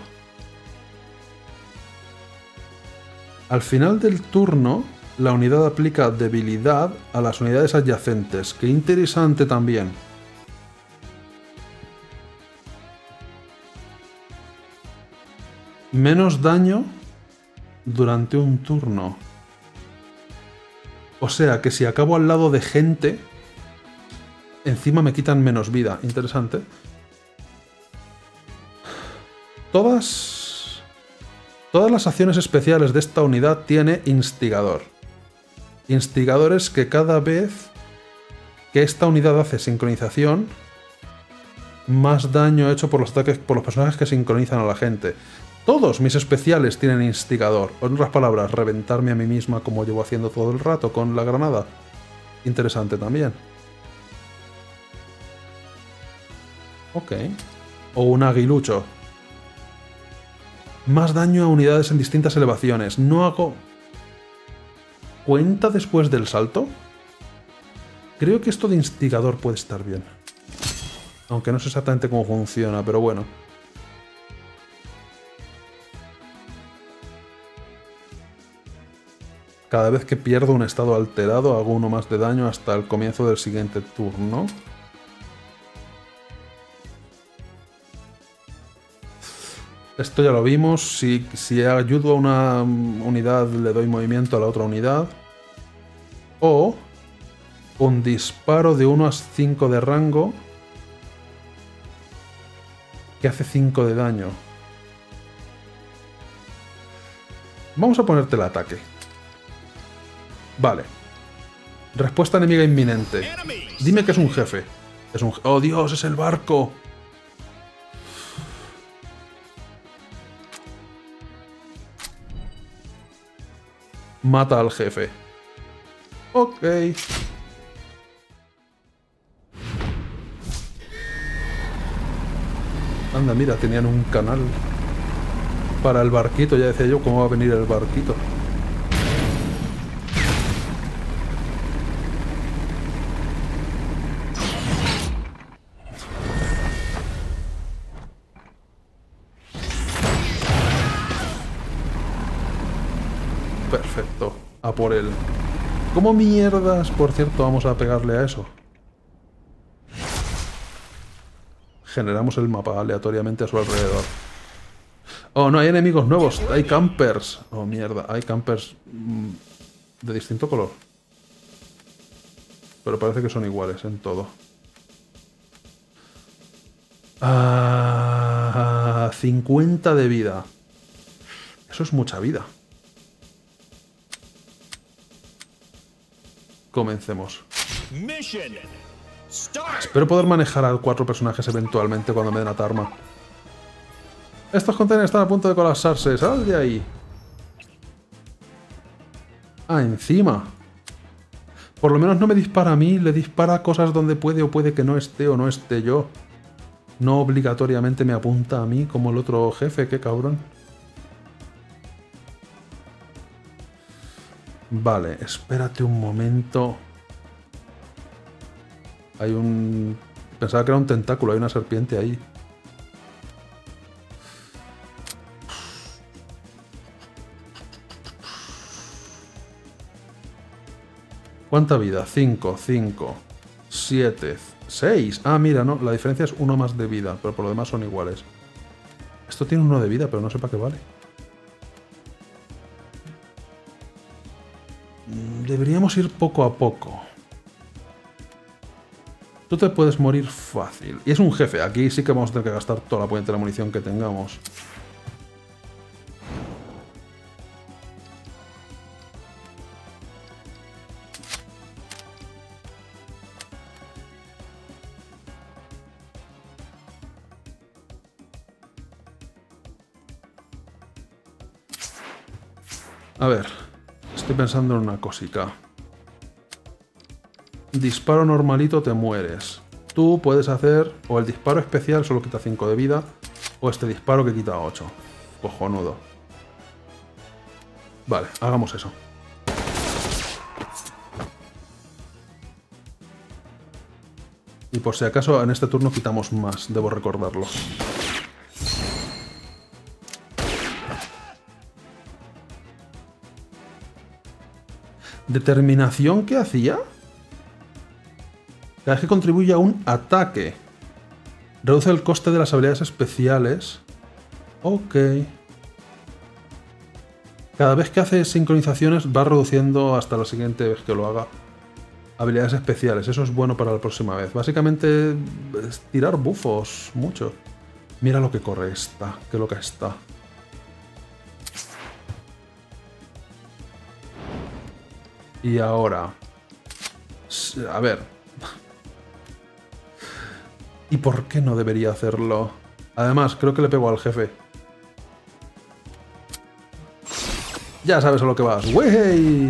Al final del turno, la unidad aplica debilidad a las unidades adyacentes. Qué interesante también. Menos daño durante un turno. O sea que si acabo al lado de gente, encima me quitan menos vida. Interesante. Todas... Todas las acciones especiales de esta unidad tiene instigador. Instigadores que cada vez que esta unidad hace sincronización, más daño hecho por los ataques por los personajes que sincronizan a la gente. Todos mis especiales tienen instigador. O en otras palabras, reventarme a mí misma como llevo haciendo todo el rato con la granada. Interesante también. Ok. O un aguilucho. Más daño a unidades en distintas elevaciones. No hago... ¿Cuenta después del salto? Creo que esto de instigador puede estar bien. Aunque no sé exactamente cómo funciona, pero bueno. Cada vez que pierdo un estado alterado, hago uno más de daño hasta el comienzo del siguiente turno. Esto ya lo vimos. Si, si ayudo a una unidad, le doy movimiento a la otra unidad. O un disparo de uno a cinco de rango que hace cinco de daño. Vamos a ponerte el ataque. Vale. Respuesta enemiga inminente. Dime que es un jefe. Es un... ¡Oh, Dios! ¡Es el barco! Mata al jefe. Ok. Anda, mira, tenían un canal para el barquito. Ya decía yo, ¿cómo va a venir el barquito? Perfecto. A por él. ¿Cómo mierdas, por cierto, vamos a pegarle a eso? Generamos el mapa aleatoriamente a su alrededor. Oh, no, hay enemigos nuevos. Hay campers. Oh, mierda. Hay campers mmm, de distinto color. Pero parece que son iguales en todo. Ah, cincuenta de vida. Eso es mucha vida. Comencemos. Espero poder manejar a cuatro personajes eventualmente cuando me den a Tarma. Estos containers están a punto de colapsarse. ¡Sal de ahí! Ah, encima. Por lo menos no me dispara a mí, le dispara cosas donde puede o puede que no esté o no esté yo. No obligatoriamente me apunta a mí como el otro jefe, qué cabrón. Vale, espérate un momento. Hay un... Pensaba que era un tentáculo, hay una serpiente ahí. ¿Cuánta vida? cinco, cinco, siete, seis. Ah, mira, no, la diferencia es uno más de vida, pero por lo demás son iguales. Esto tiene uno de vida, pero no sé para qué vale. Deberíamos ir poco a poco. Tú te puedes morir fácil. Y es un jefe. Aquí sí que vamos a tener que gastar toda la puente de la munición que tengamos. A ver. Estoy pensando en una cosica. Disparo normalito, te mueres. Tú puedes hacer o el disparo especial, solo quita cinco de vida, o este disparo que quita ocho. Cojonudo. Vale, hagamos eso. Y por si acaso en este turno quitamos más, debo recordarlo. ¿Determinación qué hacía? Cada vez que contribuye a un ataque. Reduce el coste de las habilidades especiales. Ok. Cada vez que hace sincronizaciones va reduciendo hasta la siguiente vez que lo haga. Habilidades especiales. Eso es bueno para la próxima vez. Básicamente es tirar bufos. Mucho. Mira lo que corre esta. Qué loca está. Y ahora... A ver... ¿Y por qué no debería hacerlo? Además, creo que le pego al jefe. Ya sabes a lo que vas. ¡Wey!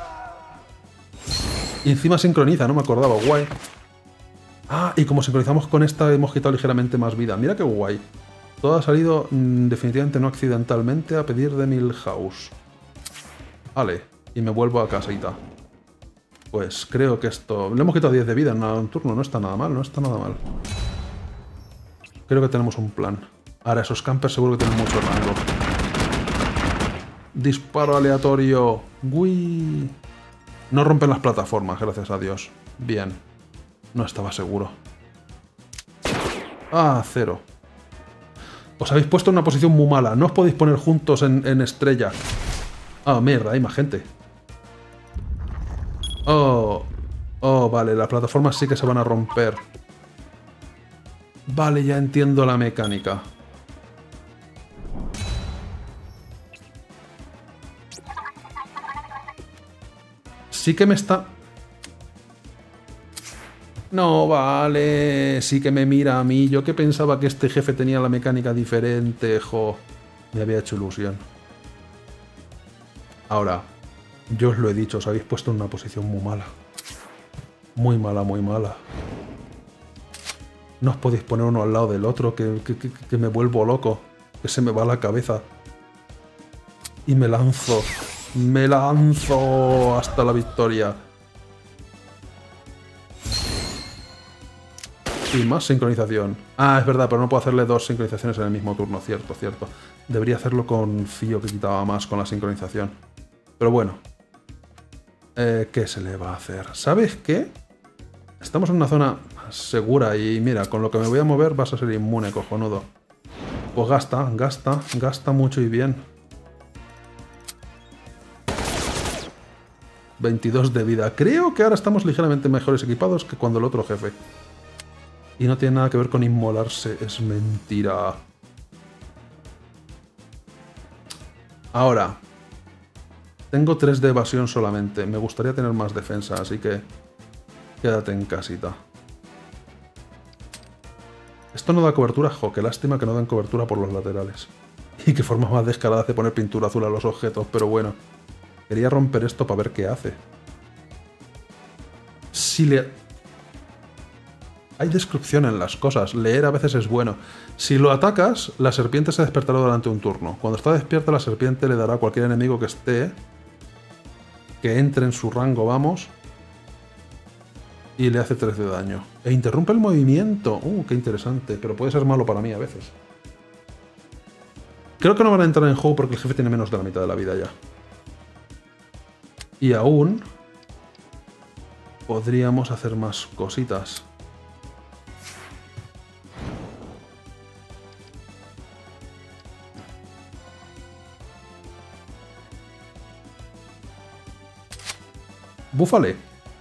Y encima sincroniza, no me acordaba. Guay. Ah, y como sincronizamos con esta, hemos quitado ligeramente más vida. Mira qué guay. Todo ha salido mmm, definitivamente no accidentalmente a pedir de Milhouse. Vale. Y me vuelvo a casita. Pues creo que esto... Le hemos quitado diez de vida en un turno. No está nada mal, no está nada mal. Creo que tenemos un plan. Ahora, esos campers seguro que tienen mucho rango. Disparo aleatorio. Uy. No rompen las plataformas, gracias a Dios. Bien. No estaba seguro. Ah, cero. Os habéis puesto en una posición muy mala. No os podéis poner juntos en, en estrella. Ah, mierda, hay más gente. Oh, oh, vale, las plataformas sí que se van a romper. Vale, ya entiendo la mecánica. Sí que me está... No, vale, sí que me mira a mí. Yo que pensaba que este jefe tenía la mecánica diferente, jo. Me había hecho ilusión. Ahora... Yo os lo he dicho, os habéis puesto en una posición muy mala. Muy mala, muy mala. No os podéis poner uno al lado del otro, que, que, que, que me vuelvo loco. Que se me va la cabeza. Y me lanzo. Me lanzo hasta la victoria. Y más sincronización. Ah, es verdad, pero no puedo hacerle dos sincronizaciones en el mismo turno. Cierto, cierto. Debería hacerlo con Fío, que quitaba más con la sincronización. Pero bueno. Eh, ¿Qué se le va a hacer? ¿Sabes qué? Estamos en una zona segura y mira, con lo que me voy a mover vas a ser inmune, cojonudo. Pues gasta, gasta, gasta mucho y bien. veintidós de vida. Creo que ahora estamos ligeramente mejores equipados que cuando el otro jefe. Y no tiene nada que ver con inmolarse, es mentira. Ahora, tengo tres de evasión solamente. Me gustaría tener más defensa, así que quédate en casita. Esto no da cobertura. Jo, qué lástima que no den cobertura por los laterales. Y qué forma más descarada de poner pintura azul a los objetos, pero bueno. Quería romper esto para ver qué hace. Si le... Hay descripción en las cosas. Leer a veces es bueno. Si lo atacas, la serpiente se despertará durante un turno. Cuando está despierta, la serpiente le dará a cualquier enemigo que esté... Que entre en su rango, vamos... Y le hace tres de daño. E interrumpe el movimiento. Uh, qué interesante. Pero puede ser malo para mí a veces. Creo que no van a entrar en juego porque el jefe tiene menos de la mitad de la vida ya. Y aún... Podríamos hacer más cositas. Búfale.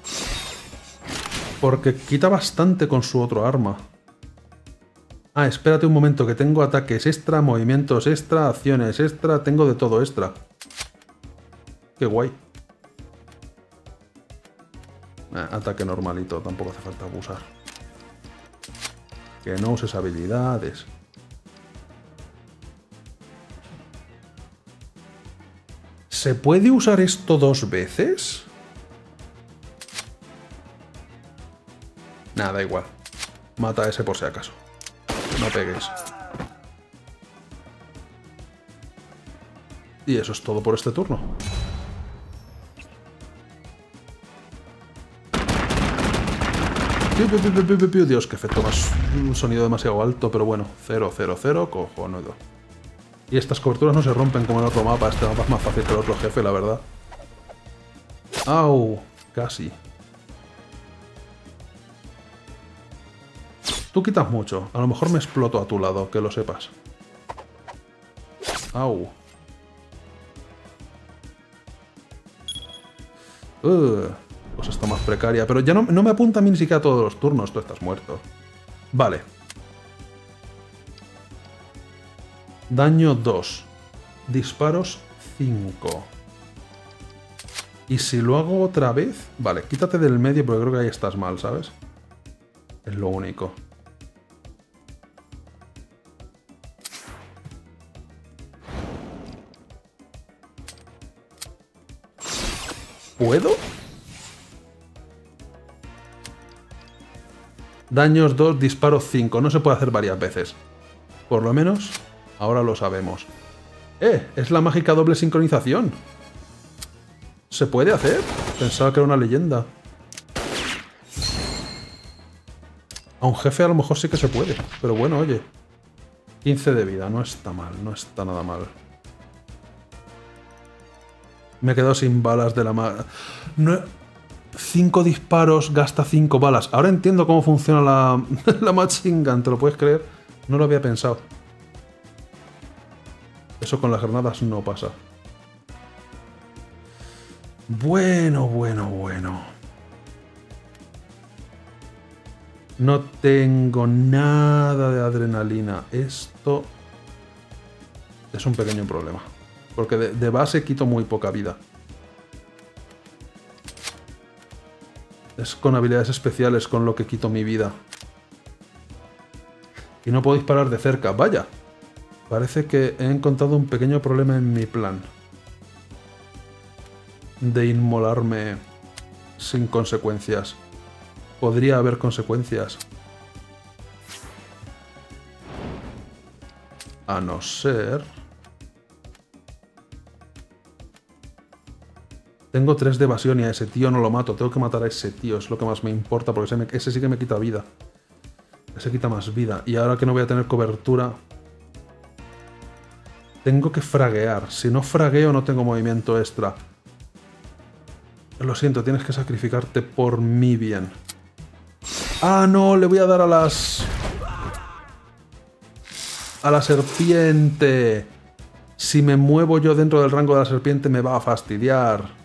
Porque quita bastante con su otro arma. Ah, espérate un momento, que tengo ataques extra, movimientos extra, acciones extra, tengo de todo extra. Qué guay. Ah, ataque normalito, tampoco hace falta abusar. Que no uses habilidades. ¿Se puede usar esto dos veces? Nada, da igual. Mata a ese por si acaso. No pegues. Y eso es todo por este turno. Dios, qué efecto más... Un sonido demasiado alto, pero bueno. cero, cero, cero, cojonudo. Y estas coberturas no se rompen como en otro mapa. Este mapa es más fácil que el otro jefe, la verdad. ¡Au! Casi. Tú quitas mucho. A lo mejor me exploto a tu lado, que lo sepas. ¡Au! Uh, pues está más precaria. Pero ya no, no me apunta a mí ni siquiera a todos los turnos. Tú estás muerto. Vale. Daño dos. Disparos cinco. Y si lo hago otra vez... Vale, quítate del medio porque creo que ahí estás mal, ¿sabes? Es lo único. ¿Puedo? Daños dos, disparos cinco. No se puede hacer varias veces. Por lo menos, ahora lo sabemos. ¡Eh! Es la mágica doble sincronización. ¿Se puede hacer? Pensaba que era una leyenda. A un jefe a lo mejor sí que se puede. Pero bueno, oye. quince de vida. No está mal. No está nada mal. Me he quedado sin balas de la mano. No... cinco disparos, gasta cinco balas. Ahora entiendo cómo funciona la, la machine gun, ¿te lo puedes creer? No lo había pensado. Eso con las granadas no pasa. Bueno, bueno, bueno. No tengo nada de adrenalina. Esto es un pequeño problema. Porque de, de base quito muy poca vida. Es con habilidades especiales con lo que quito mi vida. Y no puedo disparar de cerca. ¡Vaya! Parece que he encontrado un pequeño problema en mi plan. De inmolarme sin consecuencias. Podría haber consecuencias. A no ser... Tengo tres de evasión y a ese tío no lo mato. Tengo que matar a ese tío, es lo que más me importa, porque ese, me, ese sí que me quita vida. Ese quita más vida. Y ahora que no voy a tener cobertura... Tengo que fraguear. Si no fragueo no tengo movimiento extra. Lo siento, tienes que sacrificarte por mi bien. ¡Ah, no! Le voy a dar a las... A la serpiente. Si me muevo yo dentro del rango de la serpiente me va a fastidiar.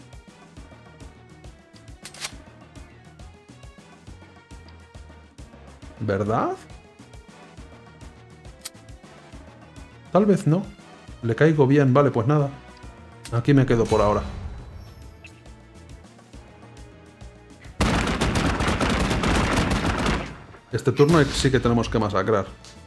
¿Verdad? Tal vez no. Le caigo bien, vale, pues nada. Aquí me quedo por ahora. Este turno sí que tenemos que masacrar.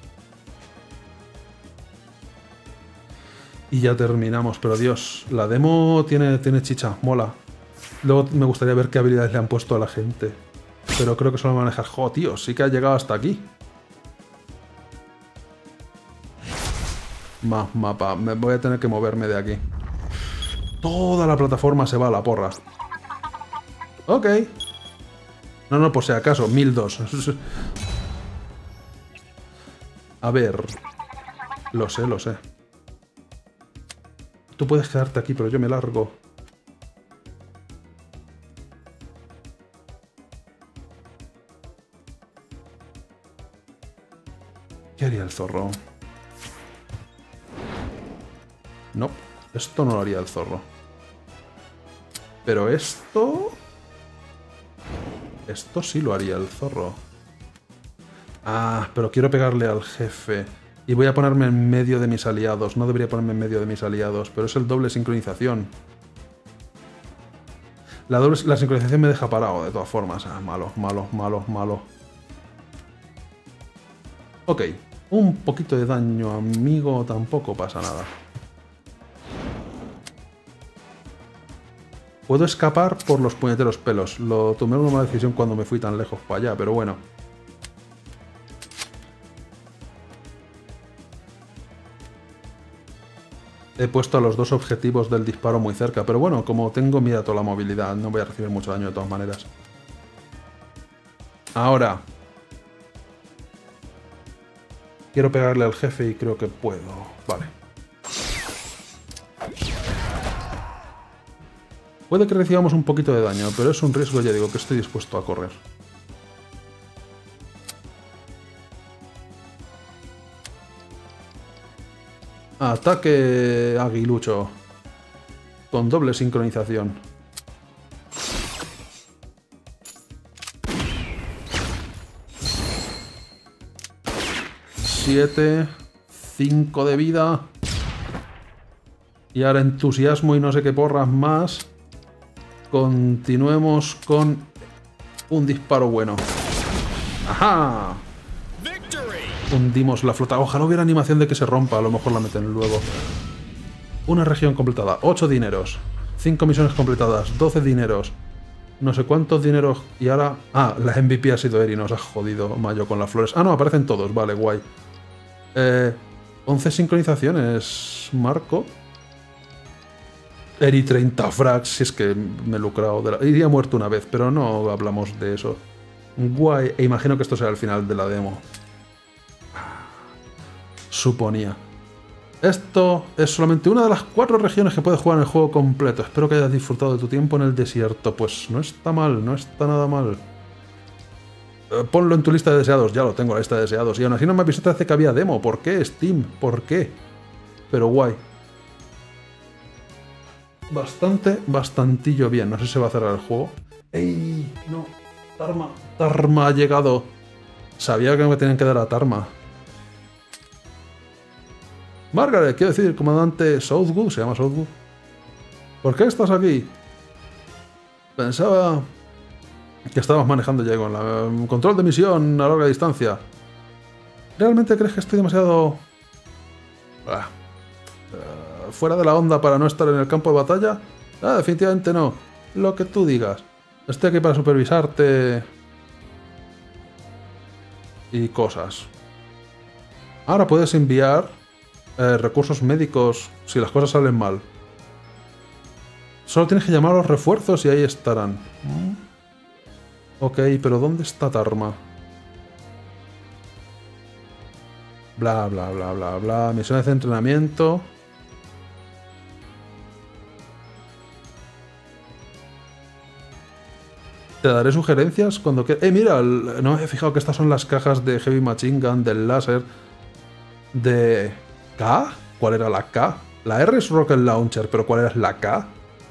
Y ya terminamos, pero Dios, la demo tiene, tiene chicha, mola. Luego me gustaría ver qué habilidades le han puesto a la gente. Pero creo que solo manejar. Jo, tío, sí que ha llegado hasta aquí. Más mapa. Me voy a tener que moverme de aquí. Toda la plataforma se va a la porra. Ok. No, no, por si acaso. mil dos. A ver. Lo sé, lo sé. Tú puedes quedarte aquí, pero yo me largo. ¿Qué haría el zorro? No, esto no lo haría el zorro. Pero esto... Esto sí lo haría el zorro. Ah, pero quiero pegarle al jefe. Y voy a ponerme en medio de mis aliados. No debería ponerme en medio de mis aliados, pero es el doble sincronización. La doble la sincronización me deja parado, de todas formas. Ah, malo, malo, malo, malo. Ok, un poquito de daño, amigo, tampoco pasa nada. Puedo escapar por los puñeteros pelos. Lo tomé una mala decisión cuando me fui tan lejos para allá, pero bueno. He puesto a los dos objetivos del disparo muy cerca, pero bueno, como tengo miedo a toda la movilidad, no voy a recibir mucho daño de todas maneras. Ahora... Quiero pegarle al jefe y creo que puedo. Vale. Puede que recibamos un poquito de daño, pero es un riesgo, ya digo, que estoy dispuesto a correr. Ataque aguilucho. Con doble sincronización. siete, cinco de vida. Y ahora entusiasmo y no sé qué porras más. Continuemos con un disparo bueno. ¡Ajá! Hundimos la flota. Ojalá hubiera animación de que se rompa. A lo mejor la meten luego. Una región completada. ocho dineros. cinco misiones completadas. doce dineros. No sé cuántos dineros. Y ahora... Ah, la M V P ha sido Eri. Nos ha jodido Mayo con las flores. Ah, no, aparecen todos. Vale, guay. Eh, once sincronizaciones, Marco. Eri treinta frags, si es que me he lucrado. De la... Iría muerto una vez, pero no hablamos de eso. Guay. E imagino que esto será el final de la demo. Suponía. Esto es solamente una de las cuatro regiones que puedes jugar en el juego completo. Espero que hayas disfrutado de tu tiempo en el desierto. Pues no está mal, no está nada mal. Ponlo en tu lista de deseados. Ya lo tengo, la lista de deseados. Y aún así no me avisaste hace que había demo. ¿Por qué, Steam? ¿Por qué? Pero guay. Bastante, bastantillo bien. No sé si se va a cerrar el juego. ¡Ey! No. Tarma. Tarma ha llegado. Sabía que me tenían que dar a Tarma. Margaret, quiero decir, comandante Southwood. ¿Se llama Southwood? ¿Por qué estás aquí? Pensaba... que estabas manejando ya con la control de misión a larga distancia. ¿Realmente crees que estoy demasiado ah, uh, fuera de la onda para no estar en el campo de batalla? Ah, definitivamente no. Lo que tú digas. Estoy aquí para supervisarte y cosas. Ahora puedes enviar eh, recursos médicos si las cosas salen mal. Solo tienes que llamar a los refuerzos y ahí estarán. ¿Mm? Ok, pero ¿dónde está Tarma? Bla, bla, bla, bla, bla. Misiones de entrenamiento. Te daré sugerencias cuando quieras. Eh, mira, el- no me he fijado que estas son las cajas de Heavy Machine Gun, del láser. De... ¿K? ¿Cuál era la K? La R es Rocket Launcher, pero ¿cuál era la K?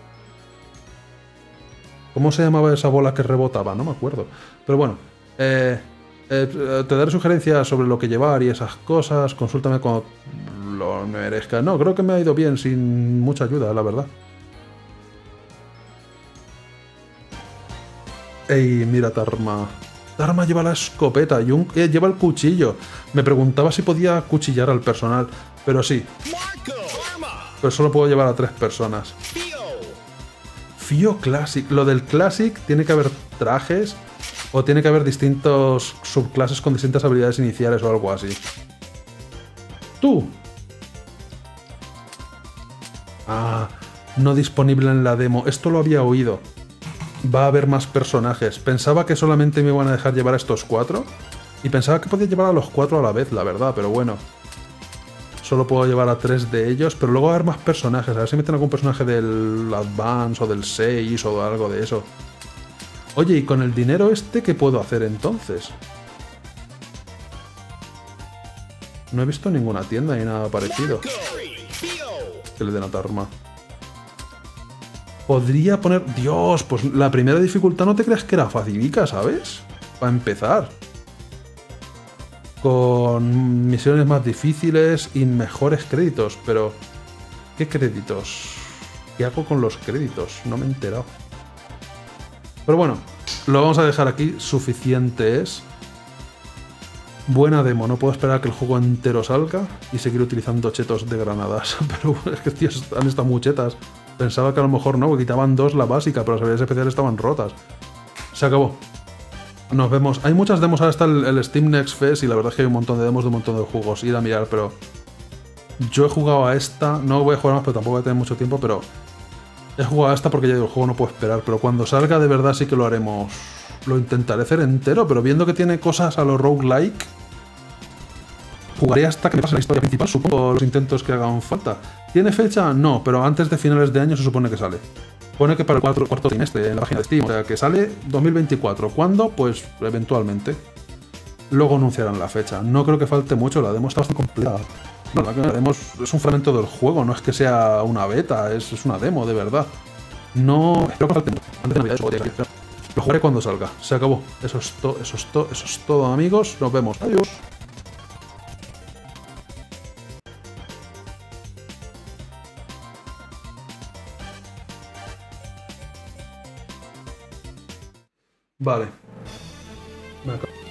¿Cómo se llamaba esa bola que rebotaba? No me acuerdo. Pero bueno, eh, eh, te daré sugerencias sobre lo que llevar y esas cosas. Consúltame cuando lo merezca. No, creo que me ha ido bien sin mucha ayuda, la verdad. Ey, mira Tarma. Tarma lleva la escopeta y un, eh, lleva el cuchillo. Me preguntaba si podía cuchillar al personal, pero sí. Marco. Arma. Pero solo puedo llevar a tres personas. Fio. Fio Classic. Lo del Classic tiene que haber trajes o tiene que haber distintos subclases con distintas habilidades iniciales o algo así. Tú. Ah, no disponible en la demo. Esto lo había oído. Va a haber más personajes. Pensaba que solamente me iban a dejar llevar a estos cuatro. Y pensaba que podía llevar a los cuatro a la vez, la verdad, pero bueno. Solo puedo llevar a tres de ellos, pero luego va a haber más personajes. A ver si meten algún personaje del Advance o del seis o algo de eso. Oye, ¿y con el dinero este qué puedo hacer entonces? No he visto ninguna tienda ni nada parecido Fio. que le den a Tarma. Podría poner... Dios, pues la primera dificultad no te creas que era facilica, ¿sabes? Para empezar. Con misiones más difíciles y mejores créditos, pero... ¿Qué créditos? ¿Qué hago con los créditos? No me he enterado. Pero bueno, lo vamos a dejar aquí. Suficiente es. Buena demo, no puedo esperar a que el juego entero salga y seguir utilizando chetos de granadas. Pero es que, tío, han estado muy chetas. Pensaba que a lo mejor no, porque quitaban dos la básica, pero las habilidades especiales estaban rotas. Se acabó. Nos vemos. Hay muchas demos, ahora está el, el Steam Next Fest y la verdad es que hay un montón de demos de un montón de juegos. Ir a mirar, pero... Yo he jugado a esta, no voy a jugar más, pero tampoco voy a tener mucho tiempo, pero... He jugado a esta porque ya digo, el juego no puedo esperar, pero cuando salga de verdad sí que lo haremos. Lo intentaré hacer entero, pero viendo que tiene cosas a lo roguelike... Jugaré hasta que me pase la historia principal, supongo, los intentos que hagan falta. ¿Tiene fecha? No, pero antes de finales de año se supone que sale. Pone que para el cuarto, cuarto trimestre en la página de Steam, o sea que sale dos mil veinticuatro. ¿Cuándo? Pues eventualmente. Luego anunciarán la fecha. No creo que falte mucho, la demo está bastante completa. No, la demo es, es un fragmento del juego, no es que sea una beta, es, es una demo, de verdad. No... Espero que falte mucho. Antes de Navidad, lo jugaré cuando salga. Se acabó. Eso es todo, eso es todo, eso es todo, amigos. Nos vemos. Adiós. Vale. Me acabo.